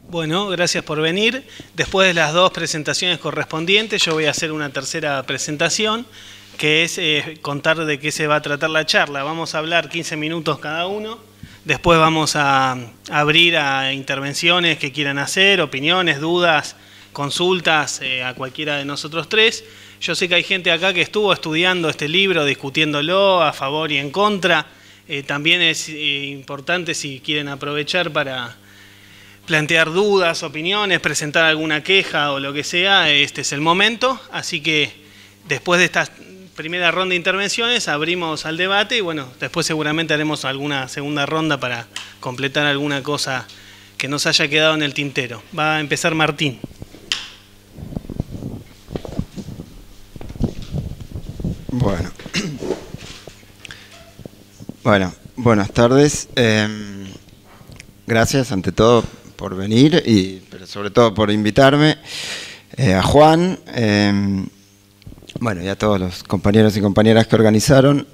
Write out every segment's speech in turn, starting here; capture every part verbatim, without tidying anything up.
Bueno, gracias por venir. Después de las dos presentaciones correspondientes, yo voy a hacer una tercera presentación, que es eh, contar de qué se va a tratar la charla. Vamos a hablar quince minutos cada uno. Después vamos a abrir a intervenciones que quieran hacer, opiniones, dudas, consultas eh, a cualquiera de nosotros tres. Yo sé que hay gente acá que estuvo estudiando este libro, discutiéndolo a favor y en contra. Eh, también es eh, importante, si quieren aprovechar para plantear dudas, opiniones, presentar alguna queja o lo que sea, este es el momento. Así que después de esta primera ronda de intervenciones abrimos al debate y bueno, después seguramente haremos alguna segunda ronda para completar alguna cosa que nos haya quedado en el tintero. Va a empezar Martín. Bueno, bueno, buenas tardes. Eh, gracias ante todo por venir y pero sobre todo por invitarme, eh, a Juan, eh, bueno, y a todos los compañeros y compañeras que organizaron.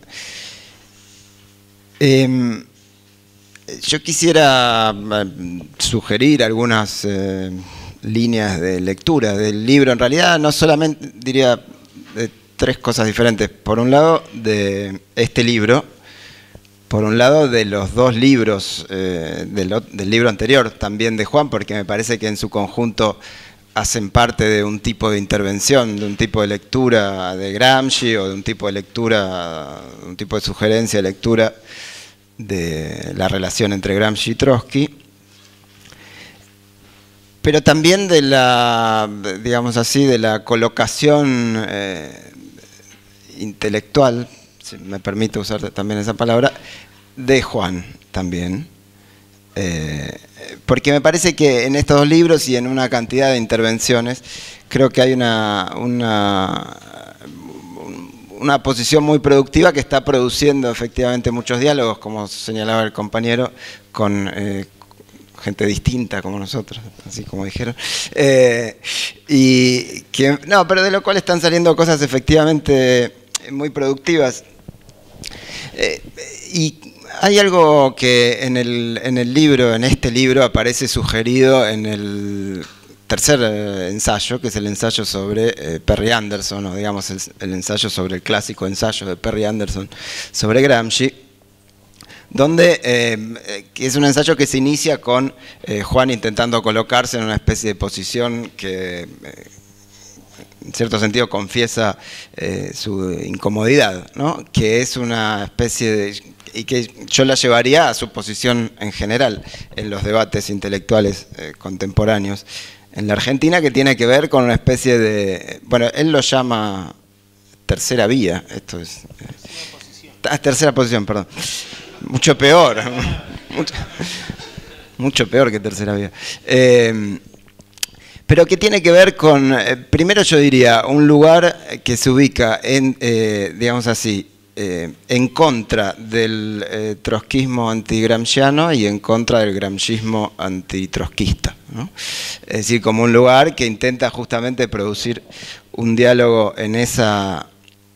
Eh, yo quisiera sugerir algunas eh, líneas de lectura del libro. En realidad no solamente diría de tres cosas diferentes. Por un lado, de este libro. Por un lado, de los dos libros, eh, del, del libro anterior también de Juan, porque me parece que en su conjunto hacen parte de un tipo de intervención, de un tipo de lectura de Gramsci o de un tipo de lectura, un tipo de sugerencia de lectura de la relación entre Gramsci y Trotsky. Pero también de la, digamos así, de la colocación eh, intelectual, si me permite usar también esa palabra, de Juan también. Eh, porque me parece que en estos dos libros y en una cantidad de intervenciones, creo que hay una, una, una posición muy productiva que está produciendo efectivamente muchos diálogos, como señalaba el compañero, con eh, gente distinta como nosotros, así como dijeron. Eh, y que, no, pero de lo cual están saliendo cosas efectivamente muy productivas. Eh, y hay algo que en el, en el libro, en este libro, aparece sugerido en el tercer eh, ensayo, que es el ensayo sobre eh, Perry Anderson, o digamos el, el ensayo sobre el clásico ensayo de Perry Anderson sobre Gramsci, donde eh, que es un ensayo que se inicia con eh, Juan intentando colocarse en una especie de posición que eh, en cierto sentido confiesa eh, su incomodidad, ¿no? Que es una especie de... y que yo la llevaría a su posición en general en los debates intelectuales eh, contemporáneos en la Argentina, que tiene que ver con una especie de... Bueno, él lo llama tercera vía, esto es... Eh, ah, tercera posición, perdón. Mucho peor, mucho, mucho peor que tercera vía. Eh, pero que tiene que ver con, eh, primero yo diría, un lugar que se ubica en, eh, digamos así, eh, en contra del eh, trotskismo antigramsciano y en contra del gramscismo antitrotskista, ¿no? Es decir, como un lugar que intenta justamente producir un diálogo en esa,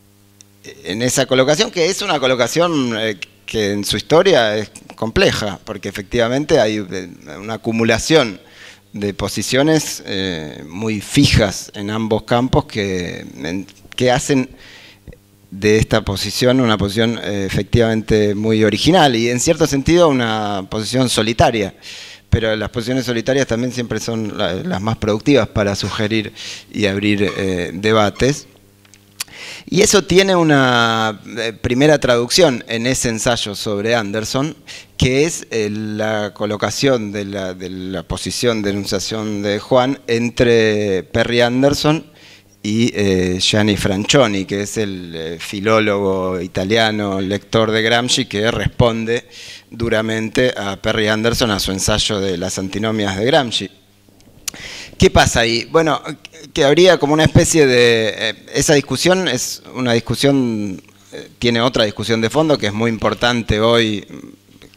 en esa colocación, que es una colocación eh, que en su historia es compleja, porque efectivamente hay una acumulación de posiciones eh, muy fijas en ambos campos que, en, que hacen de esta posición una posición eh, efectivamente muy original y en cierto sentido una posición solitaria, pero las posiciones solitarias también siempre son la, las más productivas para sugerir y abrir eh, debates. Y eso tiene una primera traducción en ese ensayo sobre Anderson, que es la colocación de la, de la posición de enunciación de Juan entre Perry Anderson y eh, Gianni Franchoni, que es el eh, filólogo italiano, lector de Gramsci, que responde duramente a Perry Anderson a su ensayo de las antinomias de Gramsci. ¿Qué pasa ahí? Bueno, que habría como una especie de... Eh, esa discusión es una discusión, eh, tiene otra discusión de fondo que es muy importante hoy,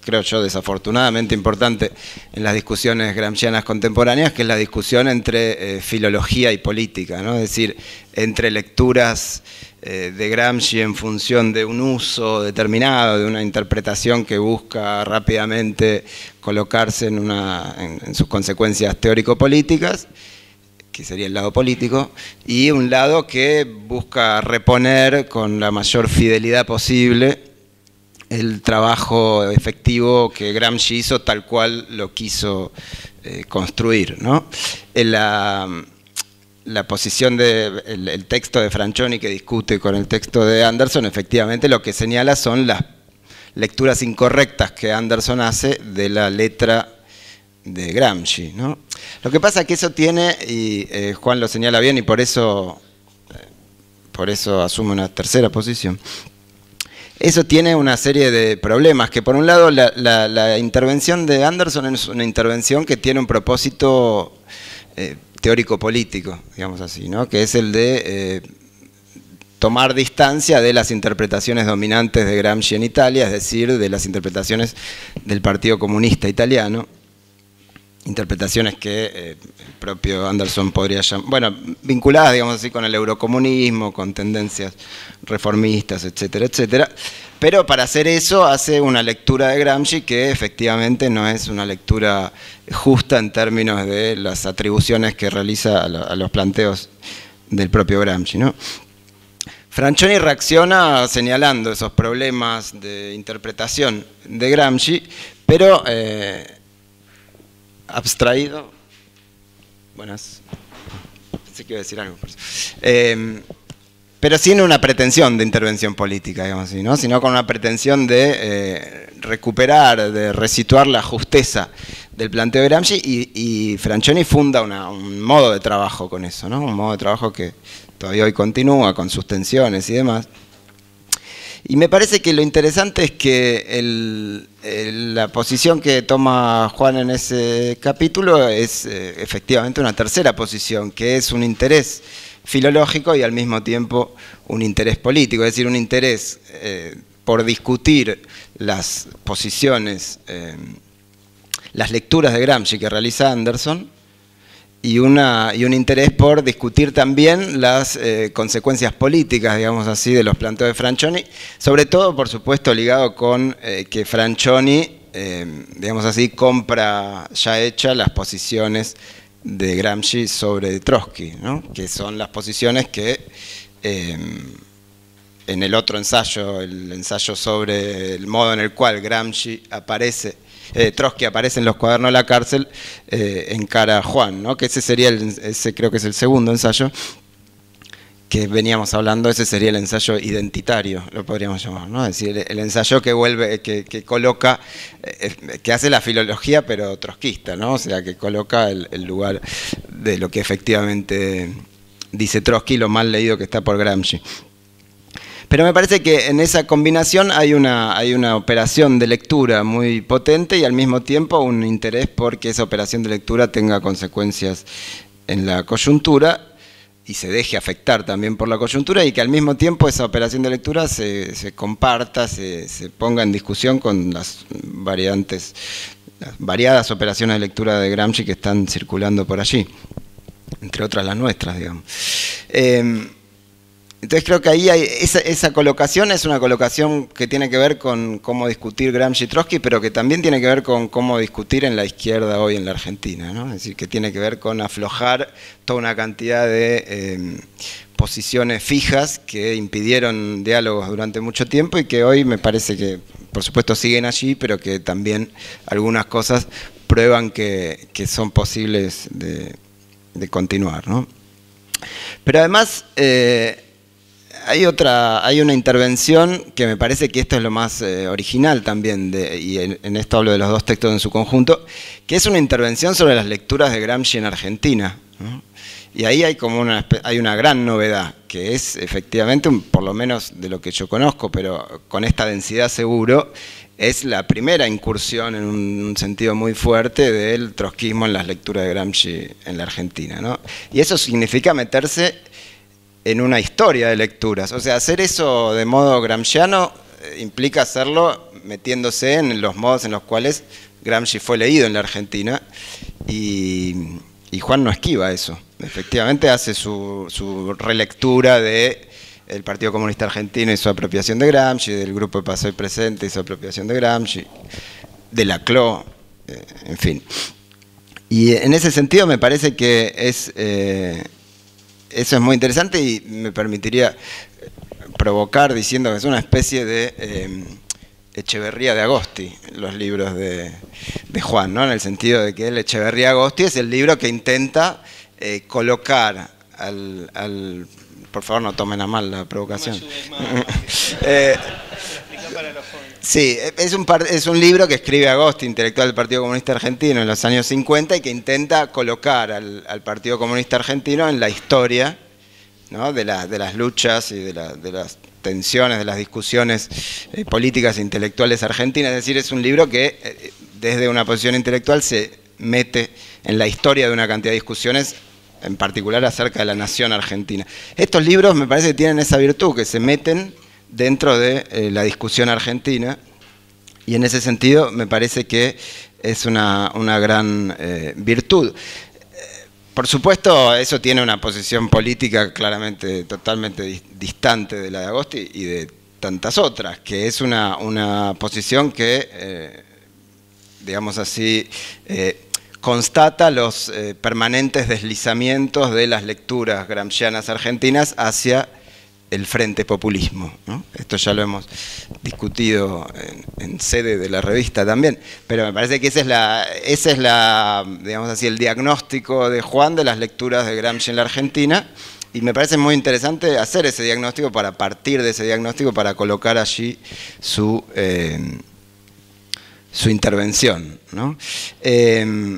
creo yo, desafortunadamente importante en las discusiones gramscianas contemporáneas, que es la discusión entre eh, filología y política, ¿no? Es decir, entre lecturas eh, de Gramsci en función de un uso determinado, de una interpretación que busca rápidamente colocarse en, una, en, en sus consecuencias teórico-políticas, que sería el lado político, y un lado que busca reponer con la mayor fidelidad posible el trabajo efectivo que Gramsci hizo tal cual lo quiso eh, construir, ¿no? En la, la posición de el, el texto de Franchoni que discute con el texto de Anderson, efectivamente lo que señala son las lecturas incorrectas que Anderson hace de la letra de Gramsci, ¿no? Lo que pasa es que eso tiene, y eh, Juan lo señala bien, y por eso, eh, por eso asume una tercera posición. Eso tiene una serie de problemas, que por un lado la, la, la intervención de Anderson es una intervención que tiene un propósito eh, teórico-político, digamos así, ¿no? Que es el de eh, tomar distancia de las interpretaciones dominantes de Gramsci en Italia, es decir, de las interpretaciones del Partido Comunista Italiano, interpretaciones que eh, el propio Anderson podría llamar, bueno, vinculadas, digamos así, con el eurocomunismo, con tendencias reformistas, etcétera, etcétera. Pero para hacer eso hace una lectura de Gramsci que efectivamente no es una lectura justa en términos de las atribuciones que realiza a, lo, a los planteos del propio Gramsci, ¿no? Franchoni reacciona señalando esos problemas de interpretación de Gramsci, pero eh, abstraído, buenas, pensé que iba a decir algo, por eso. Eh, pero sin una pretensión de intervención política, digamos así, ¿no? Sino con una pretensión de eh, recuperar, de resituar la justeza del planteo de Gramsci, y, y Franchoni funda una, un modo de trabajo con eso, ¿no? Un modo de trabajo que todavía hoy continúa con sus tensiones y demás. Y me parece que lo interesante es que el, el, la posición que toma Juan en ese capítulo es eh, efectivamente una tercera posición, que es un interés filológico y al mismo tiempo un interés político, es decir, un interés eh, por discutir las posiciones, eh, las lecturas de Gramsci que realiza Anderson, y, una, y un interés por discutir también las eh, consecuencias políticas, digamos así, de los planteos de Franchoni, sobre todo, por supuesto, ligado con eh, que Franchoni, eh, digamos así, compra ya hecha las posiciones de Gramsci sobre Trotsky, ¿no? Que son las posiciones que eh, en el otro ensayo, el ensayo sobre el modo en el cual Gramsci aparece, Eh, Trotsky aparece en los cuadernos de la cárcel, eh, encara a Juan, ¿no? Que ese sería, el, ese creo que es el segundo ensayo que veníamos hablando, ese sería el ensayo identitario, lo podríamos llamar, ¿no? Es decir, el, el ensayo que vuelve, que, que coloca, eh, que hace la filología pero trotskista, ¿no? O sea, que coloca el, el lugar de lo que efectivamente dice Trotsky, lo mal leído que está por Gramsci. Pero me parece que en esa combinación hay una, hay una operación de lectura muy potente y al mismo tiempo un interés por que esa operación de lectura tenga consecuencias en la coyuntura y se deje afectar también por la coyuntura, y que al mismo tiempo esa operación de lectura se, se comparta, se, se ponga en discusión con las variantes, las variadas operaciones de lectura de Gramsci que están circulando por allí, entre otras las nuestras, digamos. Eh, Entonces creo que ahí hay, esa, esa colocación es una colocación que tiene que ver con cómo discutir Gramsci y Trotsky, pero que también tiene que ver con cómo discutir en la izquierda hoy en la Argentina, ¿no? Es decir, que tiene que ver con aflojar toda una cantidad de eh, posiciones fijas que impidieron diálogos durante mucho tiempo y que hoy me parece que, por supuesto, siguen allí, pero que también algunas cosas prueban que, que son posibles de, de continuar, ¿no? Pero además eh, hay otra, hay una intervención que me parece que esto es lo más eh, original también, de, y en, en esto hablo de los dos textos en su conjunto, que es una intervención sobre las lecturas de Gramsci en Argentina, ¿no? Y ahí hay como una, hay una gran novedad, que es efectivamente, un, por lo menos de lo que yo conozco, pero con esta densidad seguro, es la primera incursión en un sentido muy fuerte del trotskismo en las lecturas de Gramsci en la Argentina, ¿no? Y eso significa meterse en una historia de lecturas. O sea, hacer eso de modo gramsciano implica hacerlo metiéndose en los modos en los cuales Gramsci fue leído en la Argentina, y, y Juan no esquiva eso. Efectivamente hace su, su relectura de el Partido Comunista Argentino y su apropiación de Gramsci, del Grupo de Pasado y Presente y su apropiación de Gramsci, de Laclau, eh, en fin. Y en ese sentido me parece que es, eh, eso es muy interesante, y me permitiría provocar diciendo que es una especie de eh, Echeverría de Agosti, los libros de, de Juan, ¿no? En el sentido de que el Echeverría de Agosti es el libro que intenta eh, colocar al, al... Por favor, no tomen a mal la provocación. eh, sí, es un, par, es un libro que escribe Agosti, intelectual del Partido Comunista Argentino, en los años cincuenta, y que intenta colocar al, al Partido Comunista Argentino en la historia, ¿no? de, la, de las luchas y de, la, de las tensiones, de las discusiones eh, políticas e intelectuales argentinas. Es decir, es un libro que eh, desde una posición intelectual se mete en la historia de una cantidad de discusiones, en particular acerca de la nación argentina. Estos libros me parece que tienen esa virtud, que se meten dentro de eh, la discusión argentina, y en ese sentido me parece que es una, una gran eh, virtud. Por supuesto, eso tiene una posición política claramente, totalmente dis distante de la de Agosti y de tantas otras, que es una, una posición que, eh, digamos así, eh, constata los eh, permanentes deslizamientos de las lecturas gramscianas argentinas hacia el frente populismo, ¿no? Esto ya lo hemos discutido en, en sede de la revista también, pero me parece que ese es, la, ese es la, digamos así, el diagnóstico de Juan de las lecturas de Gramsci en la Argentina, y me parece muy interesante hacer ese diagnóstico, para partir de ese diagnóstico, para colocar allí su, eh, su intervención, ¿no? Eh,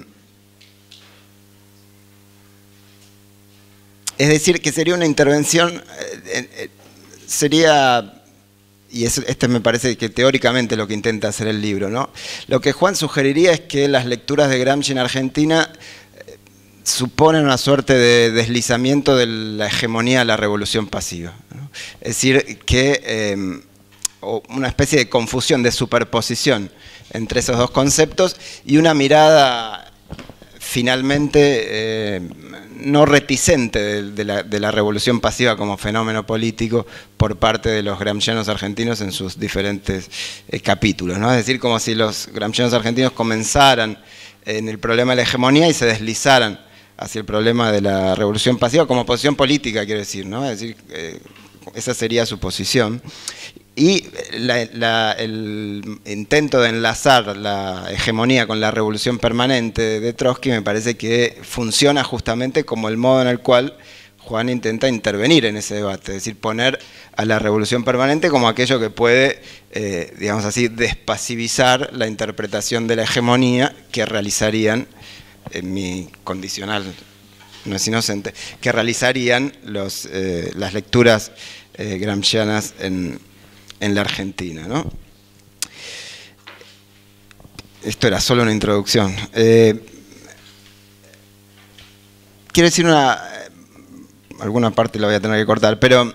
Es decir, que sería una intervención, eh, eh, sería, y es, este me parece que teóricamente lo que intenta hacer el libro, ¿no? Lo que Juan sugeriría es que las lecturas de Gramsci en Argentina eh, suponen una suerte de deslizamiento de la hegemonía de la revolución pasiva, ¿no? Es decir, que eh, o una especie de confusión, de superposición entre esos dos conceptos, y una mirada finalmente eh, no reticente de, de, la, de la revolución pasiva como fenómeno político por parte de los gramscianos argentinos en sus diferentes eh, capítulos, ¿no? Es decir, como si los gramscianos argentinos comenzaran en el problema de la hegemonía y se deslizaran hacia el problema de la revolución pasiva como posición política, quiero decir, ¿no? Es decir, eh, esa sería su posición. Y la, la, el intento de enlazar la hegemonía con la revolución permanente de Trotsky me parece que funciona justamente como el modo en el cual Juan intenta intervenir en ese debate, es decir, poner a la revolución permanente como aquello que puede, eh, digamos así, despasivizar la interpretación de la hegemonía que realizarían, en mi condicional no es inocente, que realizarían los, eh, las lecturas eh, gramscianas en en la Argentina, ¿no? Esto era solo una introducción. Eh, quiero decir una... alguna parte la voy a tener que cortar, pero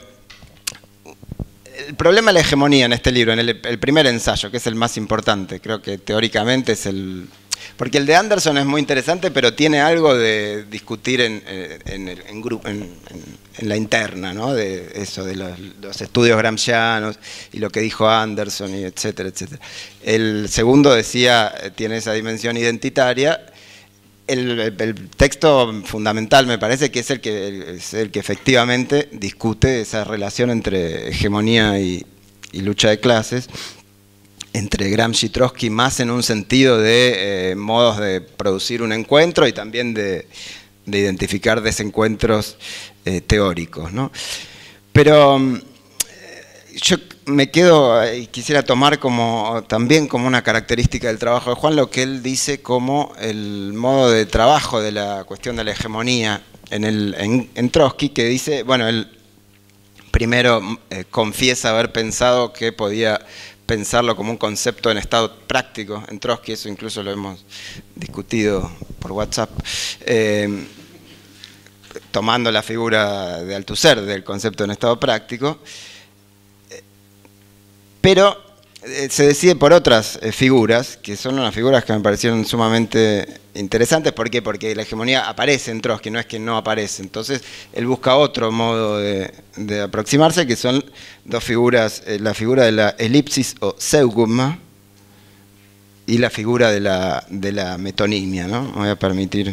el problema de la hegemonía en este libro, en el, el primer ensayo, que es el más importante, creo que teóricamente es el... Porque el de Anderson es muy interesante, pero tiene algo de discutir en, en, en, en, grupo, en, en, en la interna, ¿no? De eso, de los, los estudios gramscianos y lo que dijo Anderson, y etcétera, etcétera. El segundo decía, tiene esa dimensión identitaria. El, el, el texto fundamental me parece que es el que, es el que efectivamente discute esa relación entre hegemonía y, y lucha de clases, entre Gramsci y Trotsky, más en un sentido de eh, modos de producir un encuentro y también de, de identificar desencuentros eh, teóricos, ¿no? Pero eh, yo me quedo y quisiera tomar como, también como una característica del trabajo de Juan lo que él dice como el modo de trabajo de la cuestión de la hegemonía en, el, en, en Trotsky, que dice, bueno, él primero eh, confiesa haber pensado que podía pensarlo como un concepto en estado práctico en Trotsky, eso incluso lo hemos discutido por WhatsApp, eh, tomando la figura de Althusser del concepto en estado práctico, pero eh, se decide por otras eh, figuras, que son unas figuras que me parecieron sumamente interesantes. ¿Por qué? Porque la hegemonía aparece en Trotsky, no es que no aparece. Entonces, él busca otro modo de, de aproximarse, que son dos figuras, eh, la figura de la elipsis o zeugma y la figura de la, de la metonimia, ¿no? Me voy a permitir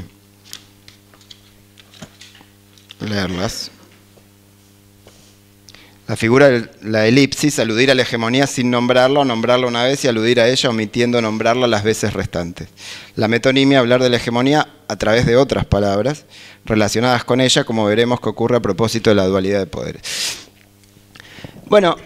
leerlas. La figura de la elipsis, aludir a la hegemonía sin nombrarla o nombrarla una vez y aludir a ella omitiendo nombrarla las veces restantes. La metonimia, hablar de la hegemonía a través de otras palabras relacionadas con ella, como veremos que ocurre a propósito de la dualidad de poderes. Bueno,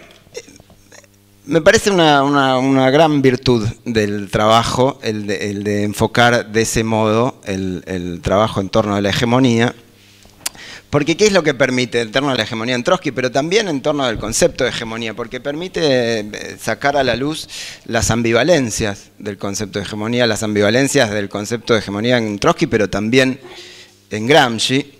me parece una, una, una gran virtud del trabajo el de, el de enfocar de ese modo el, el trabajo en torno a la hegemonía. Porque ¿qué es lo que permite en torno a la hegemonía en Trotsky, pero también en torno al concepto de hegemonía? Porque permite sacar a la luz las ambivalencias del concepto de hegemonía, las ambivalencias del concepto de hegemonía en Trotsky, pero también en Gramsci,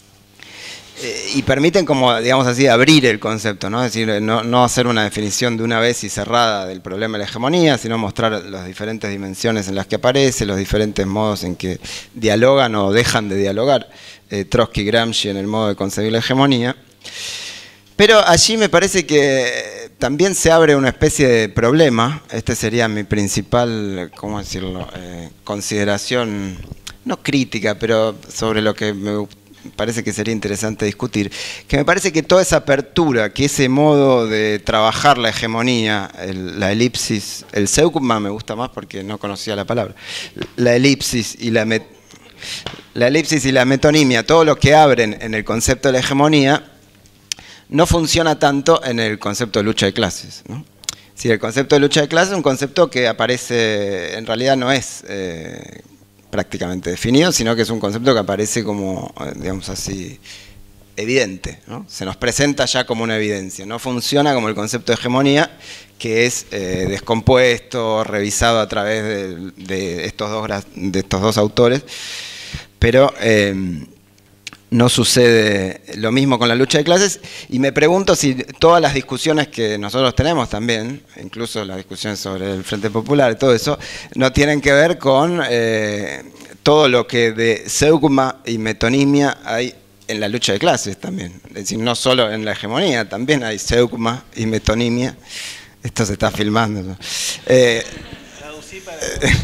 eh, y permiten, como digamos así, abrir el concepto, ¿no? Es decir, no, no hacer una definición de una vez y cerrada del problema de la hegemonía, sino mostrar las diferentes dimensiones en las que aparece, los diferentes modos en que dialogan o dejan de dialogar Eh, Trotsky y Gramsci en el modo de concebir la hegemonía. Pero allí me parece que también se abre una especie de problema. Este sería mi principal, ¿cómo decirlo?, eh, consideración, no crítica, pero sobre lo que me parece que sería interesante discutir, que me parece que toda esa apertura, que ese modo de trabajar la hegemonía, el, la elipsis, el zeugma me gusta más porque no conocía la palabra, la elipsis y la met La elipsis y la metonimia, todo lo que abren en el concepto de la hegemonía, no funciona tanto en el concepto de lucha de clases, ¿no? Si el concepto de lucha de clases es un concepto que aparece, en realidad no es eh, prácticamente definido, sino que es un concepto que aparece como, digamos así, evidente, ¿no? Se nos presenta ya como una evidencia, no funciona como el concepto de hegemonía, que es eh, descompuesto, revisado a través de, de, estos, dos, de estos dos autores. Pero eh, no sucede lo mismo con la lucha de clases, y me pregunto si todas las discusiones que nosotros tenemos también, incluso las discusiones sobre el Frente Popular y todo eso, no tienen que ver con eh, todo lo que de zeugma y metonimia hay en la lucha de clases también. Es decir, no solo en la hegemonía, también hay zeugma y metonimia. Esto se está filmando, ¿no? Eh, Traducí para... Eh,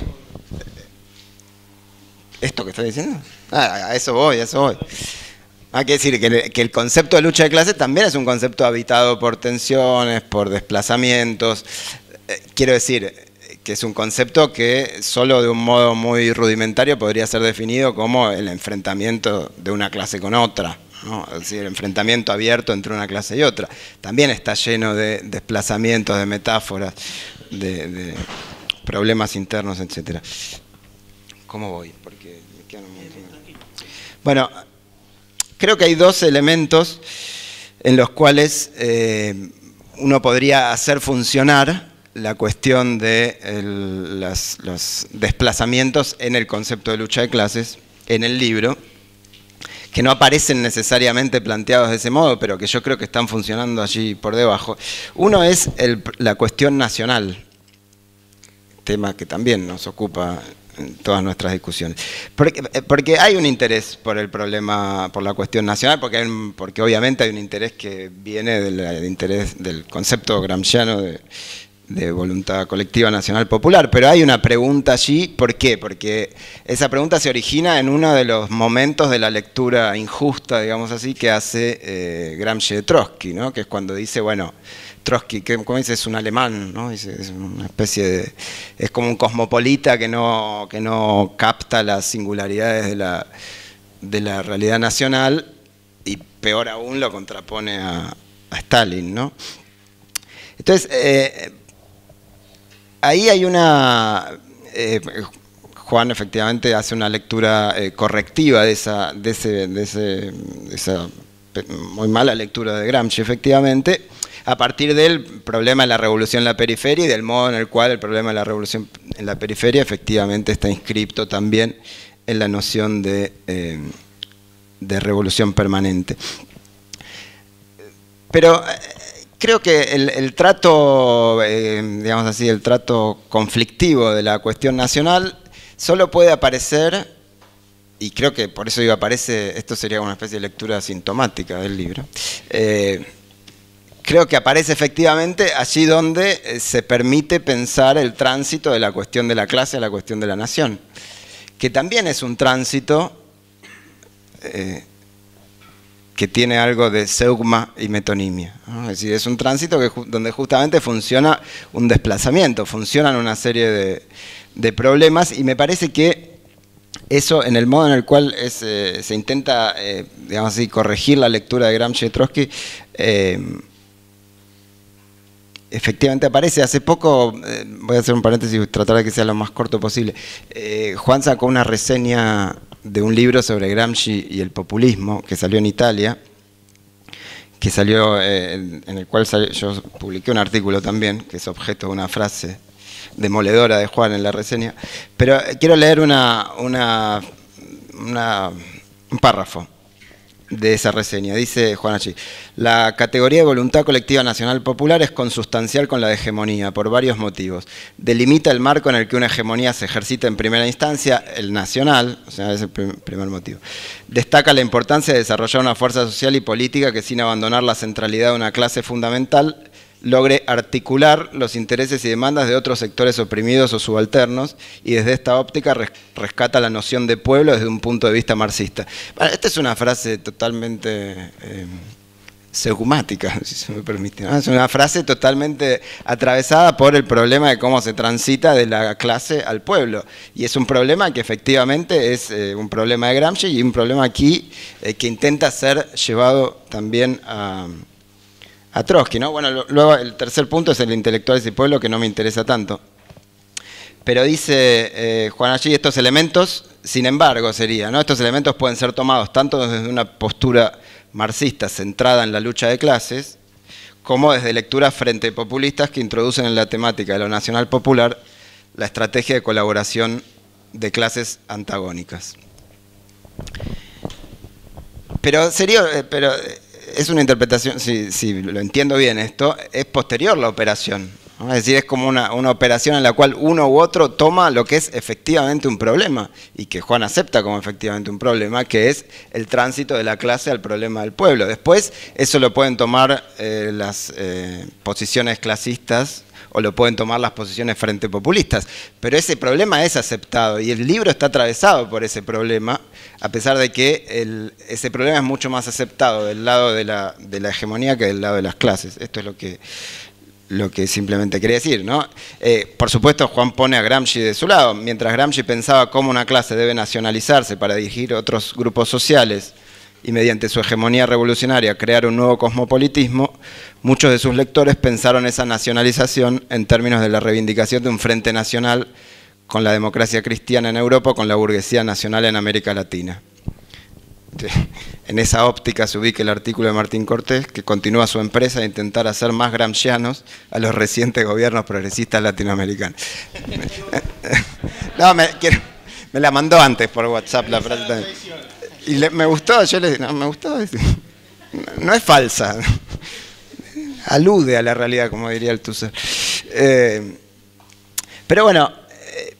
¿Esto que estoy diciendo? Ah, a eso voy, a eso voy. Hay que decir que el, que el concepto de lucha de clases también es un concepto habitado por tensiones, por desplazamientos. Eh, quiero decir que es un concepto que solo de un modo muy rudimentario podría ser definido como el enfrentamiento de una clase con otra, ¿no? Es decir, el enfrentamiento abierto entre una clase y otra. También está lleno de desplazamientos, de metáforas, de, de problemas internos, etcétera. ¿Cómo voy? Porque me quedan un montón de... Bueno, creo que hay dos elementos en los cuales eh, uno podría hacer funcionar la cuestión de el, las, los desplazamientos en el concepto de lucha de clases, en el libro, que no aparecen necesariamente planteados de ese modo, pero que yo creo que están funcionando allí por debajo. Uno es el, la cuestión nacional, tema que también nos ocupa en todas nuestras discusiones. Porque, porque hay un interés por el problema, por la cuestión nacional, porque, hay un, porque obviamente hay un interés que viene del, del interés del concepto gramsciano de, de voluntad colectiva nacional popular, pero hay una pregunta allí. ¿Por qué? Porque esa pregunta se origina en uno de los momentos de la lectura injusta, digamos así, que hace eh, Gramsci de Trotsky, ¿no? Que es cuando dice, bueno, Trotsky, ¿cómo dice? Es un alemán, ¿no? Dice, es una especie de... es como un cosmopolita que no, que no capta las singularidades de la, de la realidad nacional, y peor aún lo contrapone a, a Stalin, ¿no? Entonces, eh, ahí hay una... Eh, Juan efectivamente hace una lectura eh, correctiva de esa, de, ese, de, ese, de esa muy mala lectura de Gramsci, efectivamente, a partir del problema de la revolución en la periferia y del modo en el cual el problema de la revolución en la periferia efectivamente está inscripto también en la noción de, eh, de revolución permanente. Pero creo que el, el trato, eh, digamos así, el trato conflictivo de la cuestión nacional solo puede aparecer, y creo que por eso digo, aparece, esto sería una especie de lectura sintomática del libro, eh, creo que aparece efectivamente allí donde se permite pensar el tránsito de la cuestión de la clase a la cuestión de la nación, que también es un tránsito eh, que tiene algo de zeugma y metonimia, ¿no? Es decir, es un tránsito que, donde justamente funciona un desplazamiento, funcionan una serie de, de problemas, y me parece que eso, en el modo en el cual es, eh, se intenta, eh, digamos así, corregir la lectura de Gramsci y Trotsky, eh, efectivamente aparece. Hace poco, eh, voy a hacer un paréntesis y tratar de que sea lo más corto posible, eh, Juan sacó una reseña de un libro sobre Gramsci y el populismo, que salió en Italia, que salió, eh, en el cual salió, yo publiqué un artículo también, que es objeto de una frase demoledora de Juan en la reseña, pero quiero leer una, una, una, un párrafo de esa reseña. Dice Juan allí: la categoría de voluntad colectiva nacional popular es consustancial con la de hegemonía por varios motivos. Delimita el marco en el que una hegemonía se ejercita en primera instancia, el nacional, o sea, ese es el primer motivo. Destaca la importancia de desarrollar una fuerza social y política que, sin abandonar la centralidad de una clase fundamental, logre articular los intereses y demandas de otros sectores oprimidos o subalternos, y desde esta óptica res rescata la noción de pueblo desde un punto de vista marxista. Bueno, esta es una frase totalmente eh, segumática, si se me permite, ¿no? Es una frase totalmente atravesada por el problema de cómo se transita de la clase al pueblo, y es un problema que efectivamente es eh, un problema de Gramsci, y un problema aquí eh, que intenta ser llevado también a... a Trotsky, ¿no? Bueno, luego el tercer punto es el intelectuales y pueblo, que no me interesa tanto. Pero dice eh, Juan allí, estos elementos, sin embargo, sería, ¿no? Estos elementos pueden ser tomados tanto desde una postura marxista centrada en la lucha de clases, como desde lecturas frente populistas que introducen en la temática de lo nacional popular la estrategia de colaboración de clases antagónicas. Pero sería... Pero, es una interpretación, si, si lo entiendo bien esto, es posterior la operación, ¿no? Es decir, es como una, una operación en la cual uno u otro toma lo que es efectivamente un problema, y que Juan acepta como efectivamente un problema, que es el tránsito de la clase al problema del pueblo. Después, eso lo pueden tomar eh, las eh, posiciones clasistas, o lo pueden tomar las posiciones frente populistas, pero ese problema es aceptado, y el libro está atravesado por ese problema, a pesar de que el, ese problema es mucho más aceptado del lado de la, de la hegemonía que del lado de las clases. Esto es lo que, lo que simplemente quería decir, ¿no? Eh, por supuesto, Juan pone a Gramsci de su lado. Mientras Gramsci pensaba cómo una clase debe nacionalizarse para dirigir otros grupos sociales y mediante su hegemonía revolucionaria crear un nuevo cosmopolitismo, muchos de sus lectores pensaron esa nacionalización en términos de la reivindicación de un frente nacional con la democracia cristiana en Europa o con la burguesía nacional en América Latina. En esa óptica se ubica el artículo de Martín Cortés, que continúa su empresa de intentar hacer más gramscianos a los recientes gobiernos progresistas latinoamericanos. No, me, quiero, me la mandó antes por WhatsApp la frase. Y le, me gustó, yo le dije, no, me gustó. No es falsa. Alude a la realidad, como diría el Tusser. Eh, pero bueno, eh,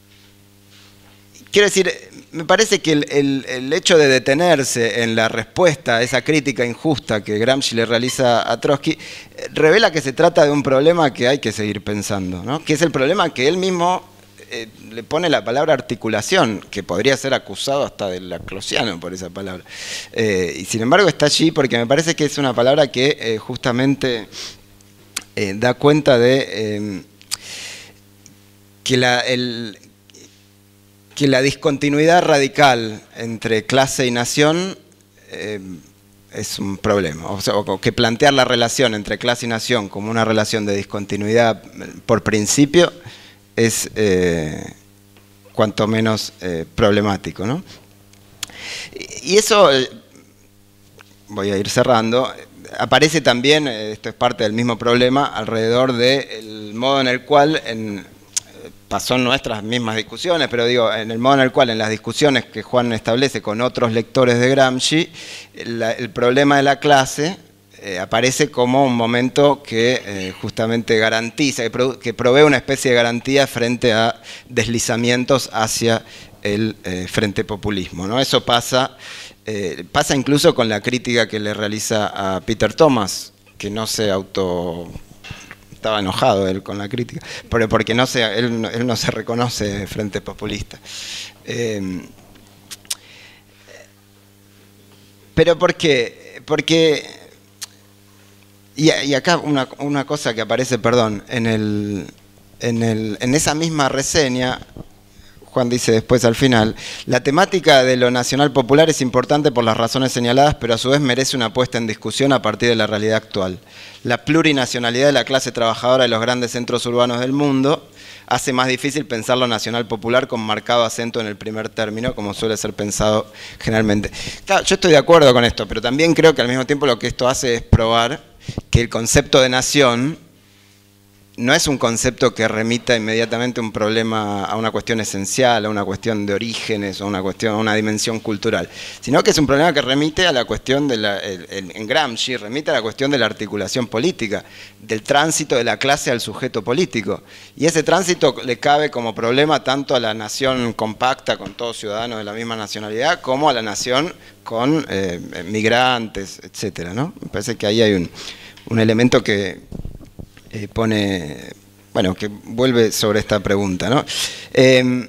quiero decir, me parece que el, el, el hecho de detenerse en la respuesta a esa crítica injusta que Gramsci le realiza a Trotsky, eh, revela que se trata de un problema que hay que seguir pensando, ¿no? Que es el problema que él mismo eh, le pone la palabra articulación, que podría ser acusado hasta del laclosiano por esa palabra. Eh, y sin embargo está allí porque me parece que es una palabra que eh, justamente eh, da cuenta de eh, que la... El, que la discontinuidad radical entre clase y nación eh, es un problema. O sea, o que plantear la relación entre clase y nación como una relación de discontinuidad por principio es eh, cuanto menos eh, problemático, ¿no? Y eso, eh, voy a ir cerrando, aparece también, esto es parte del mismo problema, alrededor del modo en el cual... En, son nuestras mismas discusiones, pero digo, en el modo en el cual en las discusiones que Juan establece con otros lectores de Gramsci, la, el problema de la clase eh, aparece como un momento que eh, justamente garantiza, que, pro, que provee una especie de garantía frente a deslizamientos hacia el eh, frente populismo, ¿no? Eso pasa, eh, pasa incluso con la crítica que le realiza a Peter Thomas, que no se auto... estaba enojado él con la crítica, pero porque no se, él, él no se reconoce frente populista. Eh, pero ¿por qué? Porque, y, y acá una, una cosa que aparece, perdón, en, el, en, el, en esa misma reseña, Juan dice después al final, la temática de lo nacional popular es importante por las razones señaladas, pero a su vez merece una puesta en discusión a partir de la realidad actual. La plurinacionalidad de la clase trabajadora de los grandes centros urbanos del mundo hace más difícil pensar lo nacional popular con marcado acento en el primer término, como suele ser pensado generalmente. Claro, yo estoy de acuerdo con esto, pero también creo que al mismo tiempo lo que esto hace es probar que el concepto de nación no es un concepto que remita inmediatamente un problema a una cuestión esencial, a una cuestión de orígenes, a una cuestión, a una dimensión cultural, sino que es un problema que remite a la cuestión de la, el, el, en Gramsci, remite a la cuestión de la articulación política, del tránsito de la clase al sujeto político. Y ese tránsito le cabe como problema tanto a la nación compacta, con todos ciudadanos de la misma nacionalidad, como a la nación con eh, migrantes, etcétera, ¿no? Me parece que ahí hay un, un elemento que Eh, pone, bueno, que vuelve sobre esta pregunta, ¿no? Eh,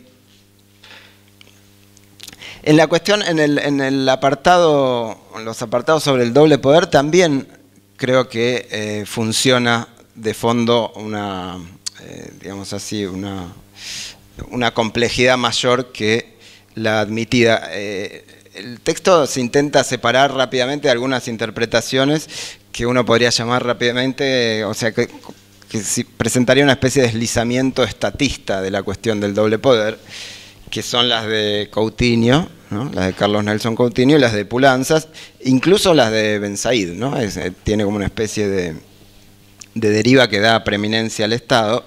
en la cuestión, en el, en el apartado, en los apartados sobre el doble poder, también creo que eh, funciona de fondo una, eh, digamos así, una, una complejidad mayor que la admitida. Eh, el texto se intenta separar rápidamente de algunas interpretaciones que uno podría llamar rápidamente, o sea, que, que presentaría una especie de deslizamiento estatista de la cuestión del doble poder, que son las de Coutinho, ¿no? Las de Carlos Nelson Coutinho y las de Poulantzas, incluso las de Bensaïd, ¿no? Es, tiene como una especie de, de deriva que da preeminencia al Estado.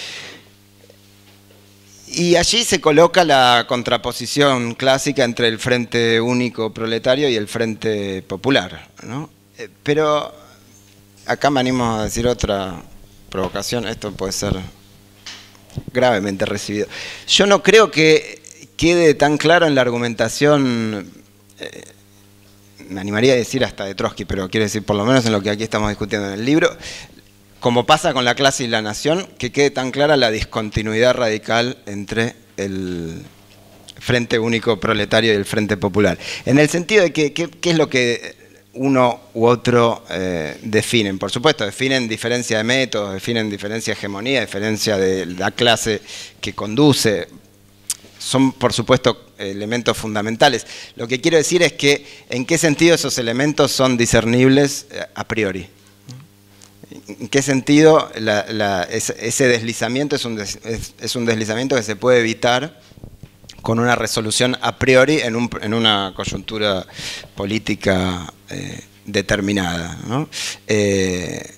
Y allí se coloca la contraposición clásica entre el Frente Único Proletario y el Frente Popular, ¿no? Pero acá me animo a decir otra provocación, esto puede ser gravemente recibido. Yo no creo que quede tan claro en la argumentación, eh, me animaría a decir hasta de Trotsky, pero quiero decir por lo menos en lo que aquí estamos discutiendo en el libro, como pasa con la clase y la nación, que quede tan clara la discontinuidad radical entre el Frente Único Proletario y el Frente Popular. En el sentido de que, ¿qué es lo que uno u otro eh, definen? Por supuesto, definen diferencia de métodos, definen diferencia de hegemonía, diferencia de la clase que conduce. Son, por supuesto, elementos fundamentales. Lo que quiero decir es que, ¿en qué sentido esos elementos son discernibles eh, a priori? ¿En qué sentido la, la, ese deslizamiento es un, des, es, es un deslizamiento que se puede evitar con una resolución a priori en, un, en una coyuntura política eh, determinada, ¿no? Eh,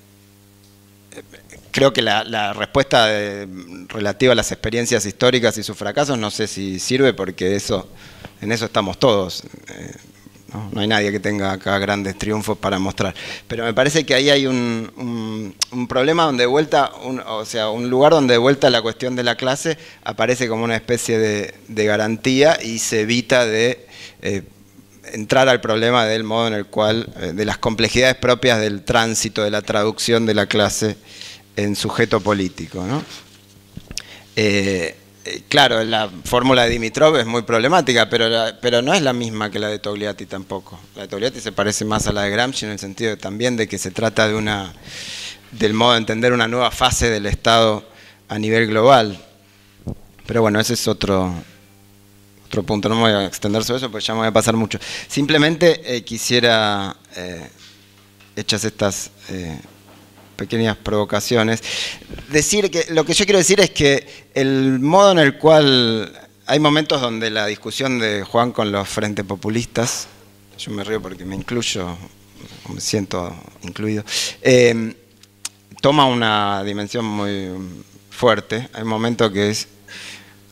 creo que la, la respuesta de, relativa a las experiencias históricas y sus fracasos no sé si sirve, porque eso, en eso estamos todos. Eh, ¿no? No hay nadie que tenga acá grandes triunfos para mostrar. Pero me parece que ahí hay un, un, un problema donde de vuelta, un, o sea, un lugar donde de vuelta la cuestión de la clase aparece como una especie de, de garantía y se evita de eh, entrar al problema del modo en el cual, eh, de las complejidades propias del tránsito, de la traducción de la clase en sujeto político, ¿no? Eh, Claro, la fórmula de Dimitrov es muy problemática, pero, la, pero no es la misma que la de Togliatti tampoco. La de Togliatti se parece más a la de Gramsci en el sentido también de que se trata de una, del modo de entender una nueva fase del Estado a nivel global. Pero bueno, ese es otro, otro punto. No me voy a extender sobre eso porque ya me voy a pasar mucho. Simplemente eh, quisiera, eh, hechas estas Eh, pequeñas provocaciones, decir que lo que yo quiero decir es que el modo en el cual hay momentos donde la discusión de Juan con los frentes populistas, yo me río porque me incluyo, me siento incluido, eh, toma una dimensión muy fuerte. Hay un momento que es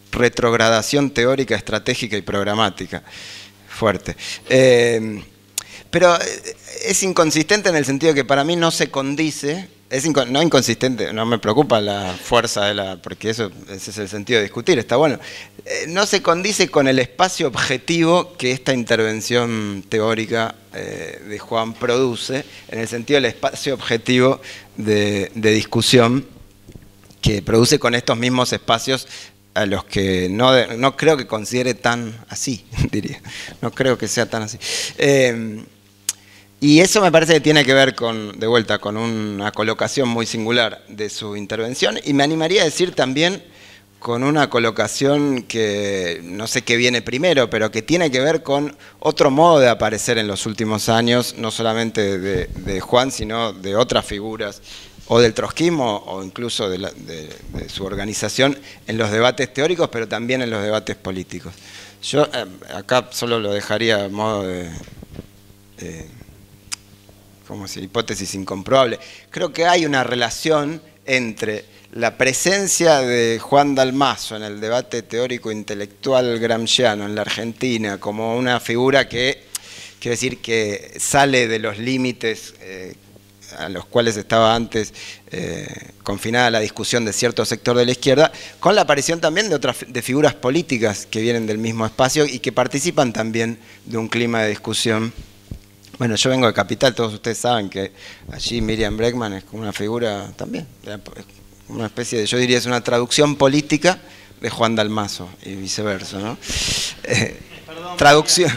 retrogradación teórica, estratégica y programática, fuerte. Eh, Pero es inconsistente en el sentido que para mí no se condice, es inco no inconsistente, no me preocupa la fuerza de la, porque eso, ese es el sentido de discutir, está bueno. Eh, no se condice con el espacio objetivo que esta intervención teórica eh, de Juan produce, en el sentido del espacio objetivo de, de discusión que produce con estos mismos espacios a los que no, no creo que considere tan así, diría. No creo que sea tan así. Eh, y eso me parece que tiene que ver con, de vuelta, con una colocación muy singular de su intervención, y me animaría a decir también con una colocación que no sé qué viene primero, pero que tiene que ver con otro modo de aparecer en los últimos años, no solamente de, de Juan, sino de otras figuras, o del trotskismo, o incluso de, la, de, de su organización en los debates teóricos, pero también en los debates políticos. Yo eh, acá solo lo dejaría a modo de, eh, ¿cómo se dice? Hipótesis incomprobable. Creo que hay una relación entre la presencia de Juan Dalmaso en el debate teórico intelectual gramsciano en la Argentina como una figura que, quiero decir, que sale de los límites eh, a los cuales estaba antes eh, confinada la discusión de cierto sector de la izquierda, con la aparición también de otras de figuras políticas que vienen del mismo espacio y que participan también de un clima de discusión. Bueno, yo vengo de Capital, todos ustedes saben que allí Miriam Bregman es como una figura también, una especie de, yo diría, es una traducción política de Juan Dalmaso y viceversa, ¿no? Eh, Perdón, traducción.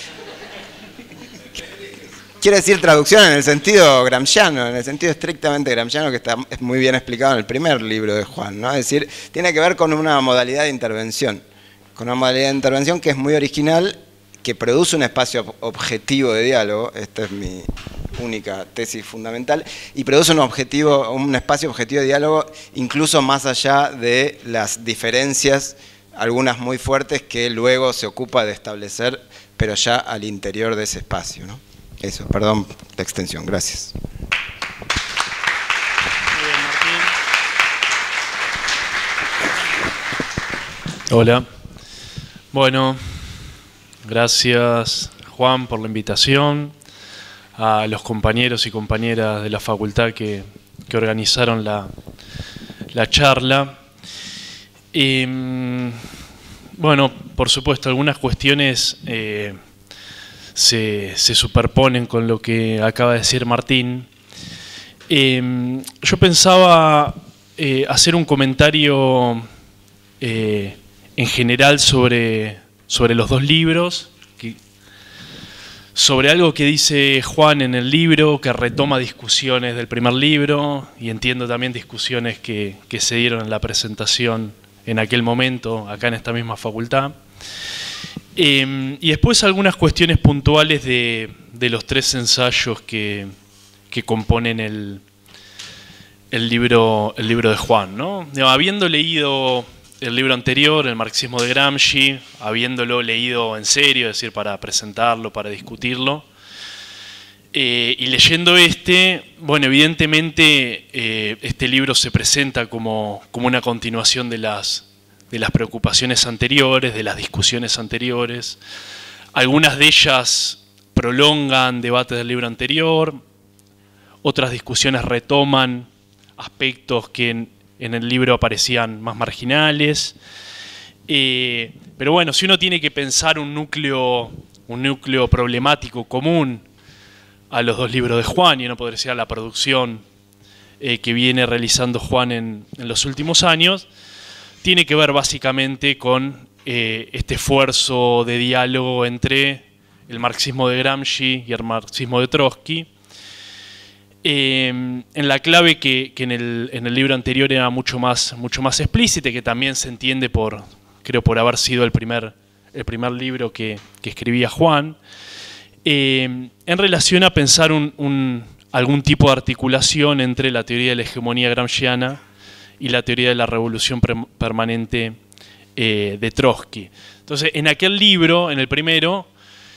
Quiero decir traducción en el sentido gramsciano, en el sentido estrictamente gramsciano, que está es muy bien explicado en el primer libro de Juan, ¿no? Es decir, tiene que ver con una modalidad de intervención, con una modalidad de intervención que es muy original, que produce un espacio objetivo de diálogo, esta es mi única tesis fundamental, y produce un, objetivo, un espacio objetivo de diálogo incluso más allá de las diferencias, algunas muy fuertes, que luego se ocupa de establecer, pero ya al interior de ese espacio, ¿no? Eso, perdón la extensión, gracias. Muy bien, Martín. Hola. Bueno, gracias Juan por la invitación, a los compañeros y compañeras de la facultad que, que organizaron la, la charla. Y, bueno, por supuesto, algunas cuestiones eh, Se, se superponen con lo que acaba de decir Martín. Eh, yo pensaba eh, hacer un comentario eh, en general sobre, sobre los dos libros, que, sobre algo que dice Juan en el libro, que retoma discusiones del primer libro, y entiendo también discusiones que, que se dieron en la presentación en aquel momento, acá en esta misma facultad. Eh, y después algunas cuestiones puntuales de, de los tres ensayos que, que componen el, el, libro, el libro de Juan, ¿no? Habiendo leído el libro anterior, El marxismo de Gramsci, habiéndolo leído en serio, es decir, para presentarlo, para discutirlo, eh, y leyendo este, bueno, evidentemente eh, este libro se presenta como, como una continuación de las... de las preocupaciones anteriores, de las discusiones anteriores. Algunas de ellas prolongan debates del libro anterior, otras discusiones retoman aspectos que en, en el libro aparecían más marginales. Eh, pero bueno, si uno tiene que pensar un núcleo, un núcleo problemático común a los dos libros de Juan, y uno podría decir a la producción eh, que viene realizando Juan en, en los últimos años, tiene que ver básicamente con eh, este esfuerzo de diálogo entre el marxismo de Gramsci y el marxismo de Trotsky, eh, en la clave que, que en, el, en el libro anterior era mucho más, mucho más explícita, que también se entiende por, creo, por haber sido el primer, el primer libro que, que escribía Juan, eh, en relación a pensar un, un, algún tipo de articulación entre la teoría de la hegemonía gramsciana y la teoría de la revolución permanente eh, de Trotsky. Entonces, en aquel libro, en el primero,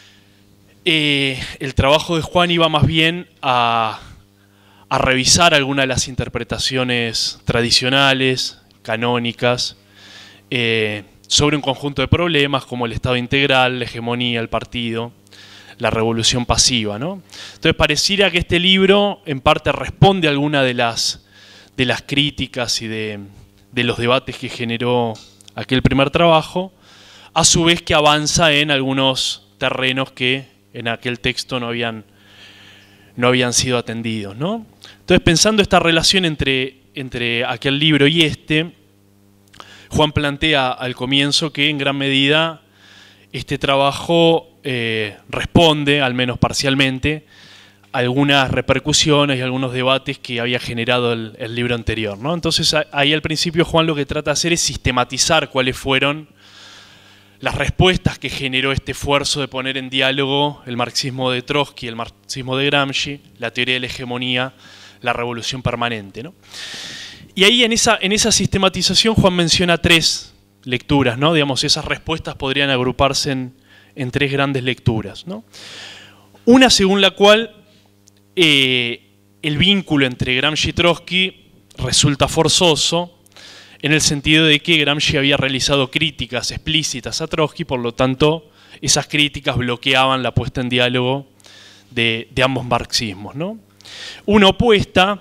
eh, el trabajo de Juan iba más bien a, a revisar algunas de las interpretaciones tradicionales, canónicas, eh, sobre un conjunto de problemas como el Estado integral, la hegemonía, el partido, la revolución pasiva, ¿no? Entonces pareciera que este libro en parte responde a alguna de las, de las críticas y de, de los debates que generó aquel primer trabajo, a su vez que avanza en algunos terrenos que en aquel texto no habían, no habían sido atendidos, ¿no? Entonces, pensando esta relación entre, entre aquel libro y este, Juan plantea al comienzo que en gran medida este trabajo eh, responde, al menos parcialmente, a algunas repercusiones y algunos debates que había generado el, el libro anterior, ¿no? Entonces, ahí al principio Juan lo que trata de hacer es sistematizar cuáles fueron las respuestas que generó este esfuerzo de poner en diálogo el marxismo de Trotsky, el marxismo de Gramsci, la teoría de la hegemonía, la revolución permanente, ¿no? Y ahí en esa, en esa sistematización Juan menciona tres lecturas, ¿no? Digamos, esas respuestas podrían agruparse en, en tres grandes lecturas, ¿no? Una según la cual eh, el vínculo entre Gramsci y Trotsky resulta forzoso, en el sentido de que Gramsci había realizado críticas explícitas a Trotsky, por lo tanto, esas críticas bloqueaban la puesta en diálogo de, de ambos marxismos, ¿no? Una opuesta,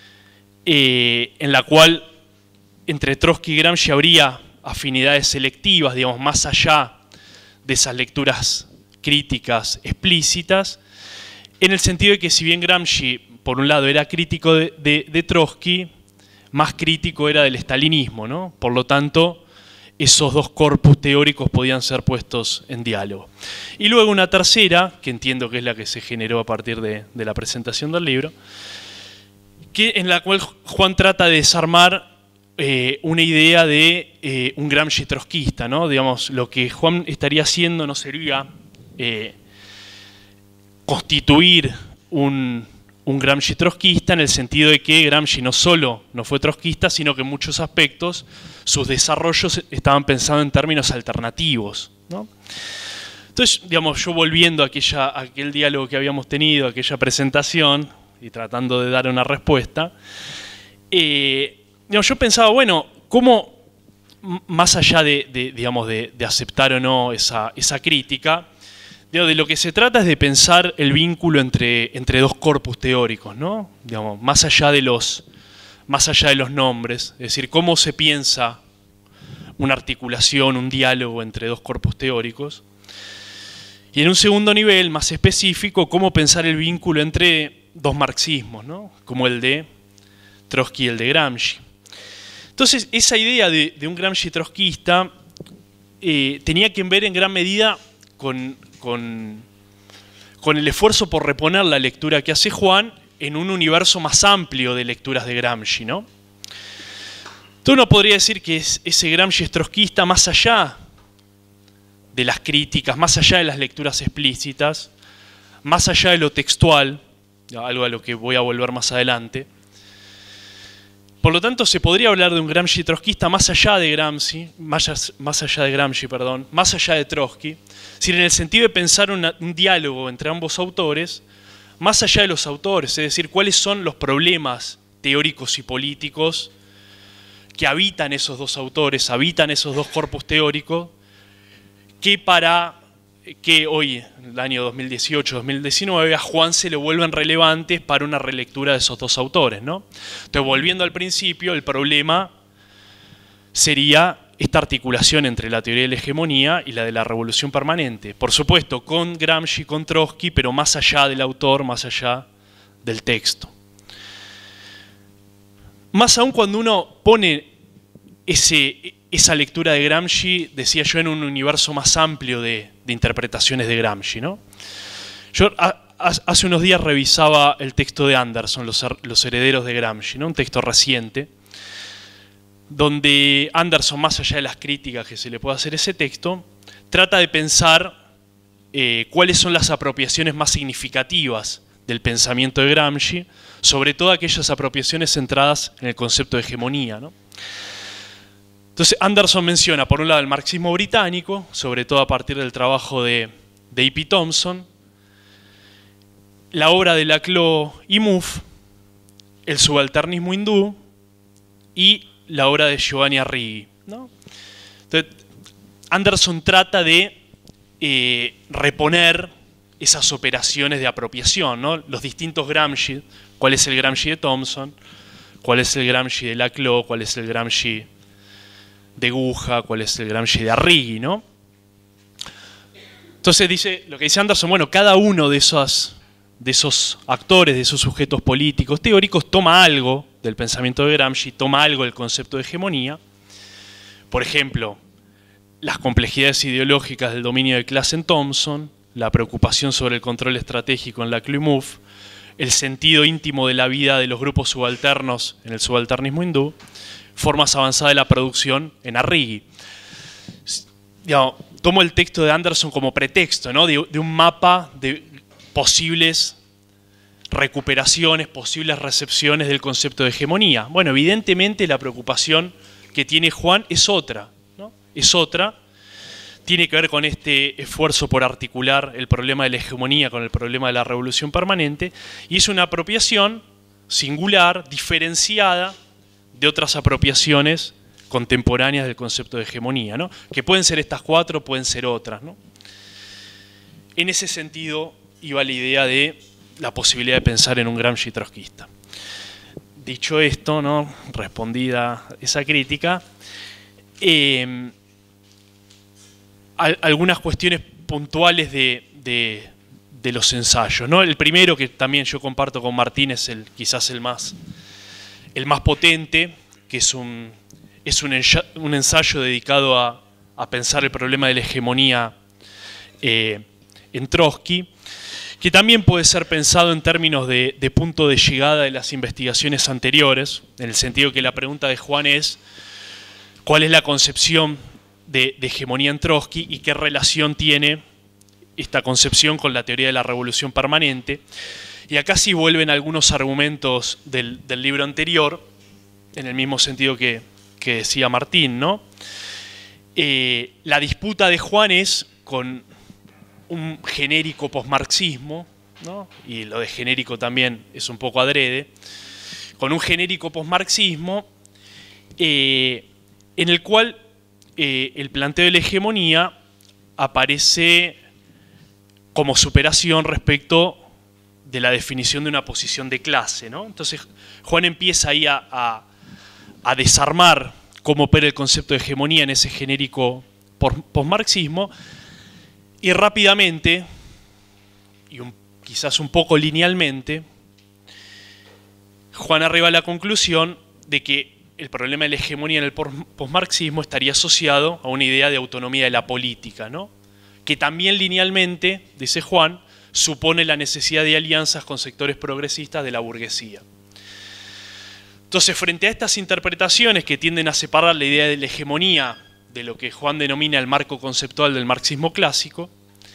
eh, en la cual entre Trotsky y Gramsci habría afinidades selectivas, digamos, más allá de esas lecturas críticas explícitas, en el sentido de que si bien Gramsci, por un lado, era crítico de, de, de Trotsky, más crítico era del estalinismo, ¿no? Por lo tanto, esos dos corpus teóricos podían ser puestos en diálogo. Y luego una tercera, que entiendo que es la que se generó a partir de, de la presentación del libro, que, en la cual Juan trata de desarmar eh, una idea de eh, un Gramsci trotskista, ¿no? Digamos, lo que Juan estaría haciendo no sería eh, constituir un... un Gramsci trotskista, en el sentido de que Gramsci no solo no fue trotskista, sino que en muchos aspectos sus desarrollos estaban pensados en términos alternativos, ¿no? Entonces, digamos, yo volviendo a, aquella, a aquel diálogo que habíamos tenido, a aquella presentación, y tratando de dar una respuesta, eh, digamos, yo pensaba, bueno, ¿cómo, más allá de, de, digamos, de, de aceptar o no esa, esa crítica, de lo que se trata es de pensar el vínculo entre, entre dos corpus teóricos, ¿no? Digamos, más allá de los, más allá de los nombres, es decir, cómo se piensa una articulación, un diálogo entre dos corpus teóricos. Y en un segundo nivel, más específico, cómo pensar el vínculo entre dos marxismos, ¿no? Como el de Trotsky y el de Gramsci. Entonces, esa idea de, de un Gramsci trotskista eh, tenía que ver en gran medida con... Con, con el esfuerzo por reponer la lectura que hace Juan en un universo más amplio de lecturas de Gramsci, ¿no? Entonces uno podría decir que es, ese Gramsci es trotskista más allá de las críticas, más allá de las lecturas explícitas, más allá de lo textual, algo a lo que voy a volver más adelante. Por lo tanto, se podría hablar de un Gramsci trotskista más allá de Gramsci, más, más allá de Gramsci, perdón, más allá de Trotsky, es decir, en el sentido de pensar una, un diálogo entre ambos autores, más allá de los autores, es decir, cuáles son los problemas teóricos y políticos que habitan esos dos autores, habitan esos dos corpus teóricos, que para que hoy, en el año dos mil dieciocho dos mil diecinueve, a Juan se le vuelven relevantes para una relectura de esos dos autores, ¿no? Entonces, volviendo al principio, el problema sería esta articulación entre la teoría de la hegemonía y la de la revolución permanente. Por supuesto, con Gramsci, con Trotsky, pero más allá del autor, más allá del texto. Más aún cuando uno pone ese, esa lectura de Gramsci, decía yo, en un universo más amplio de, de interpretaciones de Gramsci, ¿no? Yo a, a, hace unos días revisaba el texto de Anderson, Los, los herederos de Gramsci, ¿no? Un texto reciente, donde Anderson, más allá de las críticas que se le puede hacer a ese texto, trata de pensar eh, cuáles son las apropiaciones más significativas del pensamiento de Gramsci, sobre todo aquellas apropiaciones centradas en el concepto de hegemonía, ¿no? Entonces, Anderson menciona, por un lado, el marxismo británico, sobre todo a partir del trabajo de, de E P Thompson, la obra de Laclau y Mouffe, el subalternismo hindú y la obra de Giovanni Arrighi, ¿no? Entonces, Anderson trata de eh, reponer esas operaciones de apropiación, ¿no? Los distintos Gramsci, cuál es el Gramsci de Thompson, cuál es el Gramsci de Laclau, cuál es el Gramsci de Guja, cuál es el Gramsci de Arrighi, ¿no? Entonces dice, lo que dice Anderson, bueno, cada uno de esos, de esos actores, de esos sujetos políticos, teóricos, toma algo del pensamiento de Gramsci, toma algo del concepto de hegemonía. Por ejemplo, las complejidades ideológicas del dominio de clase en Thompson, la preocupación sobre el control estratégico en Laclau y Mouffe, el sentido íntimo de la vida de los grupos subalternos en el subalternismo hindú, formas avanzadas de la producción en Arrighi. Digamos, tomo el texto de Anderson como pretexto, ¿no? de, de un mapa de posibles recuperaciones, posibles recepciones del concepto de hegemonía. Bueno, evidentemente la preocupación que tiene Juan es otra, ¿no? Es otra, tiene que ver con este esfuerzo por articular el problema de la hegemonía con el problema de la revolución permanente, y es una apropiación singular, diferenciada de otras apropiaciones contemporáneas del concepto de hegemonía, ¿no? Que pueden ser estas cuatro, pueden ser otras, ¿no? En ese sentido iba la idea de la posibilidad de pensar en un Gramsci trotskista. Dicho esto, ¿no? Respondida esa crítica, eh, al, algunas cuestiones puntuales de, de, de los ensayos, ¿no? El primero, que también yo comparto con Martín, es el, quizás el más, el más potente, que es un... Es un ensayo, un ensayo dedicado a, a pensar el problema de la hegemonía eh, en Trotsky, que también puede ser pensado en términos de, de punto de llegada de las investigaciones anteriores, en el sentido que la pregunta de Juan es cuál es la concepción de, de hegemonía en Trotsky y qué relación tiene esta concepción con la teoría de la revolución permanente. Y acá sí vuelven algunos argumentos del, del libro anterior, en el mismo sentido que que decía Martín, ¿no? Eh, la disputa de Juan es con un genérico posmarxismo, ¿no? Y lo de genérico también es un poco adrede, con un genérico posmarxismo eh, en el cual eh, el planteo de la hegemonía aparece como superación respecto de la definición de una posición de clase, ¿no? Entonces Juan empieza ahí a, a a desarmar cómo opera el concepto de hegemonía en ese genérico posmarxismo, y rápidamente, y un, quizás un poco linealmente, Juan arriba a la conclusión de que el problema de la hegemonía en el posmarxismo estaría asociado a una idea de autonomía de la política, ¿no? Que también linealmente, dice Juan, supone la necesidad de alianzas con sectores progresistas de la burguesía. Entonces, frente a estas interpretaciones que tienden a separar la idea de la hegemonía de lo que Juan denomina el marco conceptual del marxismo clásico,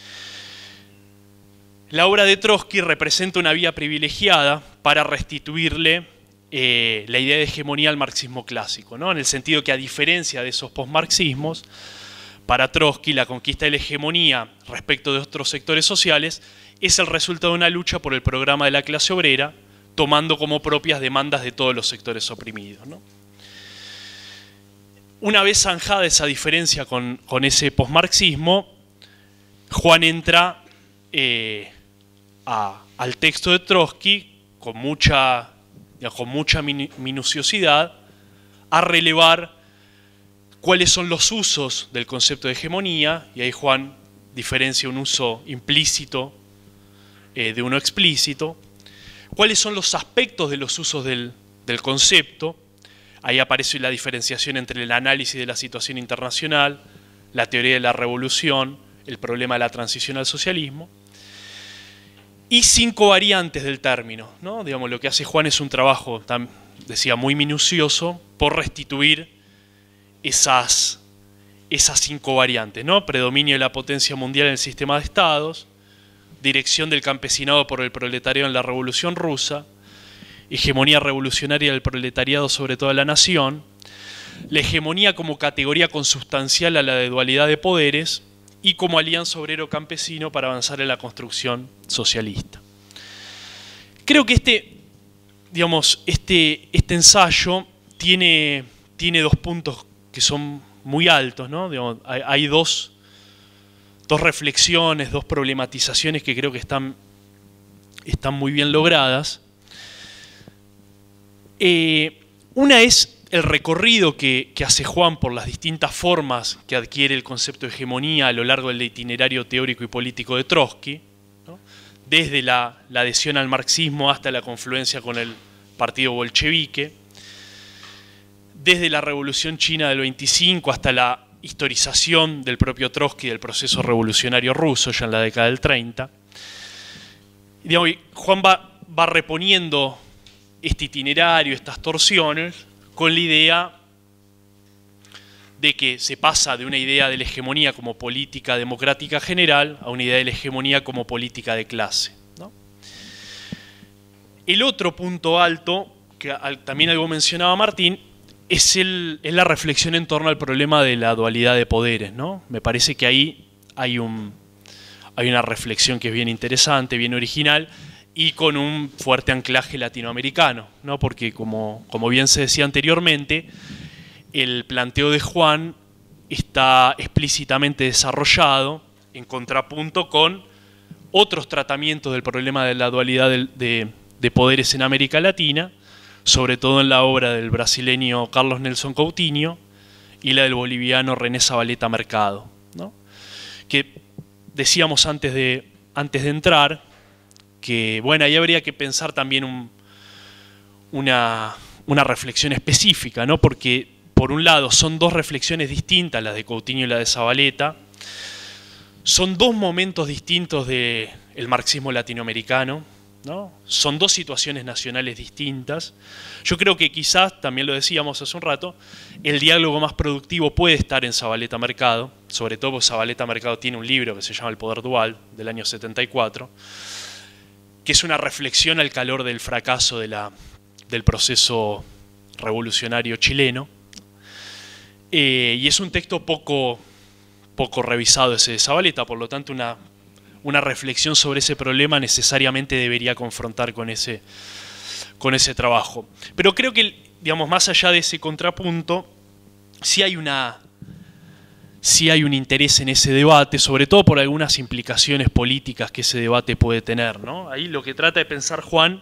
la obra de Trotsky representa una vía privilegiada para restituirle eh, la idea de hegemonía al marxismo clásico, ¿no? En el sentido que, a diferencia de esos posmarxismos, para Trotsky la conquista de la hegemonía respecto de otros sectores sociales es el resultado de una lucha por el programa de la clase obrera, tomando como propias demandas de todos los sectores oprimidos, ¿no? Una vez zanjada esa diferencia con, con ese posmarxismo, Juan entra eh, a, al texto de Trotsky con mucha, con mucha minuciosidad a relevar cuáles son los usos del concepto de hegemonía, y ahí Juan diferencia un uso implícito eh, de uno explícito. ¿Cuáles son los aspectos de los usos del, del concepto? Ahí aparece la diferenciación entre el análisis de la situación internacional, la teoría de la revolución, el problema de la transición al socialismo, y cinco variantes del término, ¿no? Digamos, lo que hace Juan es un trabajo, tan, decía, muy minucioso por restituir esas, esas cinco variantes, ¿no? Predominio de la potencia mundial en el sistema de estados, dirección del campesinado por el proletariado en la Revolución Rusa, hegemonía revolucionaria del proletariado sobre toda la nación, la hegemonía como categoría consubstancial a la de dualidad de poderes y como alianza obrero-campesino para avanzar en la construcción socialista. Creo que este, digamos, este, este ensayo tiene, tiene dos puntos que son muy altos, ¿no? Digamos, hay, hay dos dos reflexiones, dos problematizaciones que creo que están, están muy bien logradas. Eh, una es el recorrido que, que hace Juan por las distintas formas que adquiere el concepto de hegemonía a lo largo del itinerario teórico y político de Trotsky, ¿no? Desde la, la adhesión al marxismo hasta la confluencia con el partido bolchevique, desde la Revolución China del veinticinco hasta la historización del propio Trotsky del proceso revolucionario ruso ya en la década del treinta. Y, digamos, Juan va, va reponiendo este itinerario, estas torsiones, con la idea de que se pasa de una idea de la hegemonía como política democrática general a una idea de la hegemonía como política de clase, ¿no? El otro punto alto, que también algo mencionaba Martín, es, el, es la reflexión en torno al problema de la dualidad de poderes, ¿no? Me parece que ahí hay, un, hay una reflexión que es bien interesante, bien original, y con un fuerte anclaje latinoamericano, ¿no? Porque como, como bien se decía anteriormente, el planteo de Juan está explícitamente desarrollado en contrapunto con otros tratamientos del problema de la dualidad de, de, de poderes en América Latina, sobre todo en la obra del brasileño Carlos Nelson Coutinho y la del boliviano René Zabaleta Mercado, ¿no? Que decíamos antes de, antes de entrar, que bueno, ahí habría que pensar también un, una, una reflexión específica, ¿no? Porque por un lado son dos reflexiones distintas, las de Coutinho y la de Zabaleta, son dos momentos distintos del marxismo latinoamericano, ¿no? Son dos situaciones nacionales distintas. Yo creo que quizás, también lo decíamos hace un rato, el diálogo más productivo puede estar en Zabaleta Mercado, sobre todo porque Zabaleta Mercado tiene un libro que se llama El Poder Dual, del año setenta y cuatro, que es una reflexión al calor del fracaso de la, del proceso revolucionario chileno. Eh, y es un texto poco, poco revisado ese de Zabaleta, por lo tanto una, una reflexión sobre ese problema necesariamente debería confrontar con ese, con ese trabajo. Pero creo que, digamos, más allá de ese contrapunto, sí hay una... sí hay un interés en ese debate, sobre todo por algunas implicaciones políticas que ese debate puede tener, ¿no? Ahí lo que trata de pensar Juan,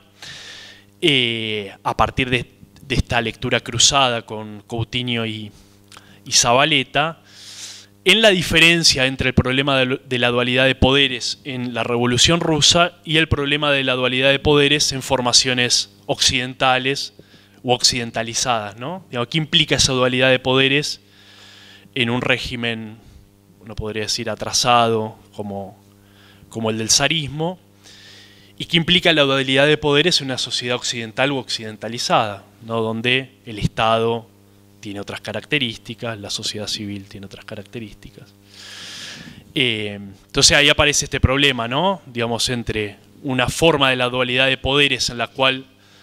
eh, a partir de, de esta lectura cruzada con Coutinho y, y Zabaleta, en la diferencia entre el problema de, de la dualidad de poderes en la Revolución Rusa y el problema de la dualidad de poderes en formaciones occidentales u occidentalizadas, ¿no? ¿Qué implica esa dualidad de poderes en un régimen, uno podría decir, atrasado como, como el del zarismo, y que implica la dualidad de poderes en una sociedad occidental u occidentalizada, ¿no? Donde el Estado tiene otras características, la sociedad civil tiene otras características. Eh, entonces ahí aparece este problema, ¿no? Digamos, entre una forma de la dualidad de poderes en la cual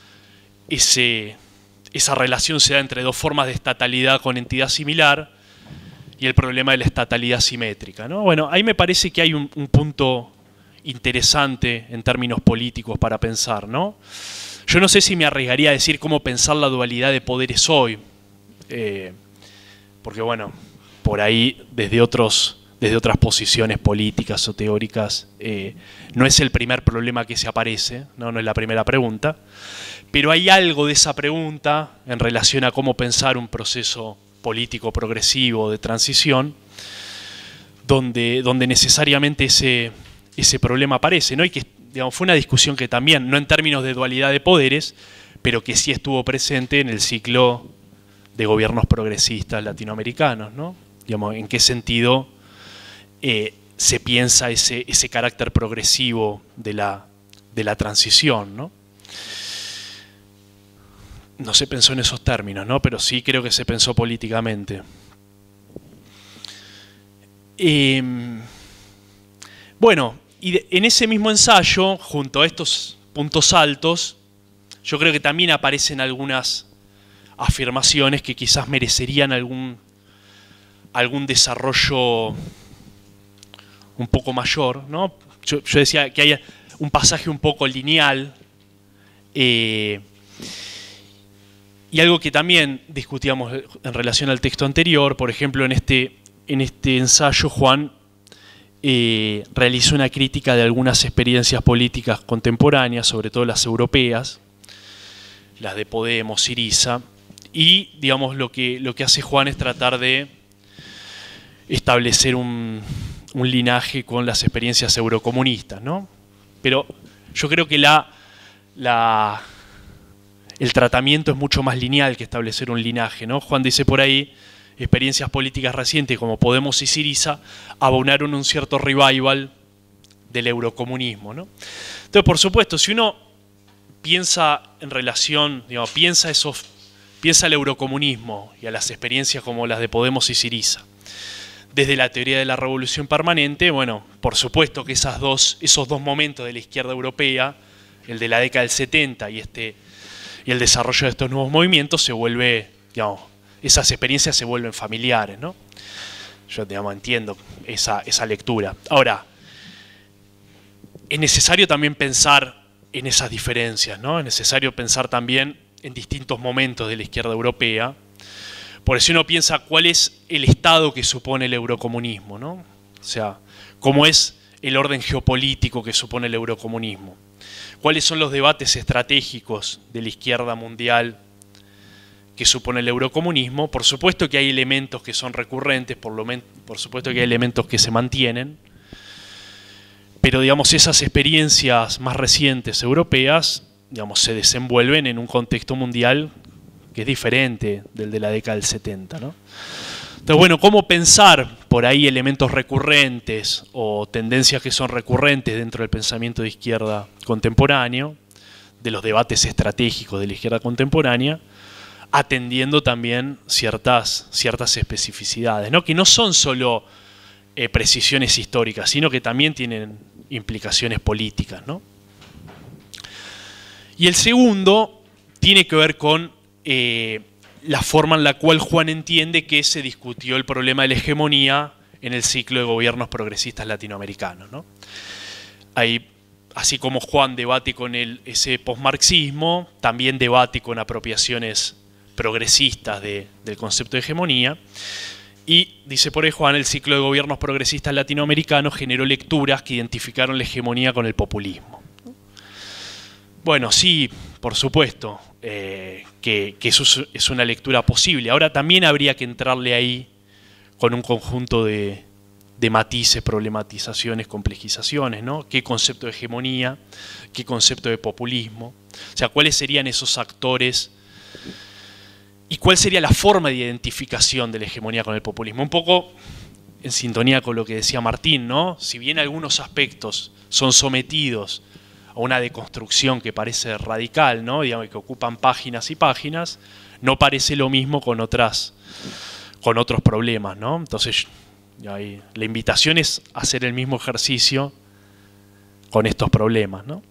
ese, esa relación se da entre dos formas de estatalidad con entidad similar, y el problema de la estatalidad simétrica, ¿no? Bueno, ahí me parece que hay un, un punto interesante en términos políticos para pensar, ¿no? Yo no sé si me arriesgaría a decir cómo pensar la dualidad de poderes hoy, eh, porque bueno, por ahí desde, otros, desde otras posiciones políticas o teóricas eh, no es el primer problema que se aparece, ¿no? No es la primera pregunta, pero hay algo de esa pregunta en relación a cómo pensar un proceso político progresivo de transición, donde, donde necesariamente ese, ese problema aparece, ¿no? Y que, digamos, fue una discusión que también, no en términos de dualidad de poderes, pero que sí estuvo presente en el ciclo de gobiernos progresistas latinoamericanos, ¿no? Digamos, en qué sentido eh, se piensa ese, ese carácter progresivo de la, de la transición, ¿no? No se pensó en esos términos, ¿no? Pero sí creo que se pensó políticamente. Eh, bueno, y de, en ese mismo ensayo, junto a estos puntos altos, yo creo que también aparecen algunas afirmaciones que quizás merecerían algún, algún desarrollo un poco mayor, ¿no? Yo, yo decía que hay un pasaje un poco lineal, eh, y algo que también discutíamos en relación al texto anterior, por ejemplo, en este, en este ensayo Juan eh, realizó una crítica de algunas experiencias políticas contemporáneas, sobre todo las europeas, las de Podemos, Syriza, y digamos lo que, lo que hace Juan es tratar de establecer un, un linaje con las experiencias eurocomunistas, ¿no? Pero yo creo que la, la, el tratamiento es mucho más lineal que establecer un linaje, ¿no? Juan dice por ahí, experiencias políticas recientes como Podemos y Syriza abonaron un cierto revival del eurocomunismo, ¿no? Entonces, por supuesto, si uno piensa en relación, digamos, piensa, esos, piensa el eurocomunismo y a las experiencias como las de Podemos y Syriza, desde la teoría de la revolución permanente, bueno, por supuesto que esas dos, esos dos momentos de la izquierda europea, el de la década del setenta y, este, y el desarrollo de estos nuevos movimientos, se vuelve, digamos, esas experiencias se vuelven familiares, ¿no? Yo, digamos, entiendo esa, esa lectura. Ahora, es necesario también pensar en esas diferencias, ¿no? Es necesario pensar también en distintos momentos de la izquierda europea. Por eso uno piensa cuál es el estado que supone el eurocomunismo, ¿no? O sea, cómo es el orden geopolítico que supone el eurocomunismo. Cuáles son los debates estratégicos de la izquierda mundial que supone el eurocomunismo. Por supuesto que hay elementos que son recurrentes, por, lo por supuesto que hay elementos que se mantienen, pero digamos esas experiencias más recientes europeas, digamos, se desenvuelven en un contexto mundial que es diferente del de la década del setenta, ¿no? Entonces, bueno, ¿cómo pensar por ahí elementos recurrentes o tendencias que son recurrentes dentro del pensamiento de izquierda contemporáneo, de los debates estratégicos de la izquierda contemporánea, atendiendo también ciertas, ciertas especificidades, ¿no? Que no son solo eh, precisiones históricas, sino que también tienen implicaciones políticas, ¿no? Y el segundo tiene que ver con eh, la forma en la cual Juan entiende que se discutió el problema de la hegemonía en el ciclo de gobiernos progresistas latinoamericanos, ¿no? Ahí, así como Juan debate con el, ese posmarxismo, también debate con apropiaciones progresistas de, del concepto de hegemonía. Y, dice por ahí Juan, el ciclo de gobiernos progresistas latinoamericanos generó lecturas que identificaron la hegemonía con el populismo. Bueno, sí, por supuesto, eh, que, que eso es una lectura posible. Ahora también habría que entrarle ahí con un conjunto de, de matices, problematizaciones, complejizaciones, ¿no? ¿Qué concepto de hegemonía? ¿Qué concepto de populismo? O sea, ¿cuáles serían esos actores? ¿Y cuál sería la forma de identificación de la hegemonía con el populismo? Un poco en sintonía con lo que decía Martín, ¿no? Si bien algunos aspectos son sometidos a una deconstrucción que parece radical, ¿no? Digamos, que ocupan páginas y páginas, no parece lo mismo con, otras, con otros problemas, ¿no? Entonces, ahí, la invitación es hacer el mismo ejercicio con estos problemas, ¿no?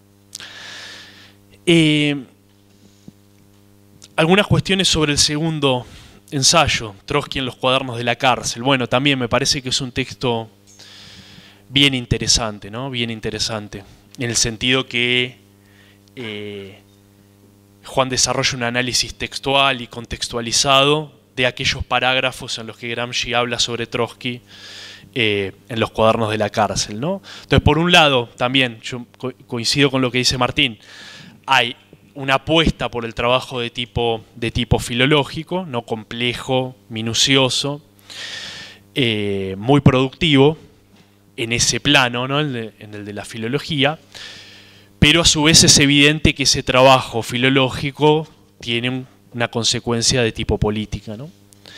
Eh, algunas cuestiones sobre el segundo ensayo, Trotsky en los cuadernos de la cárcel. Bueno, también me parece que es un texto bien interesante, ¿no? Bien interesante. En el sentido que eh, Juan desarrolla un análisis textual y contextualizado de aquellos parágrafos en los que Gramsci habla sobre Trotsky eh, en los cuadernos de la cárcel, ¿no? Entonces, por un lado, también, yo co coincido con lo que dice Martín, hay una apuesta por el trabajo de tipo, de tipo filológico, no complejo, minucioso, eh, muy productivo, en ese plano, ¿no? en, el, en el de la filología, pero a su vez es evidente que ese trabajo filológico tiene un, una consecuencia de tipo política, ¿no?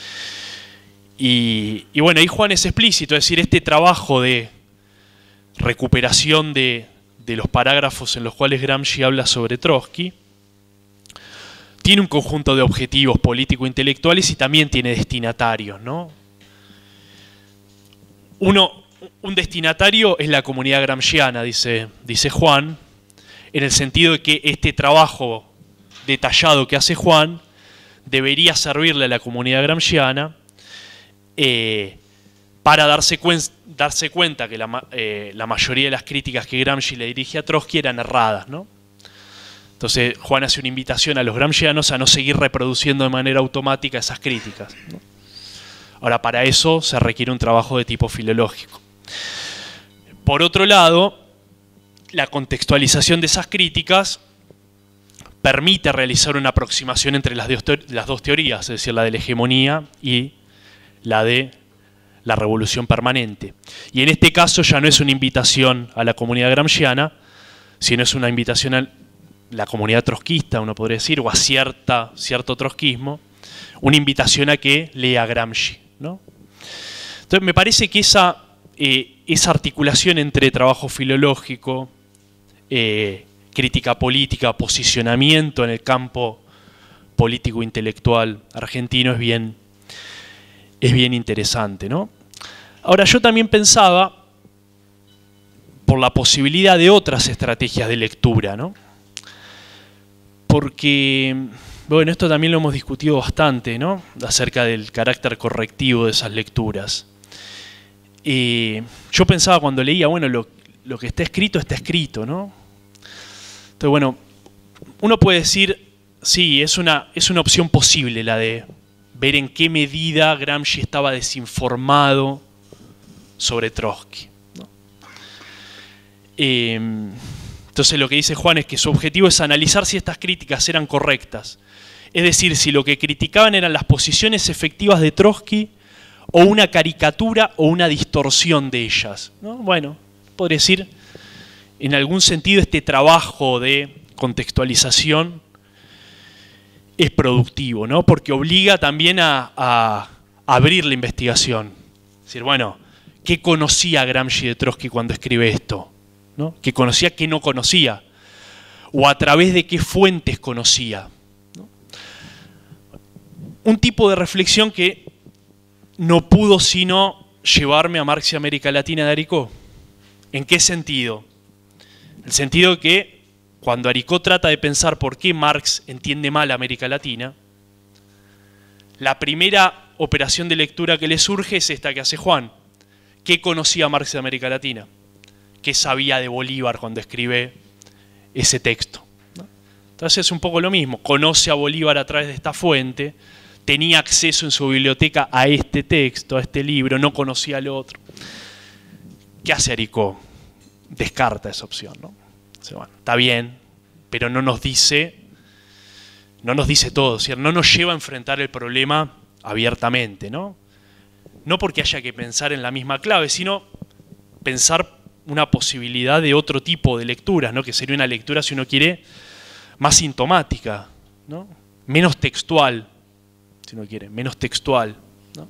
Y, y bueno, ahí Juan es explícito, es decir, este trabajo de recuperación de, de los parágrafos en los cuales Gramsci habla sobre Trotsky tiene un conjunto de objetivos político-intelectuales y también tiene destinatarios, ¿no? Uno... Un destinatario es la comunidad gramsciana, dice, dice Juan, en el sentido de que este trabajo detallado que hace Juan debería servirle a la comunidad gramsciana eh, para darse, cuen darse cuenta que la, eh, la mayoría de las críticas que Gramsci le dirige a Trotsky eran erradas, ¿no? Entonces Juan hace una invitación a los gramscianos a no seguir reproduciendo de manera automática esas críticas, ¿no? Ahora, para eso se requiere un trabajo de tipo filológico. Por otro lado, la contextualización de esas críticas permite realizar una aproximación entre las dos teorías, es decir, la de la hegemonía y la de la revolución permanente. Y en este caso ya no es una invitación a la comunidad gramsciana, sino es una invitación a la comunidad trotskista, uno podría decir, o a cierta, cierto trotskismo, una invitación a que lea Gramsci, ¿no? Entonces me parece que esa, eh, esa articulación entre trabajo filológico, eh, crítica política, posicionamiento en el campo político-intelectual argentino es bien, es bien interesante, ¿no? Ahora, yo también pensaba por la posibilidad de otras estrategias de lectura, ¿no? Porque, bueno, esto también lo hemos discutido bastante, ¿no? Acerca del carácter correctivo de esas lecturas. Eh, yo pensaba cuando leía, bueno, lo, lo que está escrito, está escrito, ¿no? Entonces, bueno, uno puede decir, sí, es una, es una opción posible la de ver en qué medida Gramsci estaba desinformado sobre Trotsky, ¿no? Eh, entonces lo que dice Juan es que su objetivo es analizar si estas críticas eran correctas. Es decir, si lo que criticaban eran las posiciones efectivas de Trotsky o una caricatura o una distorsión de ellas, ¿no? Bueno, podría decir, en algún sentido este trabajo de contextualización es productivo, ¿no? Porque obliga también a, a abrir la investigación. Es decir, bueno, ¿qué conocía Gramsci de Trotsky cuando escribe esto? ¿No? ¿Qué conocía, qué no conocía? ¿O a través de qué fuentes conocía? ¿No? Un tipo de reflexión que no pudo sino llevarme a Marx y América Latina de Aricó. ¿En qué sentido? El sentido de que cuando Aricó trata de pensar por qué Marx entiende mal a América Latina, la primera operación de lectura que le surge es esta que hace Juan. ¿Qué conocía Marx de América Latina? ¿Qué sabía de Bolívar cuando escribe ese texto? ¿No? Entonces es un poco lo mismo. Conoce a Bolívar a través de esta fuente, tenía acceso en su biblioteca a este texto, a este libro, no conocía al otro. ¿Qué hace Aricó? Descarta esa opción, ¿no? O sea, bueno, está bien, pero no nos dice, no nos dice todo, ¿cierto? No nos lleva a enfrentar el problema abiertamente, ¿no? No porque haya que pensar en la misma clave, sino pensar una posibilidad de otro tipo de lecturas, ¿no? Que sería una lectura, si uno quiere, más sintomática, ¿no? Menos textual, si uno quiere, menos textual, ¿no?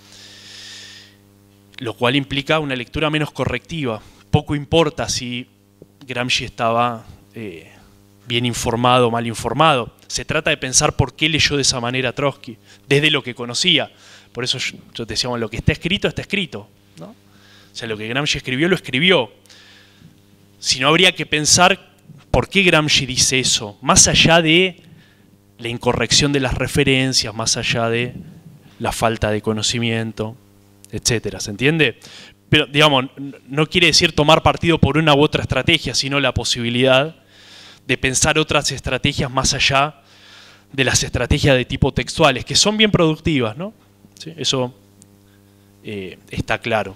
Lo cual implica una lectura menos correctiva. Poco importa si Gramsci estaba eh, bien informado o mal informado. Se trata de pensar por qué leyó de esa manera a Trotsky, desde lo que conocía. Por eso yo, yo te decía, bueno, lo que está escrito, está escrito, ¿no? O sea, lo que Gramsci escribió, lo escribió. Si no, habría que pensar por qué Gramsci dice eso, más allá de la incorrección de las referencias, más allá de la falta de conocimiento, etcétera. ¿Se entiende? Pero, digamos, no quiere decir tomar partido por una u otra estrategia, sino la posibilidad de pensar otras estrategias más allá de las estrategias de tipo textuales, que son bien productivas, ¿no? ¿Sí? Eso eh, está claro.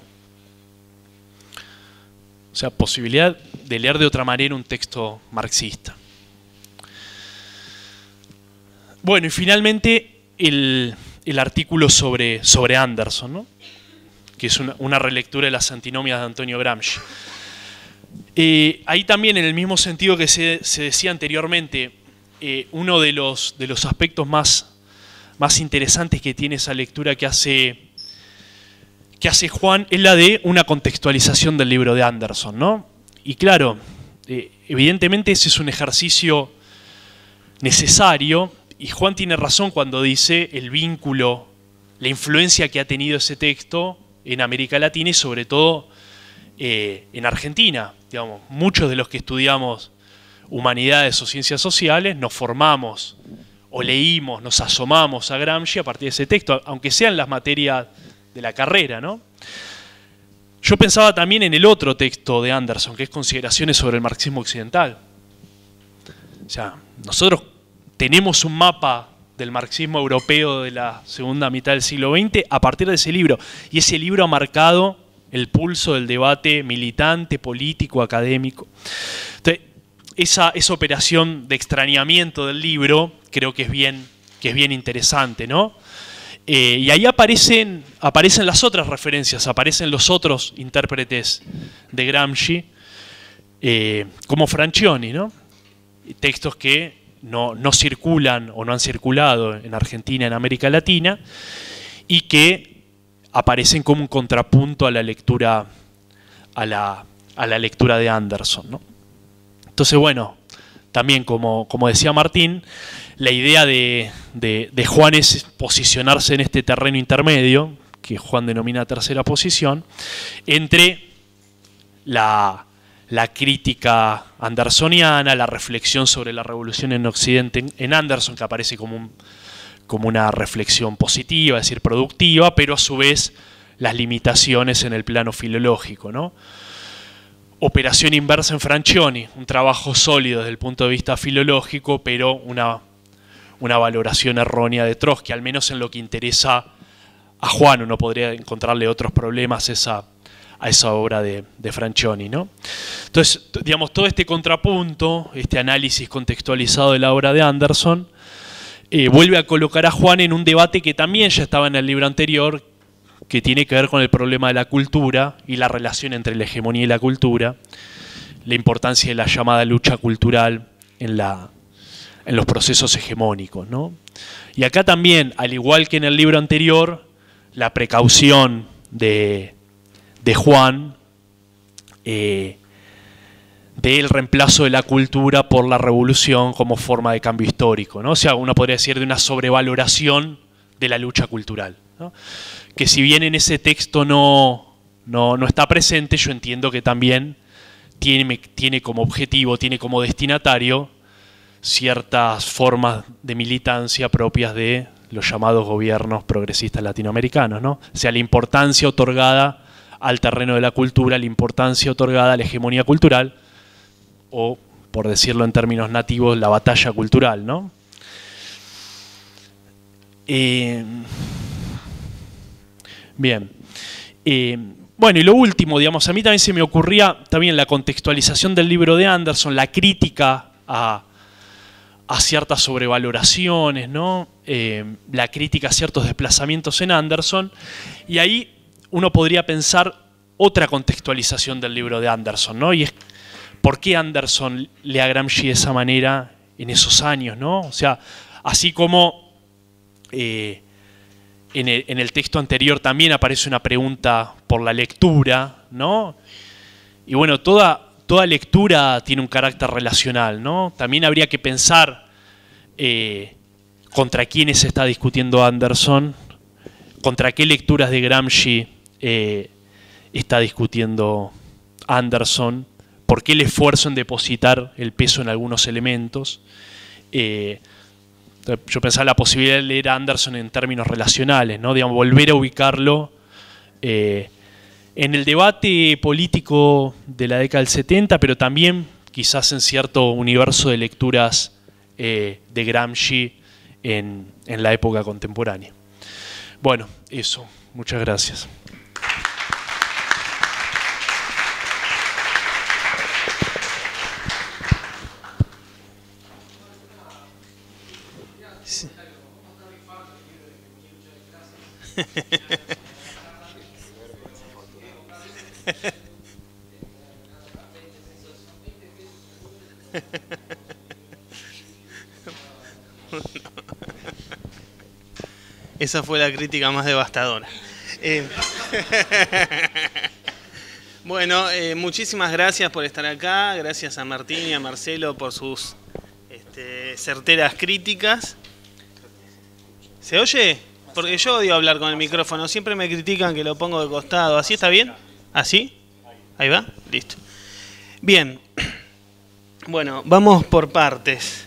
O sea, posibilidad de leer de otra manera un texto marxista. Bueno, y finalmente el, el artículo sobre, sobre Anderson, ¿no? Que es una, una relectura de las antinomias de Antonio Gramsci. Eh, ahí también, en el mismo sentido que se, se decía anteriormente, eh, uno de los, de los aspectos más, más interesantes que tiene esa lectura que hace... que hace Juan es la de una contextualización del libro de Anderson, ¿no? Y claro, eh, evidentemente ese es un ejercicio necesario, y Juan tiene razón cuando dice el vínculo, la influencia que ha tenido ese texto en América Latina y sobre todo eh, en Argentina. Digamos, muchos de los que estudiamos humanidades o ciencias sociales nos formamos o leímos, nos asomamos a Gramsci a partir de ese texto, aunque sean las materias de la carrera, ¿no? Yo pensaba también en el otro texto de Anderson, que es Consideraciones sobre el marxismo occidental. O sea, nosotros tenemos un mapa del marxismo europeo de la segunda mitad del siglo veinte a partir de ese libro. Y ese libro ha marcado el pulso del debate militante, político, académico. Entonces, esa, esa operación de extrañamiento del libro creo que es bien, que es bien interesante, ¿no? Eh, y ahí aparecen, aparecen las otras referencias, aparecen los otros intérpretes de Gramsci, eh, como Franchioni, ¿no? Textos que no, no circulan o no han circulado en Argentina, en América Latina, y que aparecen como un contrapunto a la lectura, a la, a la lectura de Anderson, ¿no? Entonces, bueno, también como, como decía Martín, la idea de, de, de Juan es posicionarse en este terreno intermedio, que Juan denomina tercera posición, entre la, la crítica andersoniana, la reflexión sobre la revolución en Occidente en Anderson, que aparece como, un, como una reflexión positiva, es decir, productiva, pero a su vez las limitaciones en el plano filológico, ¿no? Operación inversa en Franchioni, un trabajo sólido desde el punto de vista filológico, pero una, una valoración errónea de Trotsky, al menos en lo que interesa a Juan. Uno podría encontrarle otros problemas esa, a esa obra de, de Franchioni, ¿no? Entonces, digamos, todo este contrapunto, este análisis contextualizado de la obra de Anderson, eh, vuelve a colocar a Juan en un debate que también ya estaba en el libro anterior, que tiene que ver con el problema de la cultura y la relación entre la hegemonía y la cultura, la importancia de la llamada lucha cultural en, la, en los procesos hegemónicos, ¿no? Y acá también, al igual que en el libro anterior, la precaución de, de Juan eh, del reemplazo de la cultura por la revolución como forma de cambio histórico, ¿no? O sea, uno podría decir de una sobrevaloración de la lucha cultural, ¿no? Que si bien en ese texto no, no, no está presente, yo entiendo que también tiene, tiene como objetivo, tiene como destinatario ciertas formas de militancia propias de los llamados gobiernos progresistas latinoamericanos, ¿no? O sea, la importancia otorgada al terreno de la cultura, la importancia otorgada a la hegemonía cultural, o, por decirlo en términos nativos, la batalla cultural, ¿no? Eh... Bien, eh, bueno, y lo último, digamos, a mí también se me ocurría también la contextualización del libro de Anderson, la crítica a, a ciertas sobrevaloraciones, ¿no? Eh, la crítica a ciertos desplazamientos en Anderson, y ahí uno podría pensar otra contextualización del libro de Anderson, ¿no? Y es por qué Anderson lee a Gramsci de esa manera en esos años, ¿no? O sea, así como... Eh, En el, en el texto anterior también aparece una pregunta por la lectura, ¿no? Y bueno, toda, toda lectura tiene un carácter relacional, ¿no? También habría que pensar eh, contra quiénes se está discutiendo Anderson, contra qué lecturas de Gramsci eh, está discutiendo Anderson, por qué el esfuerzo en depositar el peso en algunos elementos. Eh, Yo pensaba la posibilidad de leer a Anderson en términos relacionales, ¿no? Digamos, volver a ubicarlo eh, en el debate político de la década del setenta, pero también quizás en cierto universo de lecturas eh, de Gramsci en, en la época contemporánea. Bueno, eso. Muchas gracias. Sí. Esa fue la crítica más devastadora. Eh, bueno, eh, muchísimas gracias por estar acá. Gracias a Martín y a Marcelo por sus este, certeras críticas. ¿Se oye? Porque yo odio hablar con el micrófono. Siempre me critican que lo pongo de costado. ¿Así está bien? ¿Así? ¿Ahí va? Listo. Bien. Bueno, vamos por partes.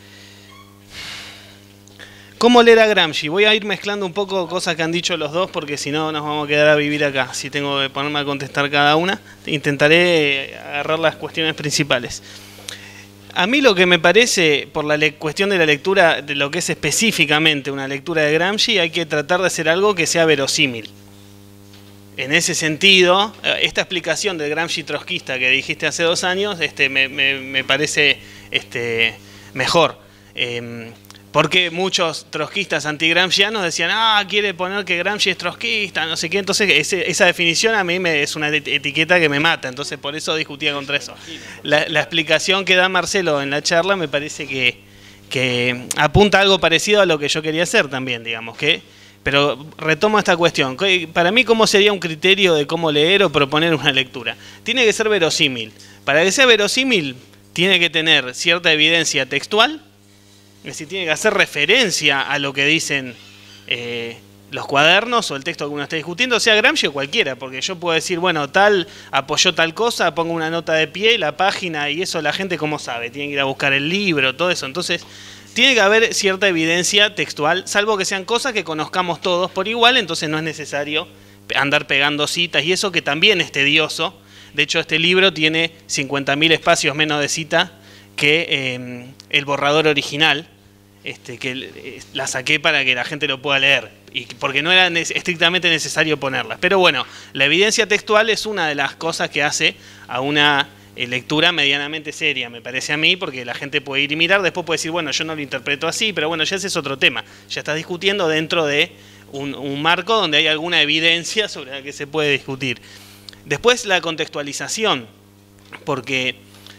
¿Cómo leer a Gramsci? Voy a ir mezclando un poco cosas que han dicho los dos porque si no nos vamos a quedar a vivir acá. Si tengo que ponerme a contestar cada una, intentaré agarrar las cuestiones principales. A mí lo que me parece, por la cuestión de la lectura, de lo que es específicamente una lectura de Gramsci, hay que tratar de hacer algo que sea verosímil. en ese sentido, esta explicación del Gramsci trotskista que dijiste hace dos años este, me, me, me parece este, mejor. Eh, porque muchos trotskistas anti-gramscianos decían, ah, quiere poner que Gramsci es trotskista, no sé qué. Entonces ese, esa definición a mí me, es una etiqueta que me mata. Entonces por eso discutía contra eso. La, la explicación que da Marcelo en la charla me parece que, que apunta a algo parecido a lo que yo quería hacer también, digamos, que... Pero retomo esta cuestión. Para mí, ¿cómo sería un criterio de cómo leer o proponer una lectura? Tiene que ser verosímil. Para que sea verosímil, tiene que tener cierta evidencia textual, es decir, tiene que hacer referencia a lo que dicen eh, los cuadernos o el texto que uno está discutiendo, sea Gramsci o cualquiera, porque yo puedo decir, bueno, tal apoyó tal cosa, pongo una nota de pie, la página, y eso la gente, ¿cómo sabe? Tiene que ir a buscar el libro, todo eso. Entonces... tiene que haber cierta evidencia textual, salvo que sean cosas que conozcamos todos por igual, entonces no es necesario andar pegando citas, y eso que también es tedioso. De hecho, este libro tiene cincuenta mil espacios menos de cita que eh, el borrador original, este, que eh, la saqué para que la gente lo pueda leer, y porque no era estrictamente necesario ponerlas. Pero bueno, la evidencia textual es una de las cosas que hace a una... lectura medianamente seria, me parece a mí, porque la gente puede ir y mirar, después puede decir, bueno, yo no lo interpreto así, pero bueno, ya ese es otro tema. Ya estás discutiendo dentro de un, un marco donde hay alguna evidencia sobre la que se puede discutir. Después la contextualización, porque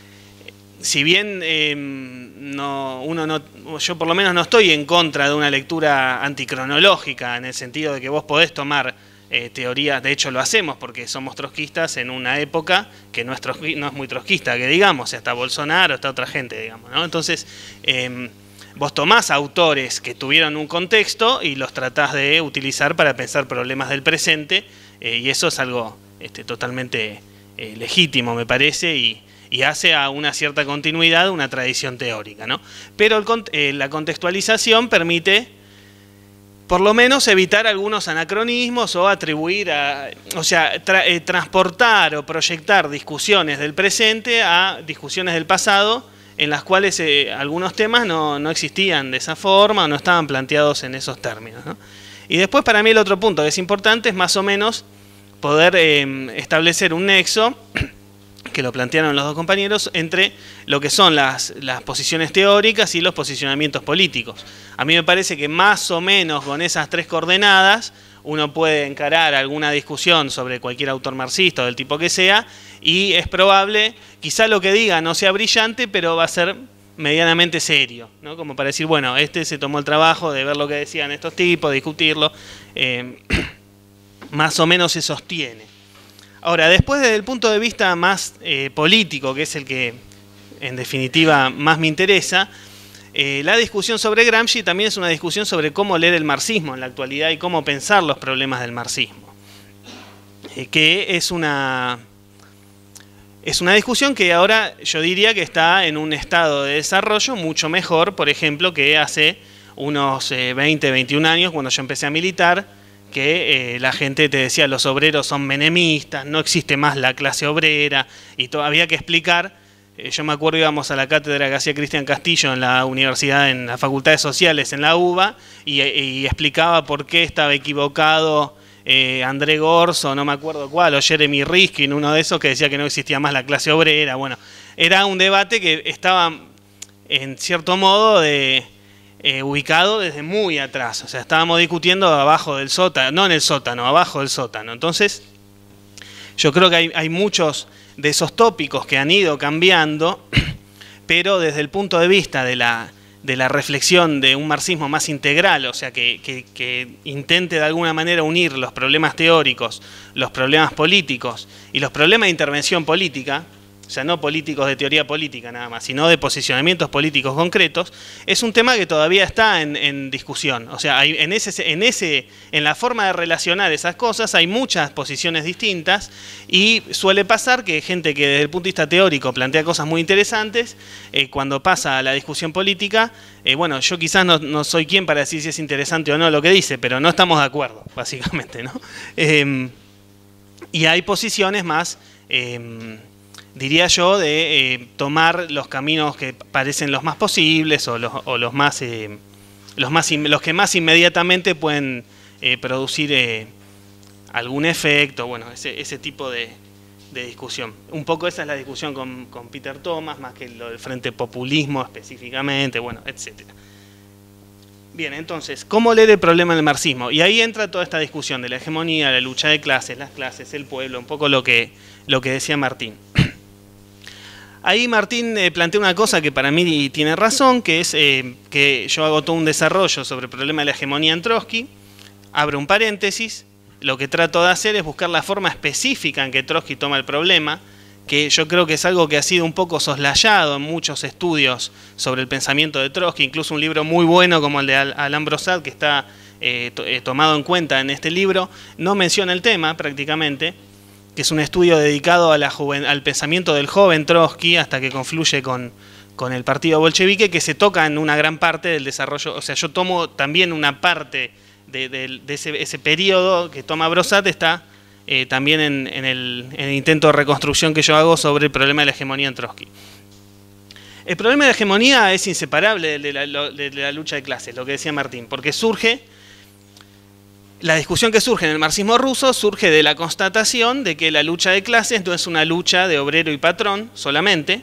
si bien eh, no, uno no, yo por lo menos no estoy en contra de una lectura anticronológica, en el sentido de que vos podés tomar Eh, teorías, de hecho lo hacemos porque somos trotskistas en una época que no es, trotski, no es muy trotskista, que digamos, está Bolsonaro, está otra gente, digamos, ¿no? Entonces, eh, vos tomás autores que tuvieron un contexto y los tratás de utilizar para pensar problemas del presente, eh, y eso es algo este, totalmente eh, legítimo, me parece, y, y hace a una cierta continuidad una tradición teórica, ¿no? Pero el, eh, la contextualización permite... por lo menos evitar algunos anacronismos o atribuir a, o sea, tra, eh, transportar o proyectar discusiones del presente a discusiones del pasado en las cuales eh, algunos temas no, no existían de esa forma o no estaban planteados en esos términos, ¿no? Y después para mí el otro punto que es importante es más o menos poder eh, establecer un nexo, que lo plantearon los dos compañeros, entre lo que son las, las posiciones teóricas y los posicionamientos políticos. A mí me parece que más o menos con esas tres coordenadas uno puede encarar alguna discusión sobre cualquier autor marxista o del tipo que sea, y es probable, quizá lo que diga no sea brillante, pero va a ser medianamente serio, ¿no? Como para decir, bueno, este se tomó el trabajo de ver lo que decían estos tipos, de discutirlo, eh, más o menos se sostiene. Ahora, después desde el punto de vista más eh, político, que es el que en definitiva más me interesa, eh, la discusión sobre Gramsci también es una discusión sobre cómo leer el marxismo en la actualidad y cómo pensar los problemas del marxismo. Eh, que es una, es una discusión que ahora yo diría que está en un estado de desarrollo mucho mejor, por ejemplo, que hace unos eh, veinte, veintiún años, cuando yo empecé a militar, que eh, la gente te decía los obreros son menemistas, no existe más la clase obrera, y todavía que explicar. Eh, yo me acuerdo, íbamos a la cátedra que hacía Cristian Castillo en la universidad, en la Facultad de Sociales, en la UBA, y, y explicaba por qué estaba equivocado eh, André Gorzo, no me acuerdo cuál, o Jeremy Riskin, uno de esos que decía que no existía más la clase obrera. Bueno, era un debate que estaba en cierto modo de... Eh, ubicado desde muy atrás, o sea, estábamos discutiendo abajo del sótano, no en el sótano, abajo del sótano. Entonces, yo creo que hay, hay muchos de esos tópicos que han ido cambiando, pero desde el punto de vista de la, de la reflexión de un marxismo más integral, o sea, que, que, que intente de alguna manera unir los problemas teóricos, los problemas políticos y los problemas de intervención política, o sea, no políticos de teoría política nada más, sino de posicionamientos políticos concretos, es un tema que todavía está en, en discusión. O sea, hay, en, ese, en, ese, en la forma de relacionar esas cosas hay muchas posiciones distintas, y suele pasar que gente que desde el punto de vista teórico plantea cosas muy interesantes, eh, cuando pasa a la discusión política, eh, bueno, yo quizás no, no soy quien para decir si es interesante o no lo que dice, pero no estamos de acuerdo, básicamente, ¿no? Eh, y hay posiciones más... Eh, diría yo, de eh, tomar los caminos que parecen los más posibles o los, o los más, eh, los más los que más inmediatamente pueden eh, producir eh, algún efecto, bueno, ese, ese tipo de, de discusión. Un poco esa es la discusión con, con Peter Thomas, más que lo del frente populismo específicamente, bueno, etcétera. Bien, entonces, ¿cómo leer el problema del marxismo? Y ahí entra toda esta discusión de la hegemonía, la lucha de clases, las clases, el pueblo, un poco lo que, lo que decía Martín. Ahí Martín eh, plantea una cosa que para mí tiene razón, que es eh, que yo hago todo un desarrollo sobre el problema de la hegemonía en Trotsky, abro un paréntesis, lo que trato de hacer es buscar la forma específica en que Trotsky toma el problema, que yo creo que es algo que ha sido un poco soslayado en muchos estudios sobre el pensamiento de Trotsky, incluso un libro muy bueno como el de Alain Brossat, que está eh, to eh, tomado en cuenta en este libro, no menciona el tema prácticamente, que es un estudio dedicado a la al pensamiento del joven Trotsky hasta que confluye con, con el partido bolchevique, que se toca en una gran parte del desarrollo. O sea, yo tomo también una parte de, de, de ese, ese periodo que toma Brossat, está eh, también en, en, el, en el intento de reconstrucción que yo hago sobre el problema de la hegemonía en Trotsky. El problema de la hegemonía es inseparable de la, de la lucha de clases, lo que decía Martín, porque surge... La discusión que surge en el marxismo ruso surge de la constatación de que la lucha de clases no es una lucha de obrero y patrón solamente,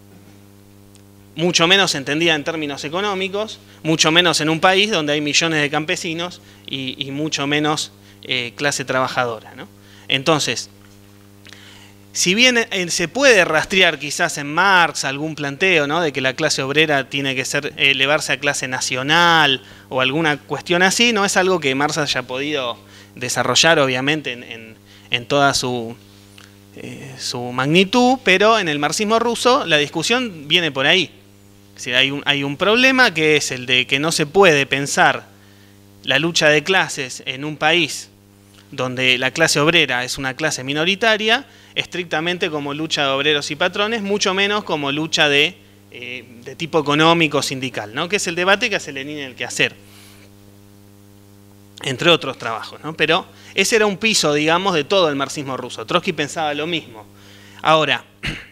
mucho menos entendida en términos económicos, mucho menos en un país donde hay millones de campesinos y, y mucho menos eh, clase trabajadora, ¿no? Entonces, si bien eh, se puede rastrear quizás en Marx algún planteo, ¿no?, de que la clase obrera tiene que ser elevarse a clase nacional o alguna cuestión así, no es algo que Marx haya podido desarrollar obviamente en, en, en toda su, eh, su magnitud, pero en el marxismo ruso la discusión viene por ahí. Es decir, hay un, hay un problema que es el de que no se puede pensar la lucha de clases en un país donde la clase obrera es una clase minoritaria, estrictamente como lucha de obreros y patrones, mucho menos como lucha de, eh, de tipo económico sindical, ¿no?, que es el debate que hace Lenin en el Quehacer, entre otros trabajos, ¿no? Pero ese era un piso, digamos, de todo el marxismo ruso. Trotsky pensaba lo mismo. Ahora,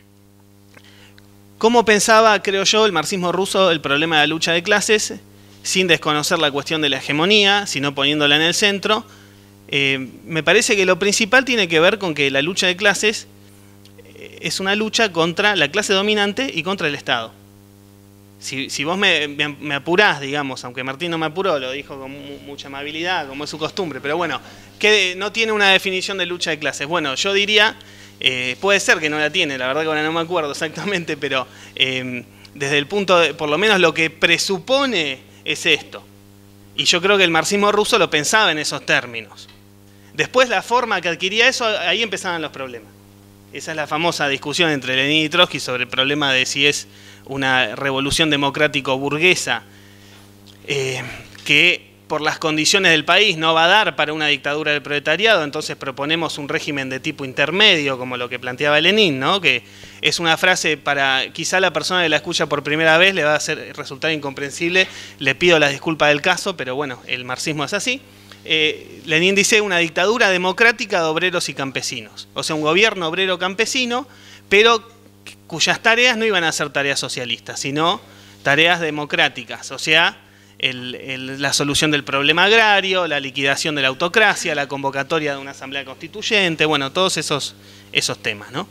¿cómo pensaba, creo yo, el marxismo ruso el problema de la lucha de clases, sin desconocer la cuestión de la hegemonía, sino poniéndola en el centro? Eh, me parece que lo principal tiene que ver con que la lucha de clases es una lucha contra la clase dominante y contra el Estado. Si, si vos me, me, me apurás, digamos, aunque Martín no me apuró, lo dijo con mu mucha amabilidad, como es su costumbre, pero bueno, que no tiene una definición de lucha de clases. Bueno, yo diría, eh, puede ser que no la tiene, la verdad que ahora no me acuerdo exactamente, pero eh, desde el punto de, por lo menos lo que presupone es esto. Y yo creo que el marxismo ruso lo pensaba en esos términos. Después la forma que adquiría eso, ahí empezaban los problemas. Esa es la famosa discusión entre Lenin y Trotsky sobre el problema de si es una revolución democrático-burguesa eh, que por las condiciones del país no va a dar para una dictadura del proletariado, entonces proponemos un régimen de tipo intermedio, como lo que planteaba Lenin, ¿no?, que es una frase para, quizá la persona que la escucha por primera vez le va a hacer resultar incomprensible, le pido las disculpas del caso, pero bueno, el marxismo es así. Eh, Lenin dice una dictadura democrática de obreros y campesinos, o sea, un gobierno obrero-campesino, pero cuyas tareas no iban a ser tareas socialistas, sino tareas democráticas, o sea, el, el, la solución del problema agrario, la liquidación de la autocracia, la convocatoria de una asamblea constituyente, bueno, todos esos, esos temas, ¿no?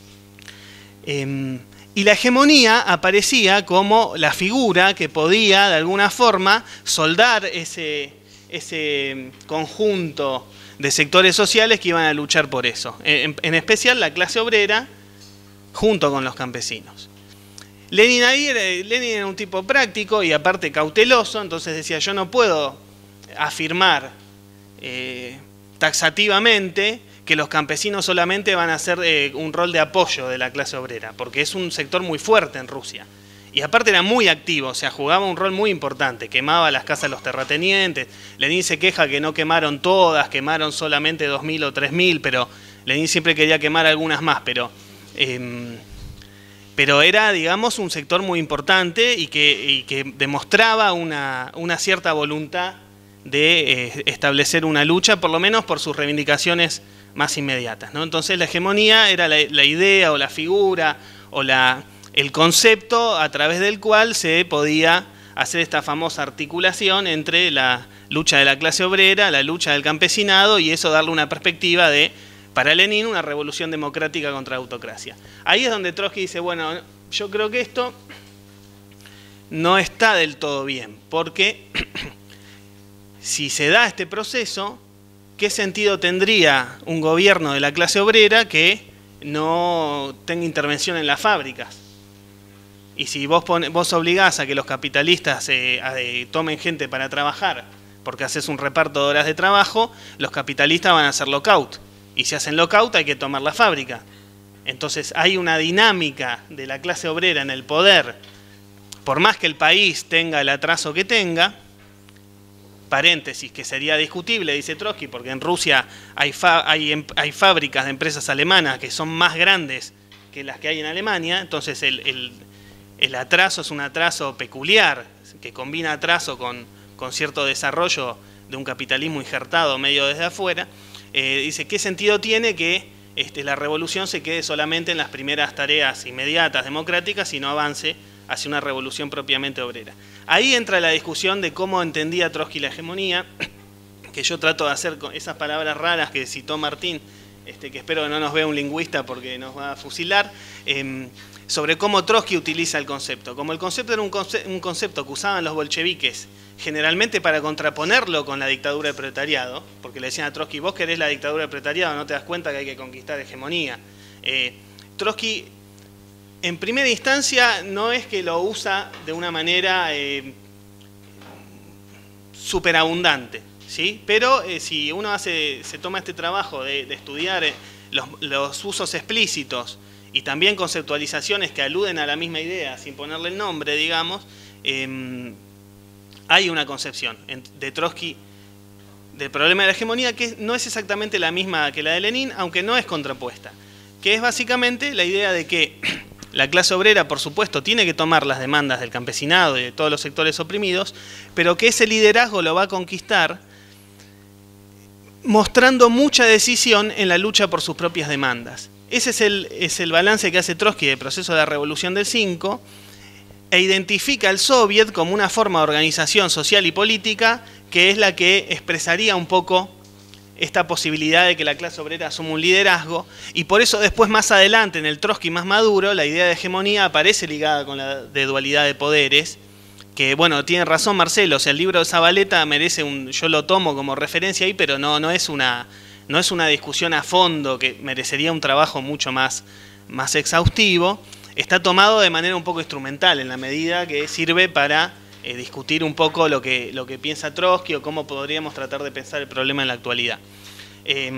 Eh, y la hegemonía aparecía como la figura que podía, de alguna forma, soldar ese... ese conjunto de sectores sociales que iban a luchar por eso, en, en especial la clase obrera junto con los campesinos. Lenin ahí era, Lenin era un tipo práctico y aparte cauteloso, entonces decía, yo no puedo afirmar eh, taxativamente que los campesinos solamente van a hacer eh, un rol de apoyo de la clase obrera, porque es un sector muy fuerte en Rusia. Y aparte era muy activo, o sea, jugaba un rol muy importante, quemaba las casas de los terratenientes. Lenin se queja que no quemaron todas, quemaron solamente dos mil o tres mil, pero Lenin siempre quería quemar algunas más, pero, eh, pero era, digamos, un sector muy importante y que, y que demostraba una, una cierta voluntad de eh, establecer una lucha, por lo menos por sus reivindicaciones más inmediatas, ¿no? Entonces la hegemonía era la, la idea o la figura o la... el concepto a través del cual se podía hacer esta famosa articulación entre la lucha de la clase obrera, la lucha del campesinado, y eso darle una perspectiva de, para Lenin, una revolución democrática contra la autocracia. Ahí es donde Trotsky dice, bueno, yo creo que esto no está del todo bien, porque si se da este proceso, ¿qué sentido tendría un gobierno de la clase obrera que no tenga intervención en las fábricas? Y si vos, pone, vos obligás a que los capitalistas eh, a, eh, tomen gente para trabajar, porque haces un reparto de horas de trabajo, los capitalistas van a hacer lockout. Y si hacen lockout hay que tomar la fábrica. Entonces hay una dinámica de la clase obrera en el poder, por más que el país tenga el atraso que tenga, paréntesis, que sería discutible, dice Trotsky, porque en Rusia hay, hay, hay fábricas de empresas alemanas que son más grandes que las que hay en Alemania, entonces el, el, el atraso es un atraso peculiar, que combina atraso con, con cierto desarrollo de un capitalismo injertado medio desde afuera. Eh, dice, ¿qué sentido tiene que este, la revolución se quede solamente en las primeras tareas inmediatas democráticas y no avance hacia una revolución propiamente obrera? Ahí entra la discusión de cómo entendía Trotsky la hegemonía, que yo trato de hacer con esas palabras raras que citó Martín, este, que espero que no nos vea un lingüista porque nos va a fusilar, eh, sobre cómo Trotsky utiliza el concepto. Como el concepto era un, conce un concepto que usaban los bolcheviques generalmente para contraponerlo con la dictadura del proletariado, porque le decían a Trotsky, vos querés la dictadura del proletariado, no te das cuenta que hay que conquistar hegemonía. Eh, Trotsky, en primera instancia, no es que lo usa de una manera eh, superabundante, ¿sí? Pero eh, si uno hace, se toma este trabajo de, de estudiar eh, los, los usos explícitos y también conceptualizaciones que aluden a la misma idea, sin ponerle el nombre, digamos, eh, hay una concepción de Trotsky del problema de la hegemonía que no es exactamente la misma que la de Lenin, aunque no es contrapuesta, que es básicamente la idea de que la clase obrera, por supuesto, tiene que tomar las demandas del campesinado y de todos los sectores oprimidos, pero que ese liderazgo lo va a conquistar mostrando mucha decisión en la lucha por sus propias demandas. Ese es el, es el balance que hace Trotsky del proceso de la Revolución del cinco, e identifica al Soviet como una forma de organización social y política que es la que expresaría un poco esta posibilidad de que la clase obrera asuma un liderazgo, y por eso después, más adelante, en el Trotsky más maduro, la idea de hegemonía aparece ligada con la de dualidad de poderes, que, bueno, tiene razón Marcelo, o sea, el libro de Zabaleta merece un, yo lo tomo como referencia ahí, pero no, no, es, una, no es una discusión a fondo que merecería un trabajo mucho más, más exhaustivo. Está tomado de manera un poco instrumental, en la medida que sirve para eh, discutir un poco lo que, lo que piensa Trotsky o cómo podríamos tratar de pensar el problema en la actualidad. Eh,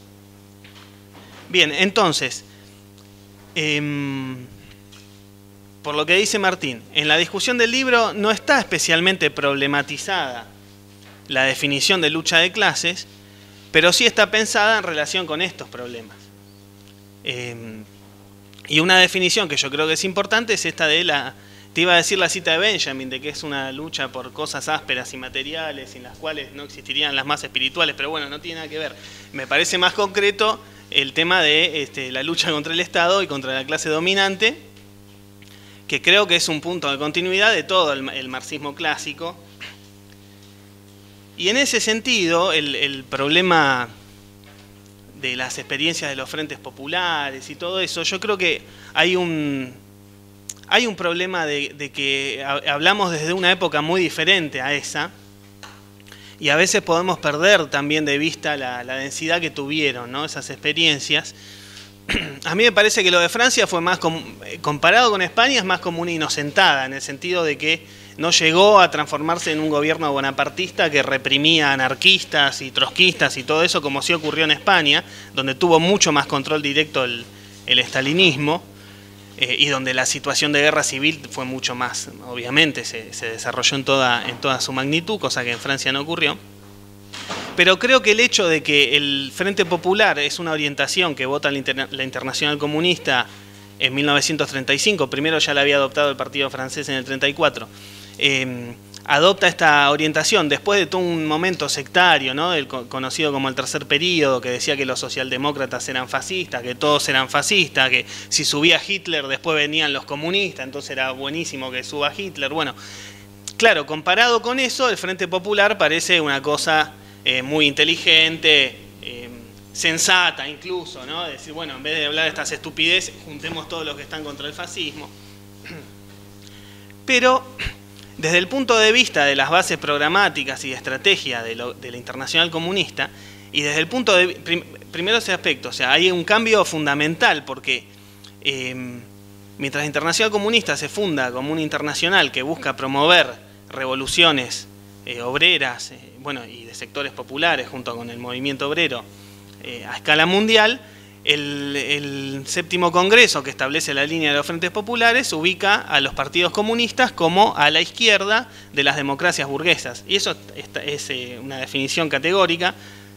bien, entonces, eh, por lo que dice Martín, en la discusión del libro no está especialmente problematizada la definición de lucha de clases, pero sí está pensada en relación con estos problemas. Eh, Y una definición que yo creo que es importante es esta de la, te iba a decir la cita de Benjamin, de que es una lucha por cosas ásperas y materiales, sin las cuales no existirían las más espirituales, pero bueno, no tiene nada que ver. Me parece más concreto el tema de este, la lucha contra el Estado y contra la clase dominante, que creo que es un punto de continuidad de todo el, el marxismo clásico. Y en ese sentido, el, el problema de las experiencias de los frentes populares y todo eso, yo creo que hay un, hay un problema de, de que hablamos desde una época muy diferente a esa, y a veces podemos perder también de vista la, la densidad que tuvieron, ¿no?, esas experiencias. A mí me parece que lo de Francia fue más, comparado con España, es más como una inocentada, en el sentido de que no llegó a transformarse en un gobierno bonapartista que reprimía anarquistas y trotskistas y todo eso, como sí ocurrió en España, donde tuvo mucho más control directo el, el estalinismo, eh, y donde la situación de guerra civil fue mucho más, obviamente, se, se desarrolló en toda, en toda su magnitud, cosa que en Francia no ocurrió. Pero creo que el hecho de que el Frente Popular es una orientación que vota la, Interna la Internacional Comunista en mil novecientos treinta y cinco, primero ya la había adoptado el Partido Francés en el treinta y cuatro, eh, adopta esta orientación después de todo un momento sectario, ¿no?, el conocido como el tercer período, que decía que los socialdemócratas eran fascistas, que todos eran fascistas, que si subía Hitler después venían los comunistas, entonces era buenísimo que suba Hitler. Bueno, claro, comparado con eso, el Frente Popular parece una cosa eh, muy inteligente, eh, sensata incluso, ¿no? Decir, bueno, en vez de hablar de estas estupideces, juntemos todos los que están contra el fascismo. Pero desde el punto de vista de las bases programáticas y de estrategia de, lo, de la Internacional Comunista, y desde el punto de... Prim, primero ese aspecto, o sea, hay un cambio fundamental porque eh, mientras la Internacional Comunista se funda como una internacional que busca promover revoluciones eh, obreras, eh, bueno, y de sectores populares junto con el movimiento obrero eh, a escala mundial, el, el séptimo congreso que establece la línea de los frentes populares ubica a los partidos comunistas como a la izquierda de las democracias burguesas. Y eso es, es eh, una definición categórica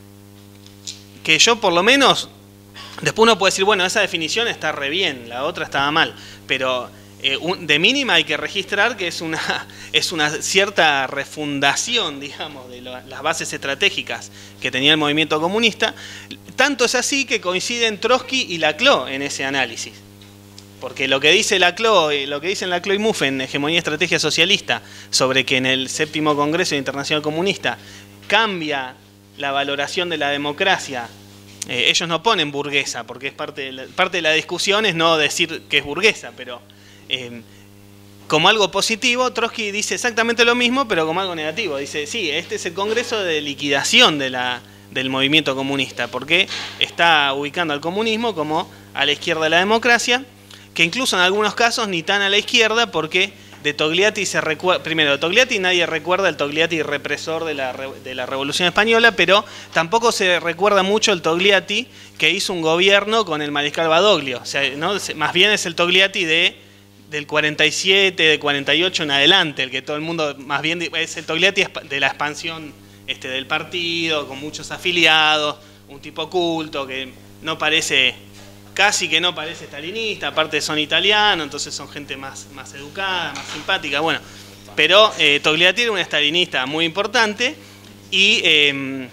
que yo por lo menos, después uno puede decir, bueno, esa definición está re bien, la otra estaba mal, pero eh, un, de mínima hay que registrar que es una, es una cierta refundación, digamos, de lo, las bases estratégicas que tenía el movimiento comunista. Tanto es así que coinciden Trotsky y Laclau en ese análisis. Porque lo que dice Laclau, lo que dicen Laclau y Mouffe en Hegemonía y Estrategia Socialista, sobre que en el séptimo Congreso Internacional Comunista cambia la valoración de la democracia, eh, ellos no ponen burguesa, porque es parte de, la, parte de la discusión es no decir que es burguesa, pero eh, como algo positivo, Trotsky dice exactamente lo mismo, pero como algo negativo. Dice, sí, este es el Congreso de liquidación de la, del movimiento comunista, porque está ubicando al comunismo como a la izquierda de la democracia, que incluso en algunos casos ni tan a la izquierda, porque de Togliatti se recuerda, primero, de Togliatti nadie recuerda el Togliatti represor de la, de la Revolución Española, pero tampoco se recuerda mucho el Togliatti que hizo un gobierno con el mariscal Badoglio. O sea, ¿no? Más bien es el Togliatti de, del cuarenta y siete, de cuarenta y ocho en adelante, el que todo el mundo, más bien es el Togliatti de la expansión este, del partido, con muchos afiliados, un tipo culto que no parece... Casi que no parece stalinista, aparte son italianos, entonces son gente más, más educada, más simpática, bueno. Pero eh, Togliatti era un stalinista muy importante y eh,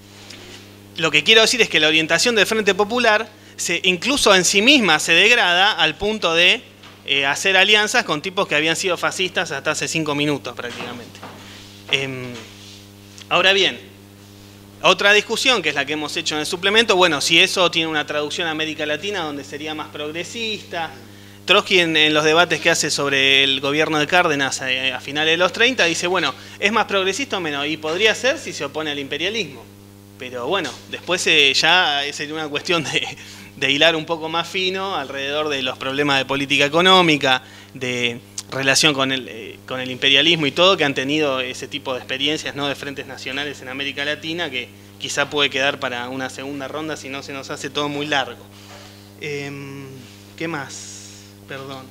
lo que quiero decir es que la orientación del Frente Popular se, incluso en sí misma se degrada al punto de eh, hacer alianzas con tipos que habían sido fascistas hasta hace cinco minutos prácticamente. Eh, ahora bien, otra discusión, que es la que hemos hecho en el suplemento, bueno, si eso tiene una traducción a América Latina donde sería más progresista. Trotsky en, en los debates que hace sobre el gobierno de Cárdenas a, a finales de los treinta dice, bueno, ¿es más progresista o menos? Y podría ser si se opone al imperialismo. Pero bueno, después eh, ya sería una cuestión de, de hilar un poco más fino alrededor de los problemas de política económica, de relación con el, eh, con el imperialismo y todo, que han tenido ese tipo de experiencias, ¿no?, de frentes nacionales en América Latina, que quizá puede quedar para una segunda ronda si no se nos hace todo muy largo. Eh, ¿Qué más? Perdón.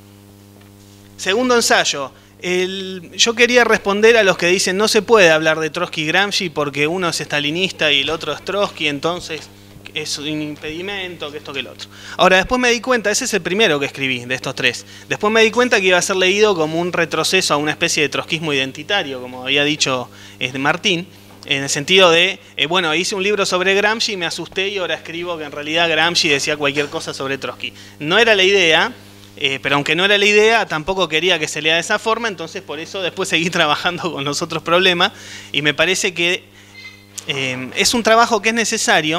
Segundo ensayo. El, yo quería responder a los que dicen no se puede hablar de Trotsky y Gramsci porque uno es stalinista y el otro es Trotsky, entonces es un impedimento, que esto, que el otro. Ahora, después me di cuenta, ese es el primero que escribí de estos tres, después me di cuenta que iba a ser leído como un retroceso a una especie de trotskismo identitario, como había dicho eh, Martín, en el sentido de, eh, bueno, hice un libro sobre Gramsci y me asusté y ahora escribo que en realidad Gramsci decía cualquier cosa sobre Trotsky. No era la idea, eh, pero aunque no era la idea, tampoco quería que se lea de esa forma, entonces por eso después seguí trabajando con los otros problemas y me parece que eh, es un trabajo que es necesario.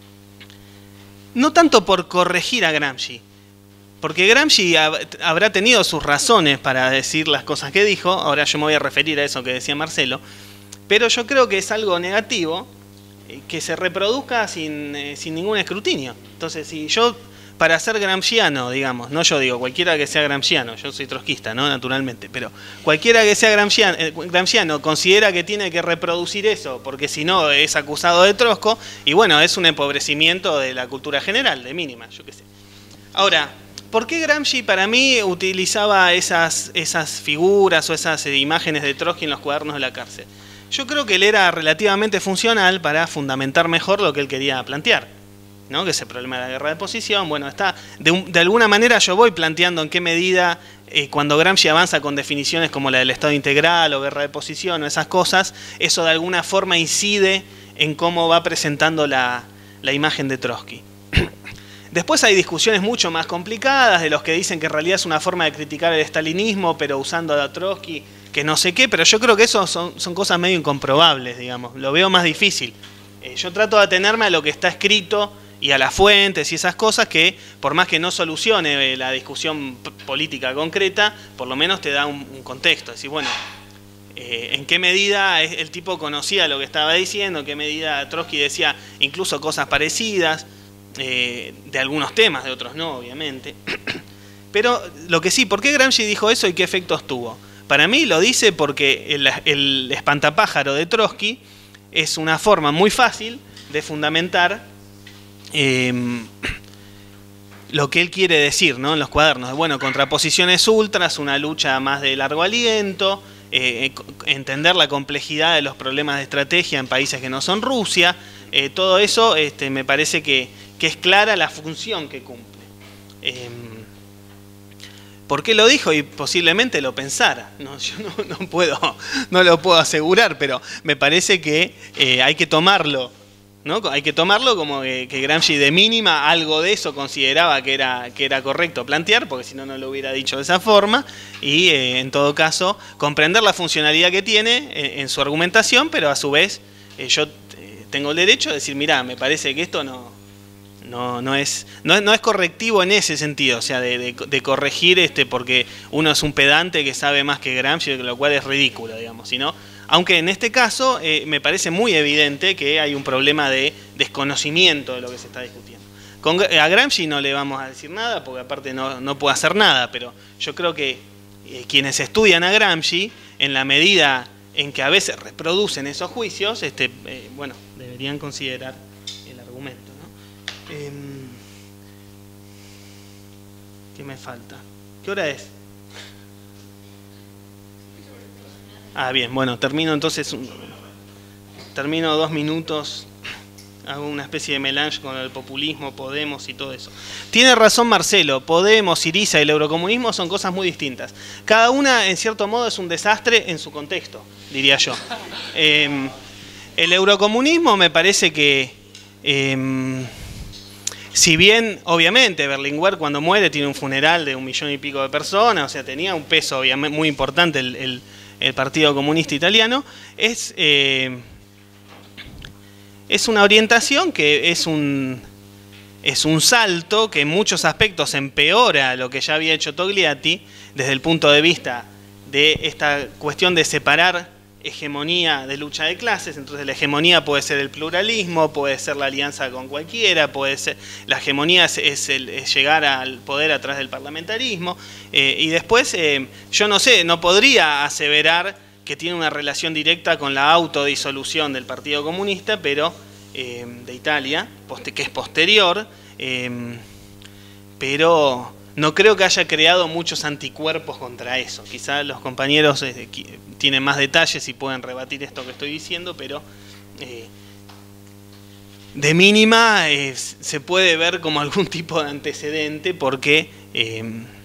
No tanto por corregir a Gramsci, porque Gramsci habrá tenido sus razones para decir las cosas que dijo, ahora yo me voy a referir a eso que decía Marcelo, pero yo creo que es algo negativo que se reproduzca sin, sin ningún escrutinio. Entonces, si yo, para ser gramsciano, digamos, no yo digo, cualquiera que sea gramsciano, yo soy trotskista, ¿no?, naturalmente, pero cualquiera que sea gramsciano, eh, gramsciano considera que tiene que reproducir eso, porque si no es acusado de trosco, y bueno, es un empobrecimiento de la cultura general, de mínima, yo qué sé. Ahora, ¿por qué Gramsci para mí utilizaba esas, esas figuras o esas eh, imágenes de Trotsky en los cuadernos de la cárcel? Yo creo que él era relativamente funcional para fundamentar mejor lo que él quería plantear, ¿no?, que es el problema de la guerra de posición. Bueno, está de, un, de alguna manera yo voy planteando en qué medida eh, cuando Gramsci avanza con definiciones como la del Estado integral o guerra de posición o esas cosas, eso de alguna forma incide en cómo va presentando la, la imagen de Trotsky. Después hay discusiones mucho más complicadas de los que dicen que en realidad es una forma de criticar el estalinismo, pero usando a Trotsky que no sé qué, pero yo creo que eso son, son cosas medio incomprobables, digamos, lo veo más difícil. Eh, yo trato de atenerme a lo que está escrito y a las fuentes y esas cosas que, por más que no solucione la discusión política concreta, por lo menos te da un, un contexto, es decir, bueno, eh, en qué medida el tipo conocía lo que estaba diciendo, en qué medida Trotsky decía incluso cosas parecidas, eh, de algunos temas, de otros no, obviamente. Pero lo que sí, ¿por qué Gramsci dijo eso y qué efectos tuvo? Para mí lo dice porque el, el espantapájaro de Trotsky es una forma muy fácil de fundamentar eh, lo que él quiere decir, ¿no? En los cuadernos. Bueno, contraposiciones ultras, una lucha más de largo aliento, eh, entender la complejidad de los problemas de estrategia en países que no son Rusia, eh, todo eso este, me parece que, que es clara la función que cumple. Eh, ¿Por qué lo dijo? Y posiblemente lo pensara. No, yo no, no, puedo, no lo puedo asegurar, pero me parece que eh, hay que tomarlo, ¿no? Hay que tomarlo como que, que Gramsci de mínima algo de eso consideraba que era, que era correcto plantear, porque si no, no lo hubiera dicho de esa forma, y eh, en todo caso comprender la funcionalidad que tiene en, en su argumentación, pero a su vez eh, yo eh, tengo el derecho de decir, mirá, me parece que esto no... No, no, es, no, no es correctivo en ese sentido, o sea, de, de, de corregir este porque uno es un pedante que sabe más que Gramsci, lo cual es ridículo, digamos, sino, aunque en este caso eh, me parece muy evidente que hay un problema de desconocimiento de lo que se está discutiendo. Con, a Gramsci no le vamos a decir nada, porque aparte no, no puede hacer nada, pero yo creo que eh, quienes estudian a Gramsci, en la medida en que a veces reproducen esos juicios, este, eh, bueno, deberían considerar el argumento. Eh, ¿Qué me falta? ¿Qué hora es? Ah, bien, bueno, termino entonces, un, termino dos minutos, hago una especie de melange con el populismo, Podemos y todo eso. Tiene razón Marcelo, Podemos, Syriza y el eurocomunismo son cosas muy distintas. Cada una, en cierto modo, es un desastre en su contexto, diría yo. Eh, el eurocomunismo me parece que... Eh, Si bien, obviamente, Berlinguer cuando muere tiene un funeral de un millón y pico de personas, o sea, tenía un peso obviamente muy importante el, el, el Partido Comunista Italiano, es, eh, es una orientación que es un, es un salto que en muchos aspectos empeora lo que ya había hecho Togliatti desde el punto de vista de esta cuestión de separar hegemonía de lucha de clases. Entonces la hegemonía puede ser el pluralismo, puede ser la alianza con cualquiera, puede ser la hegemonía es, es, el, es llegar al poder a través del parlamentarismo, eh, y después eh, yo no sé, no podría aseverar que tiene una relación directa con la autodisolución del Partido Comunista, pero eh, de Italia, que es posterior, eh, pero no creo que haya creado muchos anticuerpos contra eso. Quizás los compañeros eh, tienen más detalles y pueden rebatir esto que estoy diciendo, pero eh, de mínima eh, se puede ver como algún tipo de antecedente, porque eh,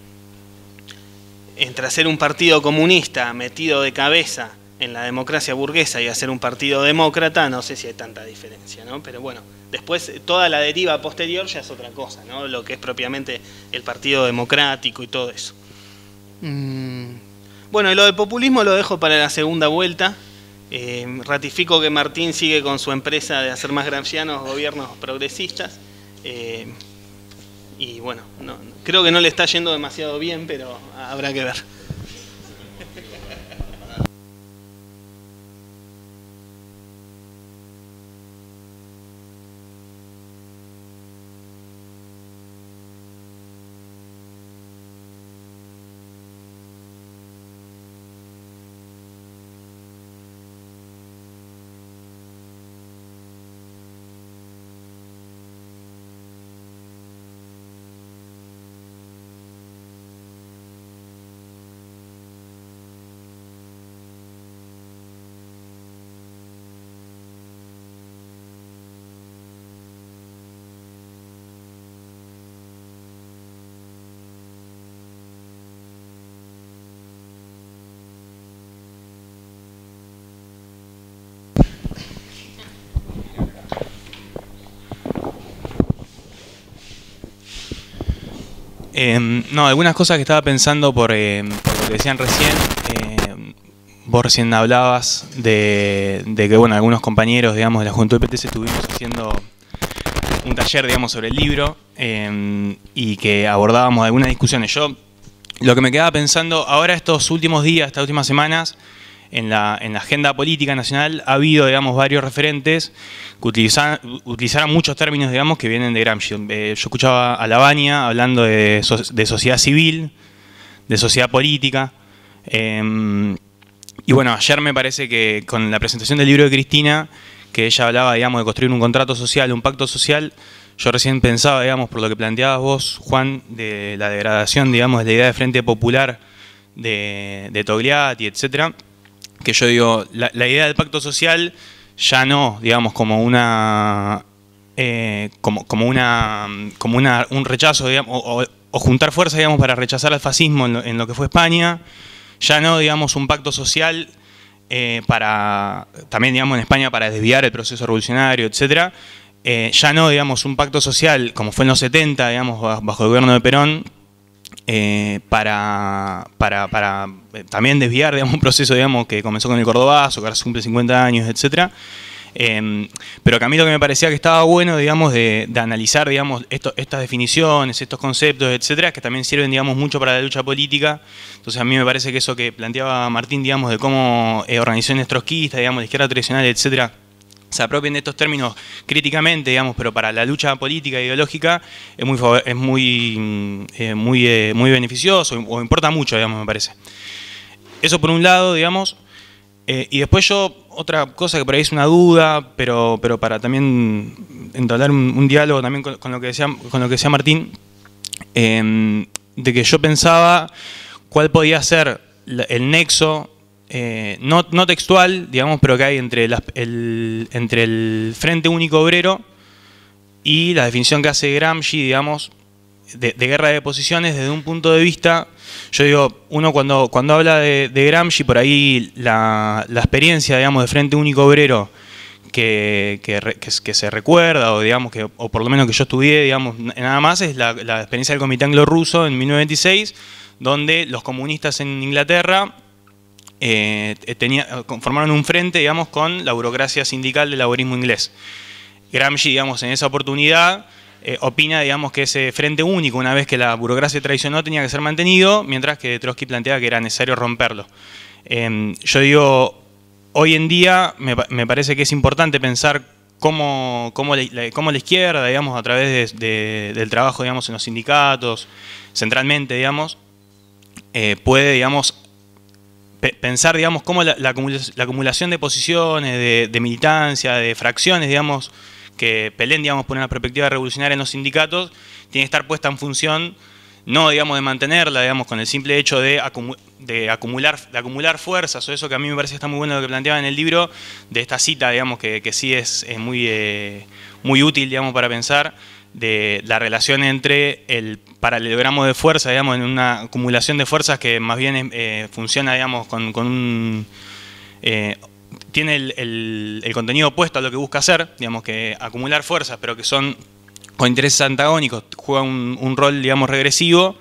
entre hacer un partido comunista metido de cabeza en la democracia burguesa y hacer un partido demócrata, no sé si hay tanta diferencia, ¿no? Pero bueno, después toda la deriva posterior ya es otra cosa, ¿no? Lo que es propiamente el Partido Democrático y todo eso. Mm. Bueno, y lo del populismo lo dejo para la segunda vuelta. Eh, ratifico que Martín sigue con su empresa de hacer más gramscianos gobiernos progresistas. Eh, y bueno, no, creo que no le está yendo demasiado bien, pero habrá que ver. Eh, no, algunas cosas que estaba pensando por, eh, por lo que decían recién. Eh, vos recién hablabas de, de que, bueno, algunos compañeros, digamos, de la Juventud del P T C estuvimos haciendo un taller, digamos, sobre el libro eh, y que abordábamos algunas discusiones. Yo, lo que me quedaba pensando, ahora estos últimos días, estas últimas semanas, en la, en la agenda política nacional ha habido, digamos, varios referentes que utilizan, utilizaron muchos términos, digamos, que vienen de Gramsci. Eh, yo escuchaba a Lavagna hablando de, so, de sociedad civil, de sociedad política. Eh, y bueno, ayer me parece que con la presentación del libro de Cristina, que ella hablaba, digamos, de construir un contrato social, un pacto social, yo recién pensaba, digamos, por lo que planteabas vos, Juan, de la degradación, digamos, de la idea de Frente Popular de, de Togliatti, etcétera, que yo digo, la, la idea del pacto social ya no, digamos, como una, eh, como, como una, como una, un rechazo, digamos, o, o juntar fuerzas, digamos, para rechazar al fascismo en lo, en lo que fue España, ya no, digamos, un pacto social eh, para, también, digamos, en España para desviar el proceso revolucionario, etcétera, eh, ya no, digamos, un pacto social como fue en los setenta, digamos, bajo el gobierno de Perón, Eh, para, para, para eh, también desviar, digamos, un proceso, digamos, que comenzó con el Cordobazo, que ahora se cumple cincuenta años, etcétera. Eh, pero que a mí lo que me parecía que estaba bueno, digamos, de, de analizar, digamos, esto, estas definiciones, estos conceptos, etcétera, que también sirven, digamos, mucho para la lucha política. Entonces a mí me parece que eso que planteaba Martín, digamos, de cómo eh, organizaciones trotskistas, digamos, de izquierda tradicional, etcétera, se apropien de estos términos críticamente, digamos, pero para la lucha política e ideológica es muy, es muy, eh, muy, eh, muy beneficioso, o importa mucho, digamos, me parece. Eso por un lado, digamos, eh, y después yo, otra cosa que por ahí es una duda, pero, pero para también entablar un, un diálogo también con, con, lo que decía, con lo que decía Martín, eh, de que yo pensaba cuál podía ser el nexo, Eh, no, no textual, digamos, pero que hay entre, las, el, entre el Frente Único Obrero y la definición que hace Gramsci, digamos, de, de guerra de posiciones desde un punto de vista, yo digo, uno cuando, cuando habla de, de Gramsci, por ahí la, la experiencia, digamos, de Frente Único Obrero que, que, que, que se recuerda, o digamos, que, o por lo menos que yo estudié, digamos, nada más, es la, la experiencia del Comité Anglo-Ruso en mil novecientos veintiséis, donde los comunistas en Inglaterra Eh, tenía, formaron un frente, digamos, con la burocracia sindical del laborismo inglés. Gramsci, digamos, en esa oportunidad eh, opina, digamos, que ese frente único, una vez que la burocracia traicionó, tenía que ser mantenido, mientras que Trotsky planteaba que era necesario romperlo. Eh, yo digo, hoy en día me, me parece que es importante pensar cómo, cómo, la, cómo la izquierda, digamos, a través de, de, del trabajo, digamos, en los sindicatos, centralmente, digamos, eh, puede, digamos, pensar, digamos, cómo la, la, acumulación, la acumulación de posiciones, de, de militancia, de fracciones, digamos, que peleen, digamos, por una perspectiva revolucionaria en los sindicatos, tiene que estar puesta en función, no, digamos, de mantenerla, digamos, con el simple hecho de, acumu de, acumular, de acumular fuerzas, o eso que a mí me parece que está muy bueno lo que planteaba en el libro, de esta cita, digamos, que, que sí es, es muy, eh, muy útil, digamos, para pensar, de la relación entre el paralelogramo de fuerza, digamos, en una acumulación de fuerzas que más bien eh, funciona, digamos, con, con un... Eh, tiene el, el, el contenido opuesto a lo que busca hacer, digamos, que acumular fuerzas, pero que son con intereses antagónicos, juega un, un rol, digamos, regresivo.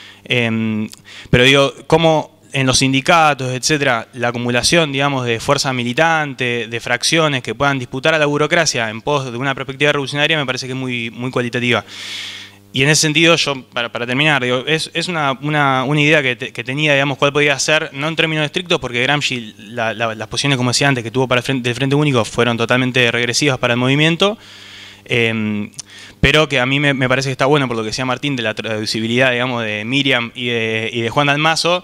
Eh, pero digo, cómo en los sindicatos, etcétera, la acumulación, digamos, de fuerza militante, de fracciones que puedan disputar a la burocracia en pos de una perspectiva revolucionaria, me parece que es muy, muy cualitativa. Y en ese sentido, yo, para, para terminar, digo, es, es una, una, una idea que, te, que tenía, digamos, cuál podía ser, no en términos estrictos, porque Gramsci, la, la, las posiciones, como decía antes, que tuvo para el Frente, del Frente Único fueron totalmente regresivas para el movimiento, eh, pero que a mí me, me parece que está bueno, por lo que decía Martín, de la traducibilidad, digamos, de Miriam y de, y de Juan Dalmazo,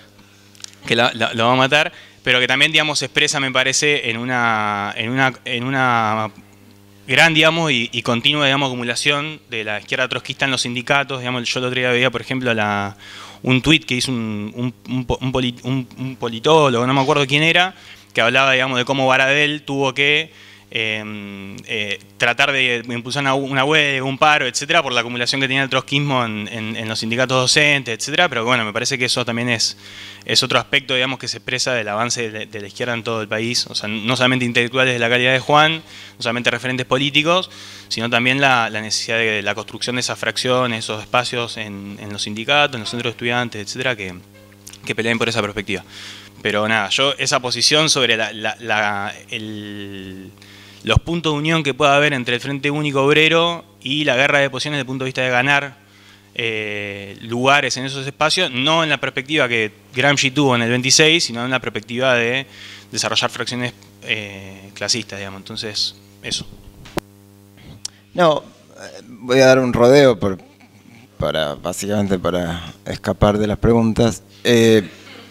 que la, la, lo va a matar, pero que también, digamos, se expresa, me parece, en una, en una, en una gran, digamos, y, y continua, digamos, acumulación de la izquierda trotskista en los sindicatos. Digamos, yo el otro día veía, por ejemplo, la, un tuit que hizo un, un, un, un, polit, un, un politólogo, no me acuerdo quién era, que hablaba, digamos, de cómo Baradel tuvo que Eh, eh, tratar de impulsar una, una huelga, un paro, etcétera, por la acumulación que tenía el trotskismo en, en, en los sindicatos docentes, etcétera, pero bueno, me parece que eso también es, es otro aspecto, digamos, que se expresa del avance de, de la izquierda en todo el país, o sea, no solamente intelectuales de la calidad de Juan, no solamente referentes políticos, sino también la, la necesidad de la construcción de esas fracciones, esos espacios en, en los sindicatos, en los centros de estudiantes, etcétera, que, que peleen por esa perspectiva. Pero nada, yo esa posición sobre la, la, la, el, los puntos de unión que pueda haber entre el Frente Único Obrero y la guerra de posiciones desde el punto de vista de ganar eh, lugares en esos espacios, no en la perspectiva que Gramsci tuvo en el veintiséis, sino en la perspectiva de desarrollar fracciones eh, clasistas, digamos. Entonces, eso. No, voy a dar un rodeo por, para, básicamente para escapar de las preguntas. Eh,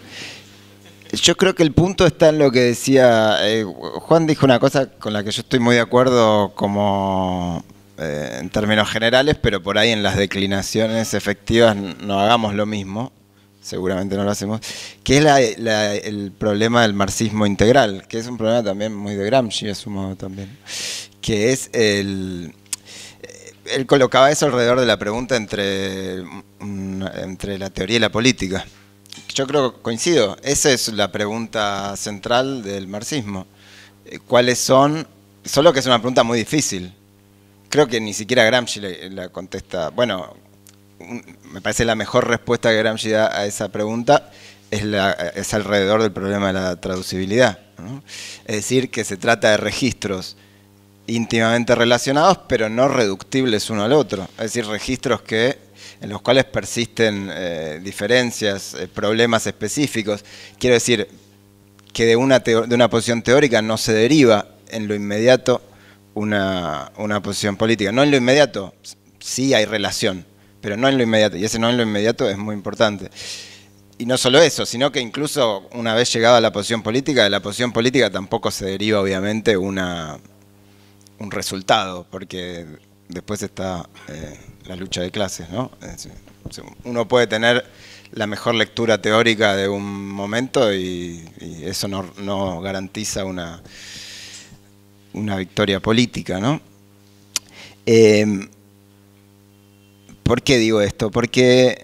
Yo creo que el punto está en lo que decía, eh, Juan dijo una cosa con la que yo estoy muy de acuerdo como eh, en términos generales, pero por ahí en las declinaciones efectivas no hagamos lo mismo, seguramente no lo hacemos, que es la, la, el problema del marxismo integral, que es un problema también muy de Gramsci, asumo también, que es el... Él colocaba eso alrededor de la pregunta entre, entre la teoría y la política. Yo creo que coincido, esa es la pregunta central del marxismo. ¿Cuáles son? Solo que es una pregunta muy difícil. Creo que ni siquiera Gramsci la contesta. Bueno, me parece la mejor respuesta que Gramsci da a esa pregunta es, la, es alrededor del problema de la traducibilidad, ¿no? Es decir, que se trata de registros íntimamente relacionados, pero no reductibles uno al otro. Es decir, registros que... en los cuales persisten eh, diferencias, eh, problemas específicos. Quiero decir que de una, de una posición teórica no se deriva en lo inmediato una, una posición política. No en lo inmediato, sí hay relación, pero no en lo inmediato. Y ese no en lo inmediato es muy importante. Y no solo eso, sino que incluso una vez llegado a la posición política, de la posición política tampoco se deriva obviamente una, un resultado, porque después está... Eh, la lucha de clases, ¿no? Uno puede tener la mejor lectura teórica de un momento y, y eso no, no garantiza una, una victoria política, ¿no? Eh, ¿Por qué digo esto? Porque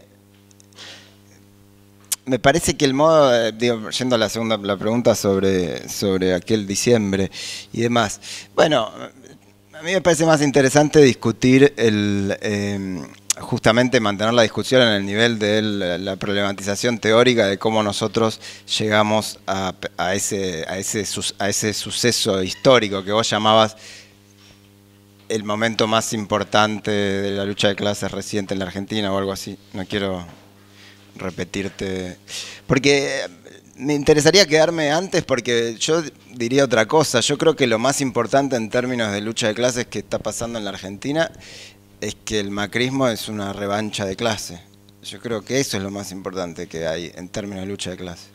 me parece que el modo, digo, yendo a la segunda la pregunta sobre, sobre aquel diciembre y demás, bueno... A mí me parece más interesante discutir, el, eh, justamente mantener la discusión en el nivel de la problematización teórica de cómo nosotros llegamos a, a, ese, a, ese, a ese suceso histórico que vos llamabas el momento más importante de la lucha de clases reciente en la Argentina o algo así. No quiero repetirte, porque me interesaría quedarme antes porque yo diría otra cosa. Yo creo que lo más importante en términos de lucha de clases que está pasando en la Argentina es que el macrismo es una revancha de clase. Yo creo que eso es lo más importante que hay en términos de lucha de clases.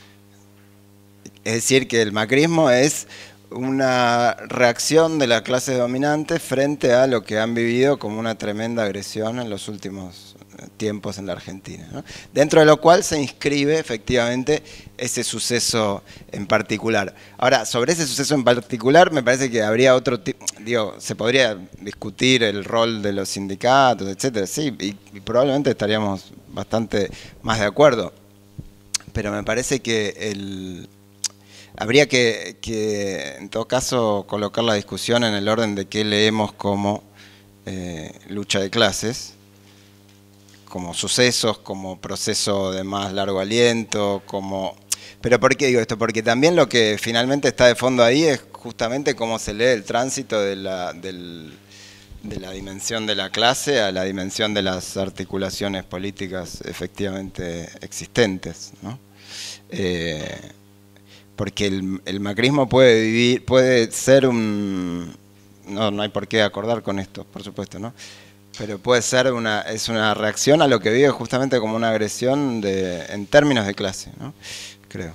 Es decir, que el macrismo es una reacción de la clase dominante frente a lo que han vivido como una tremenda agresión en los últimos tiempos en la Argentina, ¿no? Dentro de lo cual se inscribe efectivamente ese suceso en particular. Ahora, sobre ese suceso en particular me parece que habría otro tipo, digo, se podría discutir el rol de los sindicatos, etcétera, sí, y, y probablemente estaríamos bastante más de acuerdo, pero me parece que el... habría que, que, en todo caso, colocar la discusión en el orden de qué leemos como eh, lucha de clases, como sucesos, como proceso de más largo aliento, como... ¿Pero por qué digo esto? Porque también lo que finalmente está de fondo ahí es justamente cómo se lee el tránsito de la, del, de la dimensión de la clase a la dimensión de las articulaciones políticas efectivamente existentes, ¿no? Eh, porque el, el macrismo puede vivir, puede ser un... No, no hay por qué acordar con esto, por supuesto, ¿no? Pero puede ser una, es una reacción a lo que vive justamente como una agresión de, en términos de clase, ¿no? Creo.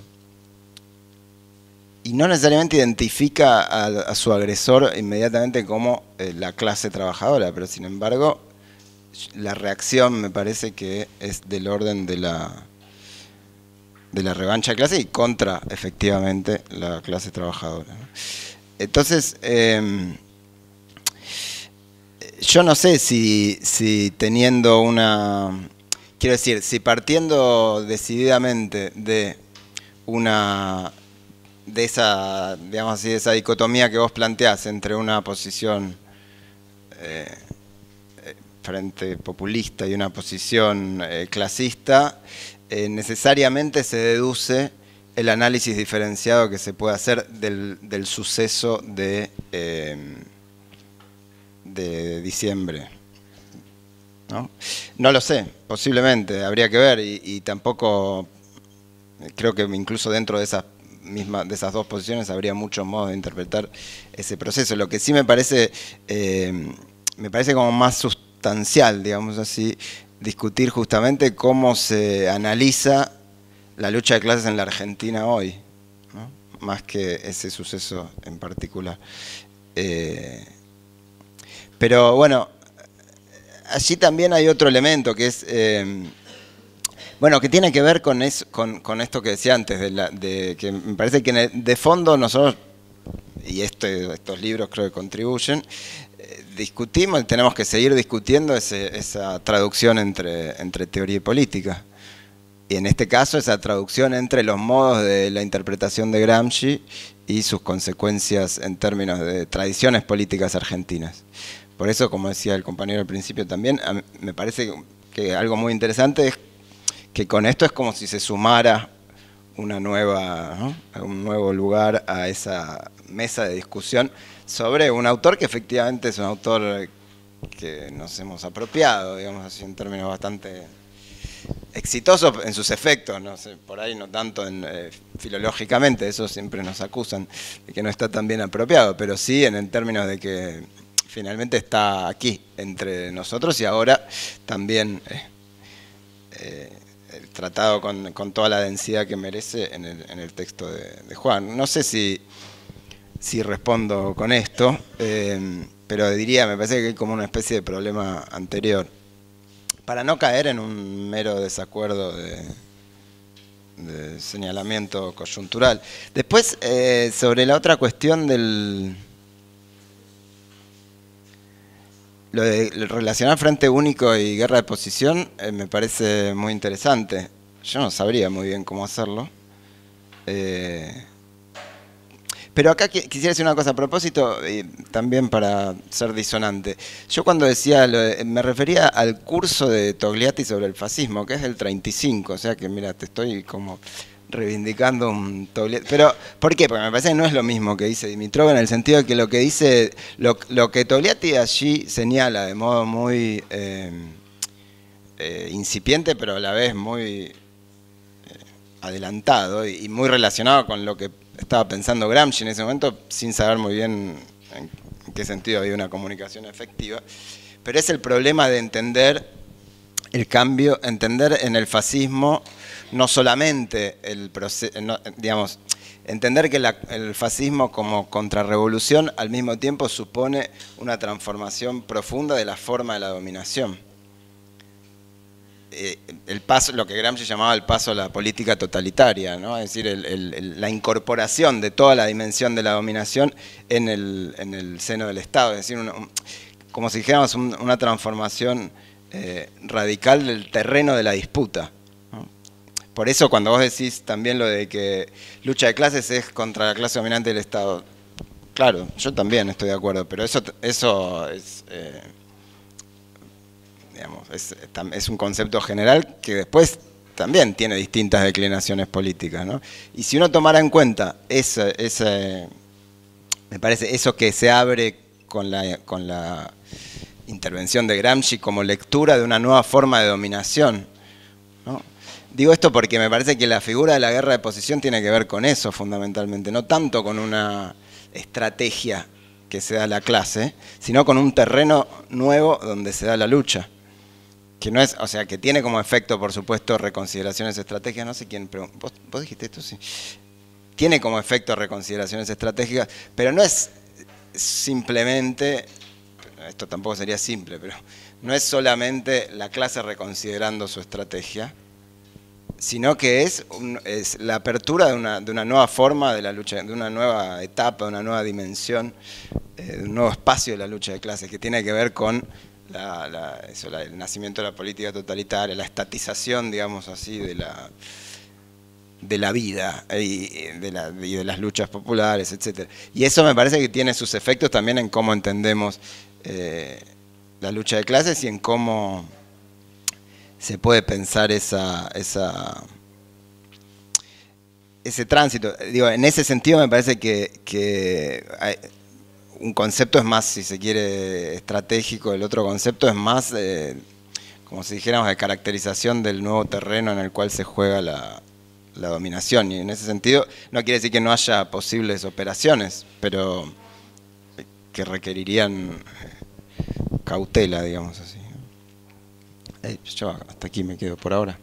Y no necesariamente identifica a, a su agresor inmediatamente como eh, la clase trabajadora, pero sin embargo la reacción me parece que es del orden de la, de la revancha de clase y contra efectivamente la clase trabajadora, ¿no? Entonces... Eh, yo no sé si, si teniendo una... Quiero decir, si partiendo decididamente de una... de esa, digamos así, de esa dicotomía que vos planteás entre una posición eh, frente populista y una posición eh, clasista, eh, necesariamente se deduce el análisis diferenciado que se puede hacer del, del suceso de, eh, de diciembre. ¿No? No lo sé, posiblemente, habría que ver, y, y tampoco, creo que incluso dentro de esas mismas, de esas dos posiciones habría muchos modos de interpretar ese proceso. Lo que sí me parece, eh, me parece como más sustancial, digamos así, discutir justamente cómo se analiza la lucha de clases en la Argentina hoy, ¿no? Más que ese suceso en particular. Eh, pero bueno, allí también hay otro elemento que es, eh, bueno, que tiene que ver con, eso, con, con esto que decía antes, de, la, de que me parece que en el, de fondo nosotros, y este, estos libros creo que contribuyen, eh, discutimos, tenemos que seguir discutiendo ese, esa traducción entre, entre teoría y política. Y en este caso esa traducción entre los modos de la interpretación de Gramsci y sus consecuencias en términos de tradiciones políticas argentinas. Por eso, como decía el compañero al principio también, a mí me parece que algo muy interesante es que con esto es como si se sumara una nueva, ¿no? un nuevo lugar a esa mesa de discusión sobre un autor que efectivamente es un autor que nos hemos apropiado, digamos así, en términos bastante exitosos en sus efectos, no sé, por ahí no tanto en, eh, filológicamente, eso siempre nos acusan de que no está tan bien apropiado, pero sí en, en términos de que finalmente está aquí, entre nosotros, y ahora también eh, eh, tratado con, con toda la densidad que merece en el, en el texto de, de Juan. No sé si, si respondo con esto, eh, pero diría, me parece que hay como una especie de problema anterior, para no caer en un mero desacuerdo de, de señalamiento coyuntural. Después, eh, sobre la otra cuestión del... Lo de relacionar Frente Único y Guerra de Posición eh, me parece muy interesante. Yo no sabría muy bien cómo hacerlo. Eh, pero acá quisiera decir una cosa a propósito, y también para ser disonante. Yo cuando decía, lo de, me refería al curso de Togliatti sobre el fascismo, que es del treinta y cinco, o sea que mira, te estoy como reivindicando un Togliatti. Pero, ¿por qué? Porque me parece que no es lo mismo que dice Dimitrov, en el sentido de que lo que dice, lo, lo que Togliatti allí señala de modo muy eh, eh, incipiente, pero a la vez muy eh, adelantado y, y muy relacionado con lo que estaba pensando Gramsci en ese momento, sin saber muy bien en, en qué sentido había una comunicación efectiva. Pero es el problema de entender el cambio, entender en el fascismo no solamente el proceso, no, digamos, entender que la, el fascismo como contrarrevolución al mismo tiempo supone una transformación profunda de la forma de la dominación. Eh, el paso, lo que Gramsci llamaba el paso a la política totalitaria, ¿no? Es decir, el, el, el, la incorporación de toda la dimensión de la dominación en el, en el seno del Estado, es decir, una, un, como si dijéramos un, una transformación eh, radical del terreno de la disputa. Por eso cuando vos decís también lo de que lucha de clases es contra la clase dominante del Estado, claro, yo también estoy de acuerdo, pero eso, eso es, eh, digamos, es, es un concepto general que después también tiene distintas declinaciones políticas, ¿no? Y si uno tomara en cuenta ese, ese, me parece, eso que se abre con la, con la intervención de Gramsci como lectura de una nueva forma de dominación, ¿no? Digo esto porque me parece que la figura de la guerra de posición tiene que ver con eso fundamentalmente, no tanto con una estrategia que se da a la clase, sino con un terreno nuevo donde se da la lucha. Que no es, o sea, que tiene como efecto, por supuesto, reconsideraciones estratégicas, no sé quién, pero ¿vos, vos dijiste esto? Sí. Tiene como efecto reconsideraciones estratégicas, pero no es simplemente, esto tampoco sería simple, pero no es solamente la clase reconsiderando su estrategia, sino que es, un, es la apertura de una, de una nueva forma de la lucha, de una nueva etapa, de una nueva dimensión, eh, de un nuevo espacio de la lucha de clases, que tiene que ver con la, la, eso, la, el nacimiento de la política totalitaria, la estatización, digamos así, de la, de la vida y de, la, y de las luchas populares, etcétera. Y eso me parece que tiene sus efectos también en cómo entendemos eh, la lucha de clases y en cómo... se puede pensar esa, esa, ese tránsito. Digo, en ese sentido me parece que, que hay, un concepto es más, si se quiere, estratégico, el otro concepto es más, eh, como si dijéramos, de caracterización del nuevo terreno en el cual se juega la, la dominación. Y en ese sentido no quiere decir que no haya posibles operaciones, pero que requerirían cautela, digamos así. Eh, yo hasta aquí me quedo por ahora.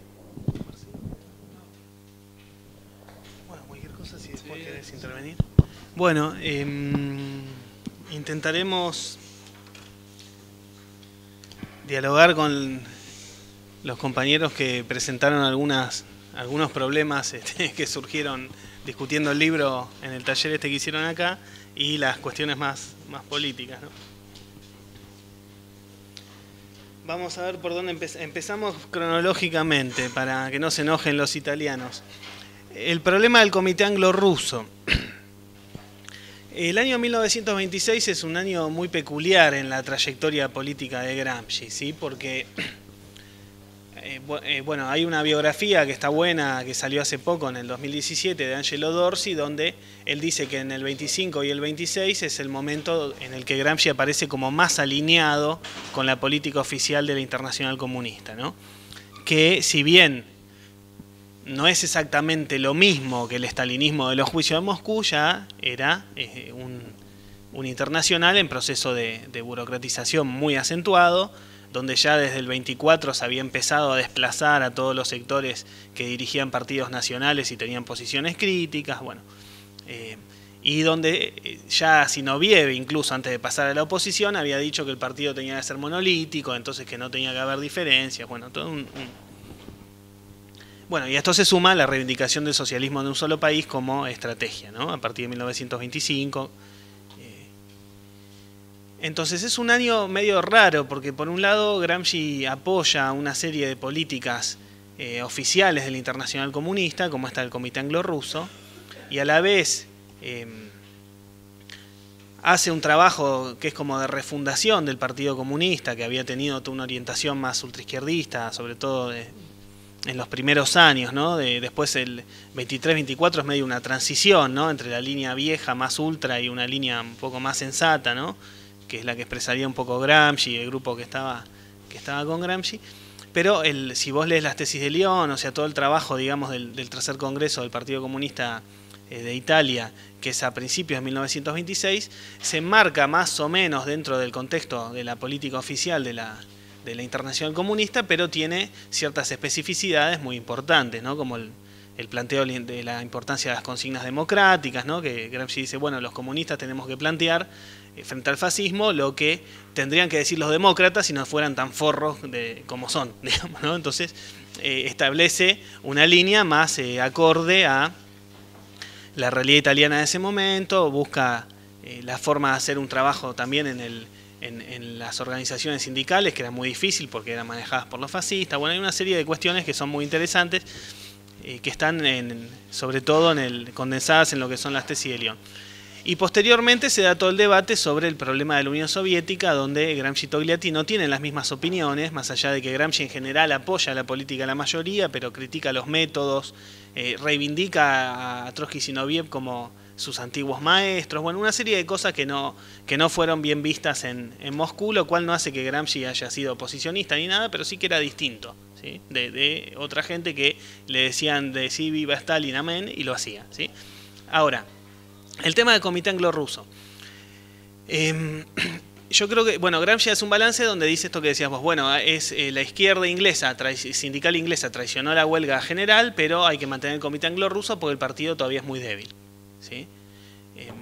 Bueno, cualquier cosa, si después sí, querés intervenir. Bueno, eh, intentaremos dialogar con los compañeros que presentaron algunas, algunos problemas este, que surgieron discutiendo el libro en el taller este que hicieron acá y las cuestiones más, más políticas, ¿no? Vamos a ver por dónde empe empezamos cronológicamente para que no se enojen los italianos. El problema del Comité Anglo-Ruso. El año mil novecientos veintiséis es un año muy peculiar en la trayectoria política de Gramsci, ¿sí? Porque eh, eh, bueno, hay una biografía que está buena, que salió hace poco, en el dos mil diecisiete, de Angelo Dorsi, donde él dice que en el veinticinco y el veintiséis es el momento en el que Gramsci aparece como más alineado con la política oficial de la Internacional Comunista, ¿no? Que si bien no es exactamente lo mismo que el estalinismo de los juicios de Moscú, ya era eh, un, un internacional en proceso de, de burocratización muy acentuado, donde ya desde el veinticuatro se había empezado a desplazar a todos los sectores que dirigían partidos nacionales y tenían posiciones críticas, bueno, eh, y donde ya Zinoviev, incluso antes de pasar a la oposición, había dicho que el partido tenía que ser monolítico, entonces que no tenía que haber diferencias, bueno, todo un... un Bueno, y a esto se suma la reivindicación del socialismo de un solo país como estrategia, ¿no? A partir de mil novecientos veinticinco. Eh, entonces es un año medio raro, porque por un lado Gramsci apoya una serie de políticas eh, oficiales de la Internacional Comunista, como está el Comité Anglo-Ruso, y a la vez eh, hace un trabajo que es como de refundación del Partido Comunista, que había tenido una orientación más ultraizquierdista, sobre todo de, en los primeros años, ¿no? De, después el veintitrés veinticuatro es medio una transición, ¿no? Entre la línea vieja más ultra y una línea un poco más sensata, ¿no? Que es la que expresaría un poco Gramsci, el grupo que estaba, que estaba con Gramsci. Pero el, si vos lees las tesis de León, o sea, todo el trabajo, digamos, del, del tercer congreso del Partido Comunista eh, de Italia, que es a principios de mil novecientos veintiséis, se enmarca más o menos dentro del contexto de la política oficial de la de la Internacional Comunista, pero tiene ciertas especificidades muy importantes, ¿no? Como el, el planteo de la importancia de las consignas democráticas, ¿no? Que Gramsci dice, bueno, los comunistas tenemos que plantear eh, frente al fascismo lo que tendrían que decir los demócratas si no fueran tan forros de, como son, digamos, ¿no? Entonces eh, establece una línea más eh, acorde a la realidad italiana de ese momento, busca eh, la forma de hacer un trabajo también en el En, en las organizaciones sindicales, que era muy difícil porque eran manejadas por los fascistas. Bueno, hay una serie de cuestiones que son muy interesantes, eh, que están en, sobre todo en el, condensadas en lo que son las tesis de León. Y posteriormente se da todo el debate sobre el problema de la Unión Soviética, donde Gramsci y Togliatti no tienen las mismas opiniones, más allá de que Gramsci en general apoya la política de la mayoría, pero critica los métodos, eh, reivindica a Trotsky y Zinoviev como sus antiguos maestros, bueno, una serie de cosas que no, que no fueron bien vistas en, en Moscú, lo cual no hace que Gramsci haya sido oposicionista ni nada, pero sí que era distinto, ¿sí? de, de otra gente que le decían de sí, viva Stalin, amén, y lo hacía, ¿sí? Ahora, el tema del Comité Anglo-Ruso. Eh, yo creo que, bueno, Gramsci hace un balance donde dice esto que decías vos, bueno, es eh, la izquierda inglesa, sindical inglesa, traicionó la huelga general, pero hay que mantener el Comité Anglo-Ruso porque el partido todavía es muy débil. ¿Sí? Eh,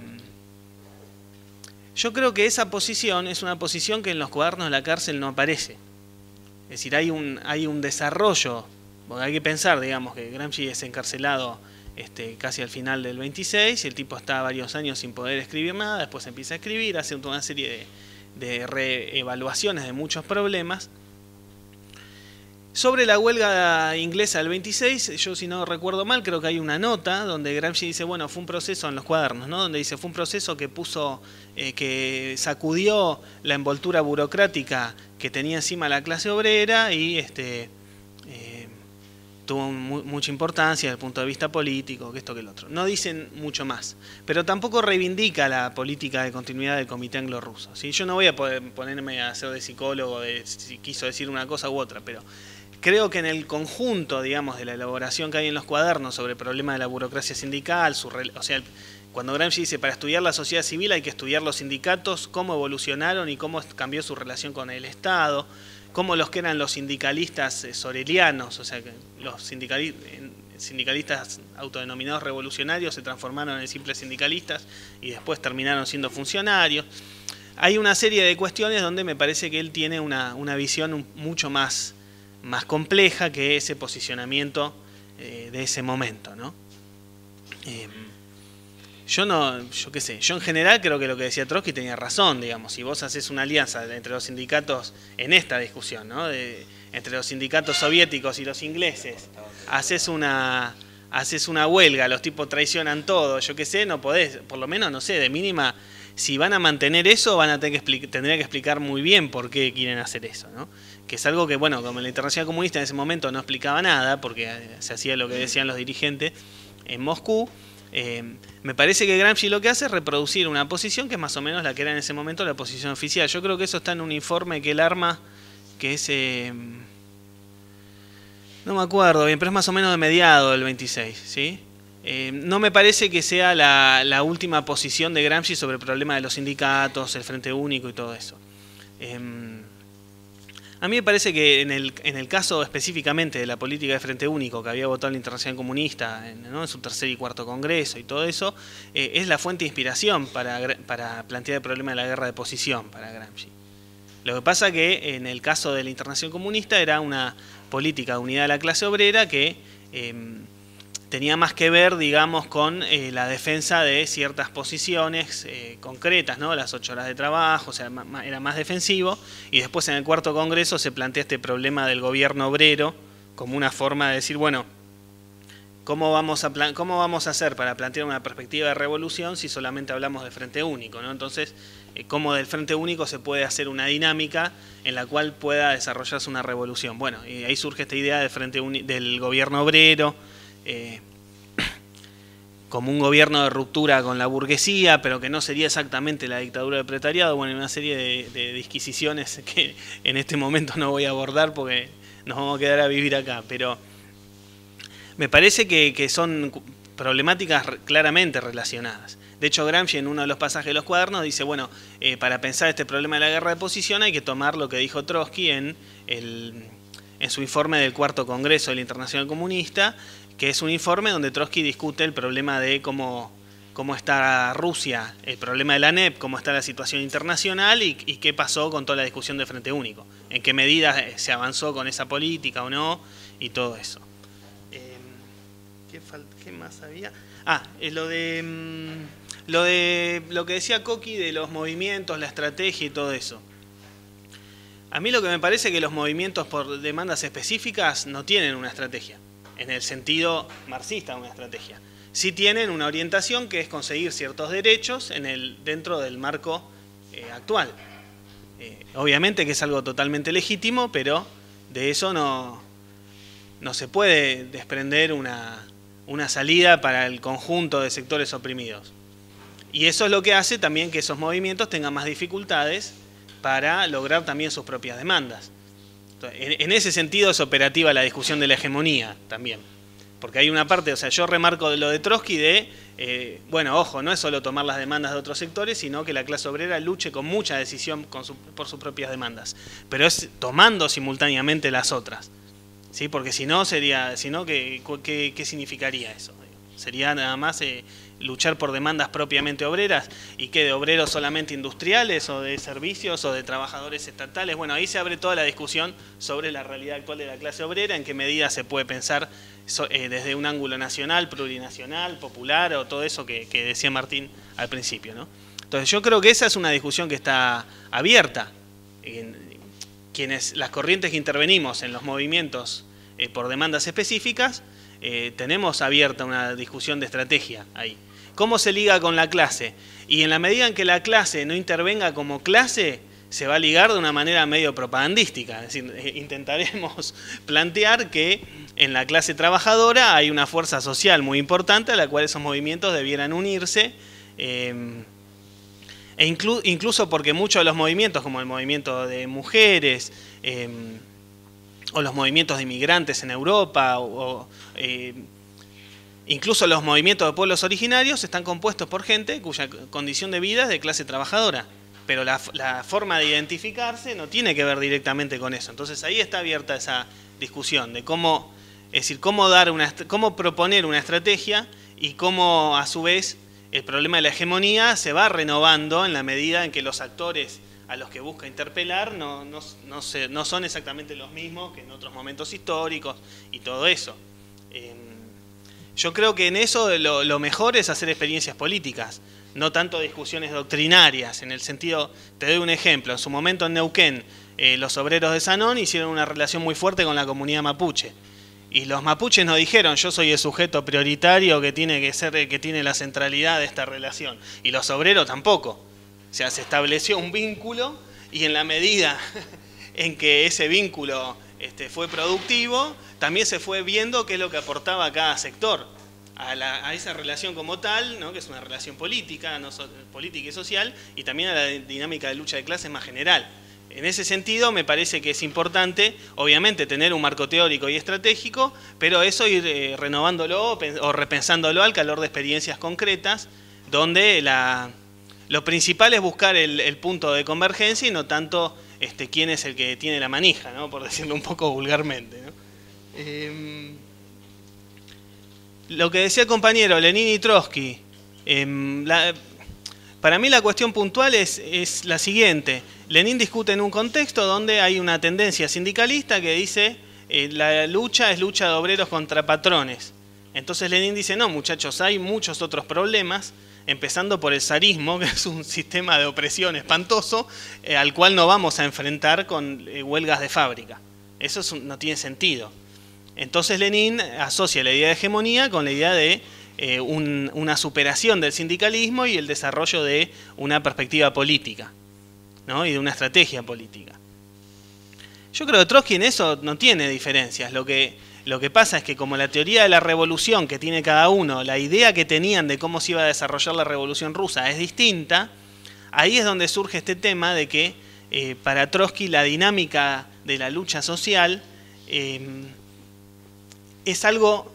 yo creo que esa posición es una posición que en los cuadernos de la cárcel no aparece. Es decir, hay un, hay un desarrollo, porque hay que pensar, digamos, que Gramsci es encarcelado este, casi al final del veintiséis, y el tipo está varios años sin poder escribir nada, después empieza a escribir, hace toda una serie de, de reevaluaciones de muchos problemas. Sobre la huelga inglesa del veintiséis, yo si no recuerdo mal, creo que hay una nota donde Gramsci dice, bueno, fue un proceso en los cuadernos, ¿no? Donde dice, fue un proceso que puso, eh, que sacudió la envoltura burocrática que tenía encima la clase obrera y este, eh, tuvo mu mucha importancia desde el punto de vista político, que esto que el otro. No dicen mucho más, pero tampoco reivindica la política de continuidad del Comité Anglo-Ruso, ¿sí? Yo no voy a poder ponerme a hacer de psicólogo de si quiso decir una cosa u otra, pero creo que en el conjunto, digamos, de la elaboración que hay en los cuadernos sobre el problema de la burocracia sindical, su, o sea, cuando Gramsci dice para estudiar la sociedad civil hay que estudiar los sindicatos, cómo evolucionaron y cómo cambió su relación con el Estado, cómo los que eran los sindicalistas sorelianos, o sea, que los sindicali sindicalistas autodenominados revolucionarios se transformaron en simples sindicalistas y después terminaron siendo funcionarios. Hay una serie de cuestiones donde me parece que él tiene una, una visión mucho más... más compleja que ese posicionamiento eh, de ese momento, ¿no? Eh, yo no, yo qué sé, yo en general creo que lo que decía Trotsky tenía razón, digamos, si vos haces una alianza entre los sindicatos en esta discusión, ¿no? De, entre los sindicatos soviéticos y los ingleses, haces una, haces una huelga, los tipos traicionan todo, yo qué sé, no podés, por lo menos, no sé, de mínima, si van a mantener eso, van a tener que explicar, tendría que explicar muy bien por qué quieren hacer eso, ¿no? Que es algo que, bueno, como la Internacional Comunista en ese momento no explicaba nada, porque se hacía lo que decían los dirigentes en Moscú, eh, me parece que Gramsci lo que hace es reproducir una posición que es más o menos la que era en ese momento la posición oficial. Yo creo que eso está en un informe que él arma, que es... Eh, no me acuerdo bien, pero es más o menos de mediado del veintiséis, ¿sí? Eh, no me parece que sea la, la última posición de Gramsci sobre el problema de los sindicatos, el Frente Único y todo eso. Eh, A mí me parece que en el, en el caso específicamente de la política de Frente Único que había votado la Internacional Comunista en, ¿no? en su tercer y cuarto congreso y todo eso, eh, es la fuente de inspiración para, para plantear el problema de la guerra de posición para Gramsci. Lo que pasa que en el caso de la Internacional Comunista era una política de unidad de la clase obrera que eh, tenía más que ver, digamos, con eh, la defensa de ciertas posiciones eh, concretas, ¿no? Las ocho horas de trabajo, o sea, era más defensivo. Y después en el cuarto congreso se plantea este problema del gobierno obrero como una forma de decir, bueno, ¿cómo vamos a, plan cómo vamos a hacer para plantear una perspectiva de revolución si solamente hablamos de Frente Único, ¿no? Entonces, eh, ¿cómo del Frente Único se puede hacer una dinámica en la cual pueda desarrollarse una revolución? Bueno, y ahí surge esta idea del, frente del gobierno obrero, Eh, como un gobierno de ruptura con la burguesía, pero que no sería exactamente la dictadura del proletariado. Bueno, hay una serie de, de disquisiciones que en este momento no voy a abordar porque nos vamos a quedar a vivir acá, pero me parece que, que son problemáticas claramente relacionadas. De hecho, Gramsci en uno de los pasajes de los cuadernos dice, bueno, eh, para pensar este problema de la guerra de posición hay que tomar lo que dijo Trotsky en, el, en su informe del cuarto congreso de la Internacional Comunista, que es un informe donde Trotsky discute el problema de cómo, cómo está Rusia, el problema de la N E P, cómo está la situación internacional y, y qué pasó con toda la discusión de Frente Único, en qué medida se avanzó con esa política o no, y todo eso. Eh, ¿qué, ¿Qué más había? Ah, eh, lo de, mmm, lo de lo que decía Coqui de los movimientos, la estrategia y todo eso. A mí lo que me parece es que los movimientos por demandas específicas no tienen una estrategia, en el sentido marxista una estrategia. Sí tienen una orientación que es conseguir ciertos derechos en el, dentro del marco eh, actual. Eh, obviamente que es algo totalmente legítimo, pero de eso no, no se puede desprender una, una salida para el conjunto de sectores oprimidos. Y eso es lo que hace también que esos movimientos tengan más dificultades para lograr también sus propias demandas. En ese sentido es operativa la discusión de la hegemonía también. Porque hay una parte, o sea, yo remarco lo de Trotsky de, eh, bueno, ojo, no es solo tomar las demandas de otros sectores, sino que la clase obrera luche con mucha decisión con su, por sus propias demandas. Pero es tomando simultáneamente las otras. ¿Sí? Porque si no, sería, si no, ¿qué, qué, qué significaría eso? Sería nada más eh, luchar por demandas propiamente obreras, y que de obreros solamente industriales o de servicios o de trabajadores estatales. Bueno, ahí se abre toda la discusión sobre la realidad actual de la clase obrera, en qué medida se puede pensar so, eh, desde un ángulo nacional, plurinacional, popular, o todo eso que, que decía Martín al principio, ¿no? Entonces yo creo que esa es una discusión que está abierta. En, quienes, las corrientes que intervenimos en los movimientos eh, por demandas específicas, eh, tenemos abierta una discusión de estrategia ahí. ¿Cómo se liga con la clase? Y en la medida en que la clase no intervenga como clase, se va a ligar de una manera medio propagandística. Es decir, eh, intentaremos plantear que en la clase trabajadora hay una fuerza social muy importante a la cual esos movimientos debieran unirse, eh, e inclu incluso porque muchos de los movimientos, como el movimiento de mujeres, eh, o los movimientos de inmigrantes en Europa, o, o eh, incluso los movimientos de pueblos originarios, están compuestos por gente cuya condición de vida es de clase trabajadora. Pero la, la forma de identificarse no tiene que ver directamente con eso. Entonces ahí está abierta esa discusión de cómo, es decir, cómo, dar una, cómo proponer una estrategia y cómo a su vez el problema de la hegemonía se va renovando en la medida en que los actores a los que busca interpelar no, no, no, se, no son exactamente los mismos que en otros momentos históricos y todo eso. Eh, yo creo que en eso lo, lo mejor es hacer experiencias políticas, no tanto discusiones doctrinarias, en el sentido, te doy un ejemplo, en su momento en Neuquén, eh, los obreros de Sanón hicieron una relación muy fuerte con la comunidad mapuche. Y los mapuches nos dijeron, yo soy el sujeto prioritario que tiene que ser, que tiene la centralidad de esta relación. Y los obreros tampoco. O sea, se estableció un vínculo y en la medida en que ese vínculo este, fue productivo, también se fue viendo qué es lo que aportaba cada sector a, la, a esa relación como tal, ¿no? Que es una relación política, no so, política y social, y también a la dinámica de lucha de clases más general. En ese sentido me parece que es importante, obviamente, tener un marco teórico y estratégico, pero eso ir eh, renovándolo o repensándolo al calor de experiencias concretas, donde la, lo principal es buscar el, el punto de convergencia y no tanto este, quién es el que tiene la manija, ¿no? Por decirlo un poco vulgarmente, ¿no? Eh, lo que decía el compañero, Lenin y Trotsky, eh, la, para mí la cuestión puntual es, es la siguiente. Lenin discute en un contexto donde hay una tendencia sindicalista que dice eh, la lucha es lucha de obreros contra patrones. Entonces Lenin dice, no muchachos, hay muchos otros problemas, empezando por el zarismo, que es un sistema de opresión espantoso, eh, al cual no vamos a enfrentar con eh, huelgas de fábrica. Eso es un, no tiene sentido. Entonces Lenin asocia la idea de hegemonía con la idea de eh, un, una superación del sindicalismo y el desarrollo de una perspectiva política, ¿no? Y de una estrategia política. Yo creo que Trotsky en eso no tiene diferencias. Lo que, lo que pasa es que como la teoría de la revolución que tiene cada uno, la idea que tenían de cómo se iba a desarrollar la revolución rusa es distinta, ahí es donde surge este tema de que eh, para Trotsky la dinámica de la lucha social eh, es algo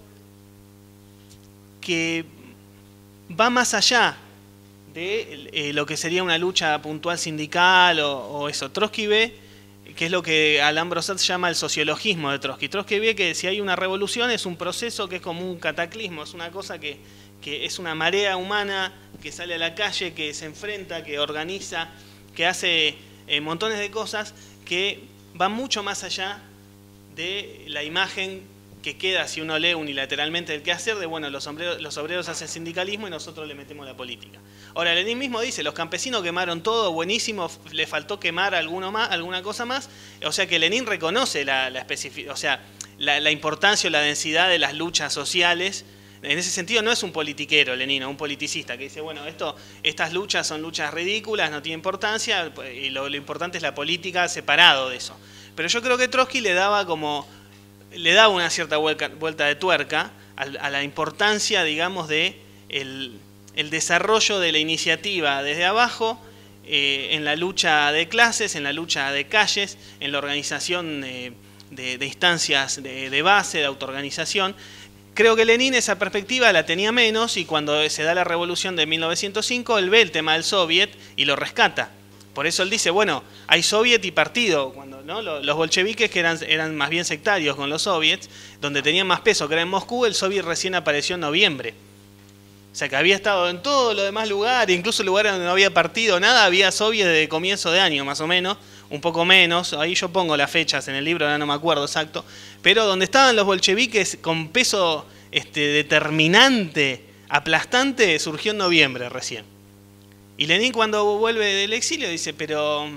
que va más allá de eh, lo que sería una lucha puntual sindical o, o eso. Trotsky ve, que es lo que Alain Brossat llama el sociologismo de Trotsky. Trotsky ve que si hay una revolución es un proceso que es como un cataclismo, es una cosa que, que es una marea humana que sale a la calle, que se enfrenta, que organiza, que hace eh, montones de cosas que van mucho más allá de la imagen que queda si uno lee unilateralmente el quehacer de, bueno, los obreros, los obreros hacen sindicalismo y nosotros le metemos la política. Ahora, Lenin mismo dice, los campesinos quemaron todo, buenísimo, le faltó quemar alguno más, alguna cosa más. O sea que Lenin reconoce la, la, o sea, la, la importancia o la densidad de las luchas sociales. En ese sentido no es un politiquero Lenin, un politicista que dice, bueno, esto, estas luchas son luchas ridículas, no tiene importancia, y lo, lo importante es la política separado de eso. Pero yo creo que Trotsky le daba como... le daba una cierta vuelta de tuerca a la importancia, digamos, de el, el desarrollo de la iniciativa desde abajo, eh, en la lucha de clases, en la lucha de calles, en la organización eh, de, de instancias de, de base, de autoorganización. Creo que Lenin esa perspectiva la tenía menos y cuando se da la revolución de mil novecientos cinco, él ve el tema del soviet y lo rescata. Por eso él dice, bueno, hay soviet y partido, cuando ¿no? los bolcheviques que eran, eran más bien sectarios con los soviets, donde tenían más peso que era en Moscú, el soviet recién apareció en noviembre. O sea que había estado en todos los demás lugares, incluso lugares donde no había partido nada, había soviet desde comienzo de año más o menos, un poco menos, ahí yo pongo las fechas en el libro, ahora no me acuerdo exacto, pero donde estaban los bolcheviques con peso este, determinante, aplastante, surgió en noviembre recién. Y Lenin cuando vuelve del exilio dice, pero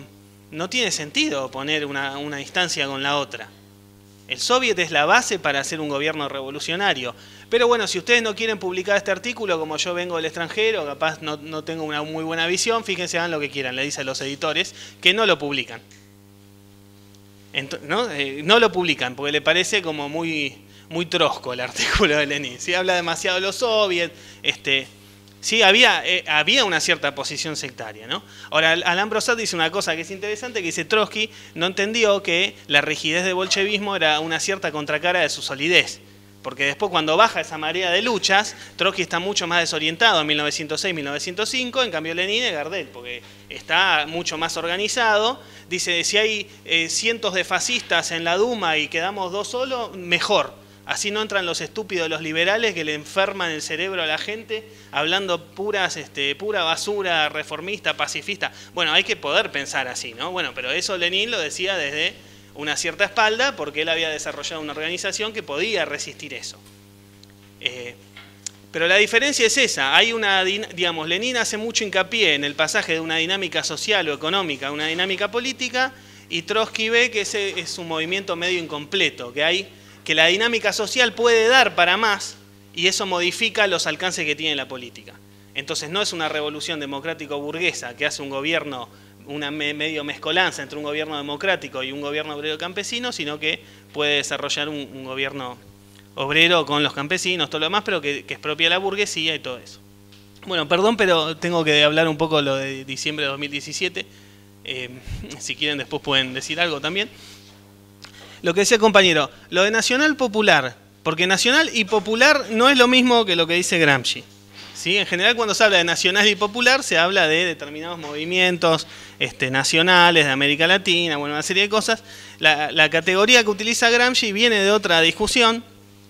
no tiene sentido poner una, una instancia con la otra. El soviet es la base para hacer un gobierno revolucionario. Pero bueno, si ustedes no quieren publicar este artículo, como yo vengo del extranjero, capaz no, no tengo una muy buena visión, fíjense, hagan lo que quieran, le dicen a los editores, que no lo publican. Ent- ¿no? Eh, no lo publican, porque le parece como muy, muy trosco el artículo de Lenin. ¿Sí? Habla demasiado de los soviets, este... Sí, había, eh, había una cierta posición sectaria, ¿no? Ahora, Alain Brossat dice una cosa que es interesante, que dice Trotsky no entendió que la rigidez del bolchevismo era una cierta contracara de su solidez. Porque después cuando baja esa marea de luchas, Trotsky está mucho más desorientado en mil novecientos seis, mil novecientos cinco, en cambio Lenin es Gardel, porque está mucho más organizado. Dice, si hay eh, cientos de fascistas en la Duma y quedamos dos solos, mejor. Así no entran los estúpidos, los liberales que le enferman el cerebro a la gente hablando puras, este, pura basura reformista, pacifista. Bueno, hay que poder pensar así, ¿no? Bueno, pero eso Lenin lo decía desde una cierta espalda porque él había desarrollado una organización que podía resistir eso. Eh, pero la diferencia es esa. Hay una, digamos, Lenin hace mucho hincapié en el pasaje de una dinámica social o económica a una dinámica política y Trotsky ve que ese es un movimiento medio incompleto, que hay... que la dinámica social puede dar para más y eso modifica los alcances que tiene la política. Entonces no es una revolución democrático-burguesa que hace un gobierno, una medio mezcolanza entre un gobierno democrático y un gobierno obrero campesino, sino que puede desarrollar un, un gobierno obrero con los campesinos, todo lo demás, pero que, que es propia de la burguesía y todo eso. Bueno, perdón, pero tengo que hablar un poco de lo de diciembre de dos mil diecisiete. Eh, si quieren después pueden decir algo también. Lo que decía el compañero, lo de nacional popular, porque nacional y popular no es lo mismo que lo que dice Gramsci. ¿Sí? En general cuando se habla de nacional y popular se habla de determinados movimientos este, nacionales de América Latina, bueno, una serie de cosas. La, la categoría que utiliza Gramsci viene de otra discusión.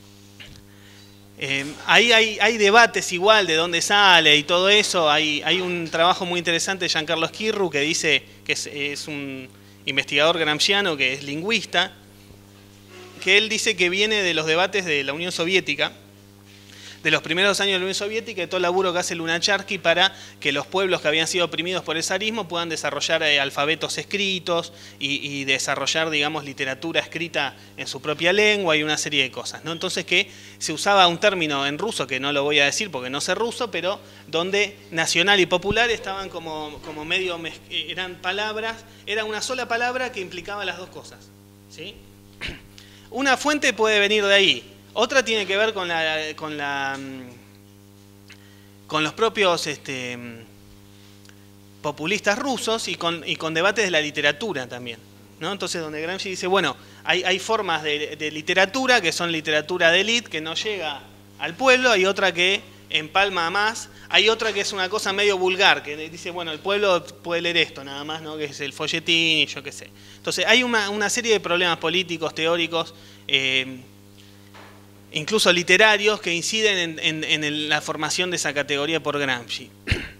Eh, ahí hay, hay debates igual de dónde sale y todo eso. Hay, hay un trabajo muy interesante de Giancarlo Schirru que dice que es, es un investigador gramsciano que es lingüista, que él dice que viene de los debates de la Unión Soviética, de los primeros años de la Unión Soviética, y todo el laburo que hace Lunácharsky para que los pueblos que habían sido oprimidos por el zarismo puedan desarrollar eh, alfabetos escritos y, y desarrollar, digamos, literatura escrita en su propia lengua y una serie de cosas, ¿no? Entonces que se usaba un término en ruso, que no lo voy a decir porque no sé ruso, pero donde nacional y popular estaban como, como medio, eran palabras, era una sola palabra que implicaba las dos cosas, ¿sí? Una fuente puede venir de ahí, otra tiene que ver con la con la con los propios este, populistas rusos y con, y con debates de la literatura también, ¿no? Entonces donde Gramsci dice, bueno, hay, hay formas de, de literatura que son literatura de élite que no llega al pueblo, hay otra que empalma más, hay otra que es una cosa medio vulgar, que dice, bueno, el pueblo puede leer esto nada más, ¿no? Que es el folletín y yo qué sé. Entonces hay una, una serie de problemas políticos, teóricos, eh, incluso literarios, que inciden en, en, en el, la formación de esa categoría por Gramsci.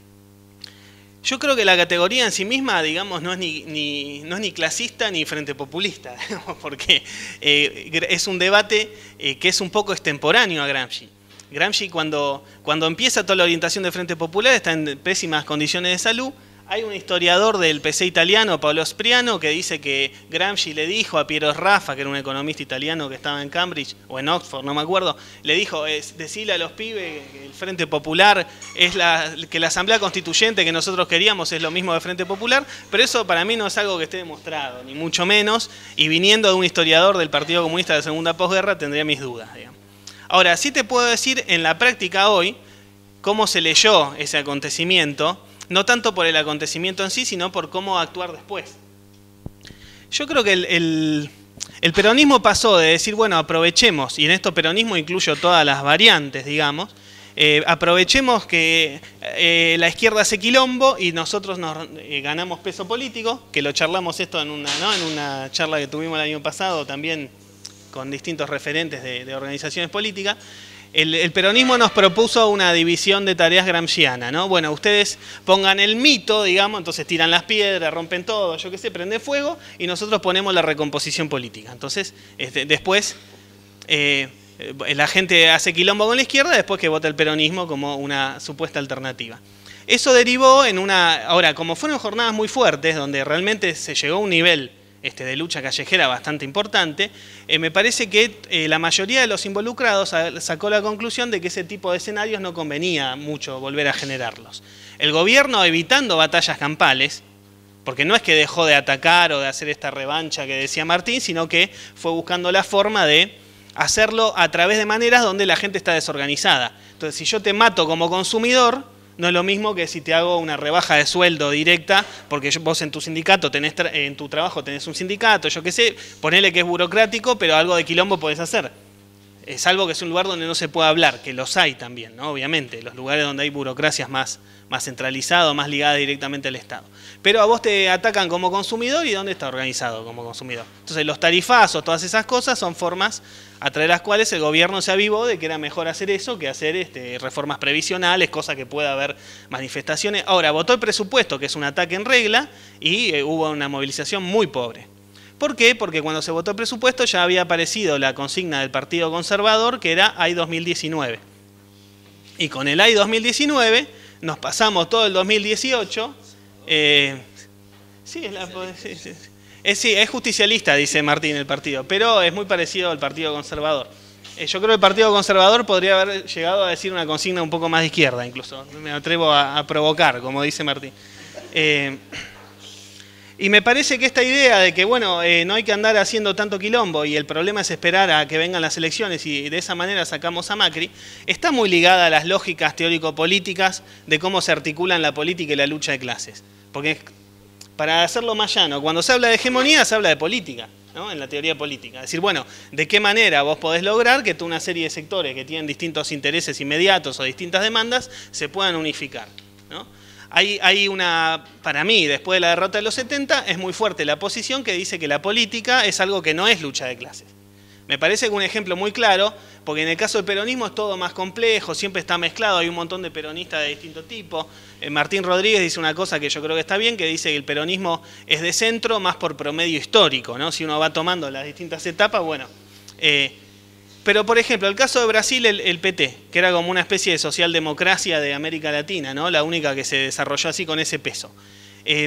Yo creo que la categoría en sí misma, digamos, no es ni, ni, no es ni clasista ni frente populista, digamos, porque eh, es un debate eh, que es un poco extemporáneo a Gramsci. Gramsci cuando, cuando empieza toda la orientación de Frente Popular está en pésimas condiciones de salud. Hay un historiador del P C italiano, Paolo Spriano, que dice que Gramsci le dijo a Piero Raffa, que era un economista italiano que estaba en Cambridge, o en Oxford, no me acuerdo, le dijo, es, decirle a los pibes que el Frente Popular es la, que la Asamblea Constituyente que nosotros queríamos es lo mismo de Frente Popular, pero eso para mí no es algo que esté demostrado, ni mucho menos, y viniendo de un historiador del Partido Comunista de la Segunda Posguerra tendría mis dudas, digamos. Ahora, sí te puedo decir en la práctica hoy cómo se leyó ese acontecimiento, no tanto por el acontecimiento en sí, sino por cómo actuar después. Yo creo que el, el, el peronismo pasó de decir, bueno, aprovechemos, y en esto peronismo incluyo todas las variantes, digamos, eh, aprovechemos que eh, la izquierda hace quilombo y nosotros nos eh, ganamos peso político, que lo charlamos esto en una, ¿no? en una charla que tuvimos el año pasado también, con distintos referentes de, de organizaciones políticas. El, el peronismo nos propuso una división de tareas gramsciana, ¿no? Bueno, ustedes pongan el mito, digamos, entonces tiran las piedras, rompen todo, yo qué sé, prende fuego, y nosotros ponemos la recomposición política. Entonces, este, después, eh, la gente hace quilombo con la izquierda, después que vota el peronismo como una supuesta alternativa. Eso derivó en una... Ahora, como fueron jornadas muy fuertes, donde realmente se llegó a un nivel este, de lucha callejera bastante importante, eh, me parece que eh, la mayoría de los involucrados sacó la conclusión de que ese tipo de escenarios no convenía mucho volver a generarlos. El gobierno, evitando batallas campales, porque no es que dejó de atacar o de hacer esta revancha que decía Martín, sino que fue buscando la forma de hacerlo a través de maneras donde la gente está desorganizada. Entonces, si yo te mato como consumidor, no es lo mismo que si te hago una rebaja de sueldo directa, porque vos en tu sindicato, tenés en tu trabajo tenés un sindicato, yo qué sé, ponele que es burocrático, pero algo de quilombo podés hacer. Eh, salvo que es un lugar donde no se puede hablar, que los hay también, ¿no? Obviamente, los lugares donde hay burocracias más, más centralizadas, más ligadas directamente al Estado. Pero a vos te atacan como consumidor y ¿dónde está organizado como consumidor? Entonces los tarifazos, todas esas cosas son formas a través de las cuales el gobierno se avivó de que era mejor hacer eso que hacer este, reformas previsionales, cosa que pueda haber manifestaciones. Ahora, votó el presupuesto, que es un ataque en regla, y eh, hubo una movilización muy pobre. ¿Por qué? Porque cuando se votó el presupuesto ya había aparecido la consigna del Partido Conservador, que era A I dos mil diecinueve. Y con el A I dos mil diecinueve nos pasamos todo el dos mil dieciocho. Eh, sí, es la, sí, sí. Es, sí, es justicialista, dice Martín, el partido, pero es muy parecido al Partido Conservador. Eh, yo creo que el Partido Conservador podría haber llegado a decir una consigna un poco más de izquierda, incluso. Me atrevo a, a provocar, como dice Martín. Eh, Y me parece que esta idea de que, bueno, eh, no hay que andar haciendo tanto quilombo y el problema es esperar a que vengan las elecciones y de esa manera sacamos a Macri, está muy ligada a las lógicas teórico-políticas de cómo se articulan la política y la lucha de clases. Porque, para hacerlo más llano, cuando se habla de hegemonía, se habla de política, ¿no? En la teoría política. Es decir, bueno, ¿de qué manera vos podés lograr que toda una serie de sectores que tienen distintos intereses inmediatos o distintas demandas se puedan unificar, ¿no? Hay, hay una, para mí, después de la derrota de los setenta, es muy fuerte la posición que dice que la política es algo que no es lucha de clases. Me parece que un ejemplo muy claro, porque en el caso del peronismo es todo más complejo, siempre está mezclado, hay un montón de peronistas de distinto tipo. Eh, Martín Rodríguez dice una cosa que yo creo que está bien, que dice que el peronismo es de centro más por promedio histórico, ¿no? Si uno va tomando las distintas etapas, bueno... Eh, Pero, por ejemplo, el caso de Brasil, el, el P T, que era como una especie de socialdemocracia de América Latina, ¿no? La única que se desarrolló así con ese peso. Eh,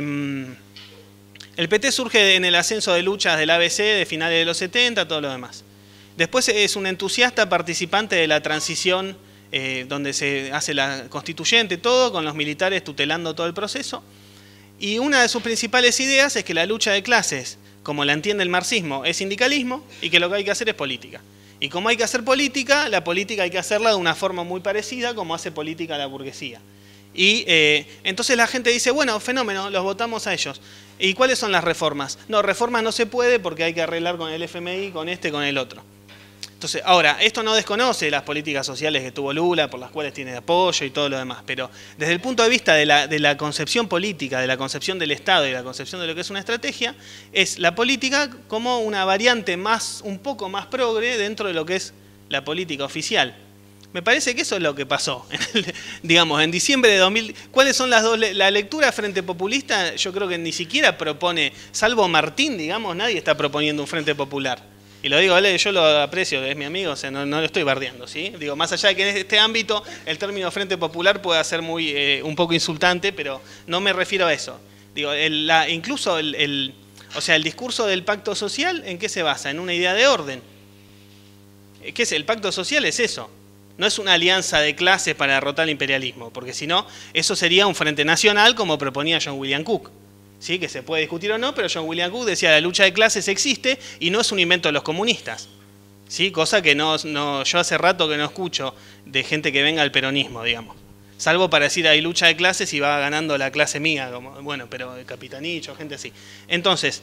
el P T surge en el ascenso de luchas del A B C de finales de los setenta, todo lo demás. Después es un entusiasta participante de la transición, eh, donde se hace la constituyente, todo, con los militares tutelando todo el proceso. Y una de sus principales ideas es que la lucha de clases, como la entiende el marxismo, es sindicalismo y que lo que hay que hacer es política. Y como hay que hacer política, la política hay que hacerla de una forma muy parecida como hace política la burguesía. Y eh, entonces la gente dice, bueno, fenómeno, los votamos a ellos. ¿Y cuáles son las reformas? No, reformas no se puede porque hay que arreglar con el F M I, con este, con el otro. Entonces, ahora, esto no desconoce las políticas sociales que tuvo Lula, por las cuales tiene apoyo y todo lo demás, pero desde el punto de vista de la, de la concepción política, de la concepción del Estado y de la concepción de lo que es una estrategia, es la política como una variante más, un poco más progre dentro de lo que es la política oficial. Me parece que eso es lo que pasó. En el, digamos, en diciembre de dos mil... ¿Cuáles son las dos? La lectura Frente Populista, yo creo que ni siquiera propone, salvo Martín, digamos, nadie está proponiendo un Frente Popular. Y lo digo, ¿vale? Yo lo aprecio, es mi amigo, o sea, no, no lo estoy bardeando, ¿sí? Digo, más allá de que en este ámbito el término Frente Popular pueda ser muy, eh, un poco insultante, pero no me refiero a eso. Digo, el, la, incluso el, el, o sea, el discurso del pacto social, ¿en qué se basa? En una idea de orden. ¿Qué es? El pacto social es eso. No es una alianza de clases para derrotar el imperialismo, porque si no, eso sería un frente nacional como proponía John William Cook. ¿Sí? Que se puede discutir o no, pero John William Cook decía la lucha de clases existe y no es un invento de los comunistas. ¿Sí? Cosa que no, no, yo hace rato que no escucho de gente que venga al peronismo, digamos. Salvo para decir hay lucha de clases y va ganando la clase mía, como, bueno, pero Capitanillo, gente así. Entonces,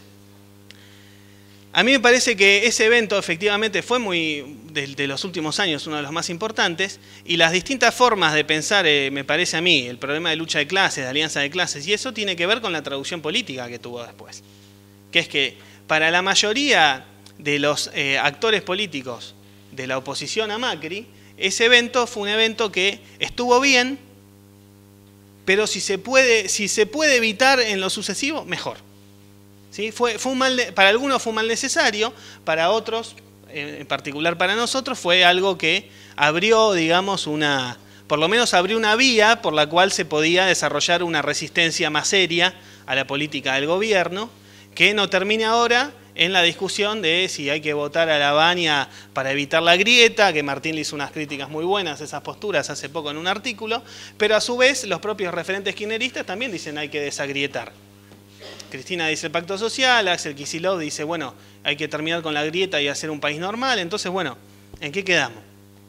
a mí me parece que ese evento efectivamente fue muy, de, de los últimos años, uno de los más importantes, y las distintas formas de pensar, eh, me parece a mí, el problema de lucha de clases, de alianza de clases, y eso tiene que ver con la traducción política que tuvo después. Que es que para la mayoría de los eh, actores políticos de la oposición a Macri, ese evento fue un evento que estuvo bien, pero si se puede, si se puede evitar en lo sucesivo, mejor. ¿Sí? Fue, fue un mal, para algunos fue un mal necesario, para otros, en particular para nosotros, fue algo que abrió, digamos, una por lo menos abrió una vía por la cual se podía desarrollar una resistencia más seria a la política del gobierno, que no termine ahora en la discusión de si hay que votar a la Baña para evitar la grieta, que Martín le hizo unas críticas muy buenas a esas posturas hace poco en un artículo, pero a su vez los propios referentes kirchneristas también dicen hay que desagrietar. Cristina dice el pacto social, Axel Kicillof dice, bueno, hay que terminar con la grieta y hacer un país normal. Entonces, bueno, ¿en qué quedamos?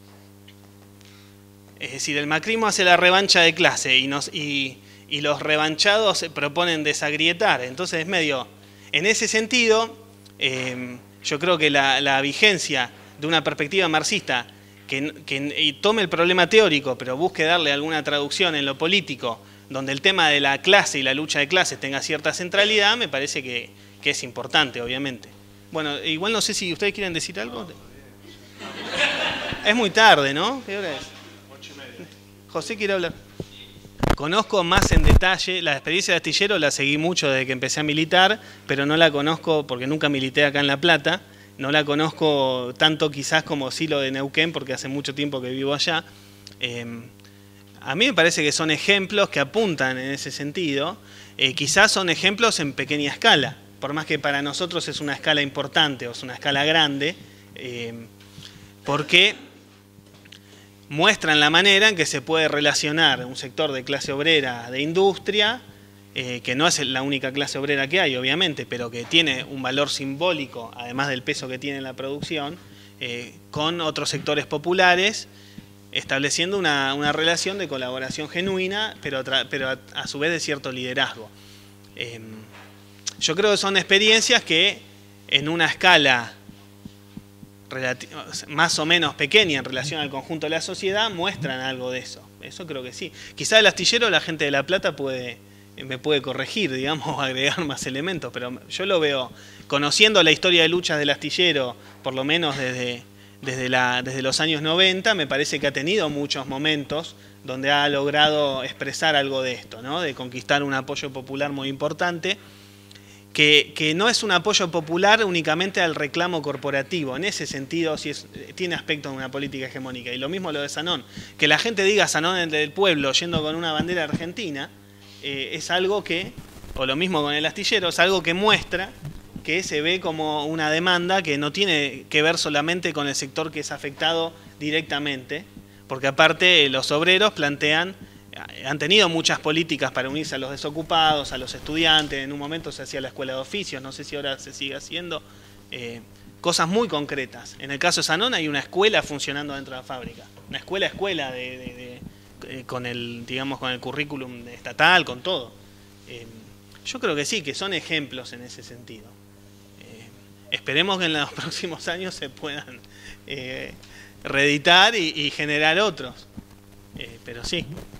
Es decir, el macrismo hace la revancha de clase y, nos, y, y los revanchados proponen desagrietar. Entonces es medio, en ese sentido, eh, yo creo que la, la vigencia de una perspectiva marxista que, que y tome el problema teórico, pero busque darle alguna traducción en lo político, donde el tema de la clase y la lucha de clases tenga cierta centralidad, me parece que, que es importante, obviamente. Bueno, igual no sé si ustedes quieren decir algo. Es muy tarde, ¿no? ¿Qué hora es? Ocho y media. José quiere hablar. Conozco más en detalle, la experiencia de Astillero la seguí mucho desde que empecé a militar, pero no la conozco porque nunca milité acá en La Plata, no la conozco tanto quizás como sí lo de Neuquén, porque hace mucho tiempo que vivo allá. Eh, A mí me parece que son ejemplos que apuntan en ese sentido. Eh, quizás son ejemplos en pequeña escala, por más que para nosotros es una escala importante o es una escala grande, eh, porque muestran la manera en que se puede relacionar un sector de clase obrera de industria, eh, que no es la única clase obrera que hay, obviamente, pero que tiene un valor simbólico, además del peso que tiene en la producción, eh, con otros sectores populares, estableciendo una, una relación de colaboración genuina, pero, pero a, a su vez de cierto liderazgo. Eh, yo creo que son experiencias que en una escala más o menos pequeña en relación al conjunto de la sociedad muestran algo de eso. Eso creo que sí. Quizá el astillero la gente de La Plata puede, me puede corregir, digamos, o agregar más elementos, pero yo lo veo, conociendo la historia de luchas del astillero, por lo menos desde... Desde, la, desde los años noventa, me parece que ha tenido muchos momentos donde ha logrado expresar algo de esto, ¿no? De conquistar un apoyo popular muy importante, que, que no es un apoyo popular únicamente al reclamo corporativo. En ese sentido, sí es, tiene aspectos de una política hegemónica. Y lo mismo lo de Sanón. Que la gente diga Sanón del pueblo yendo con una bandera argentina, eh, es algo que, o lo mismo con el astillero, es algo que muestra que se ve como una demanda que no tiene que ver solamente con el sector que es afectado directamente, porque aparte los obreros plantean, han tenido muchas políticas para unirse a los desocupados, a los estudiantes, en un momento se hacía la escuela de oficios, no sé si ahora se sigue haciendo, eh, cosas muy concretas. En el caso de Sanón hay una escuela funcionando dentro de la fábrica, una escuela escuela de, de, de, de, con el, digamos, con el currículum estatal, con todo. Eh, yo creo que sí, que son ejemplos en ese sentido. Esperemos que en los próximos años se puedan eh, reeditar y, y generar otros. Eh, pero sí.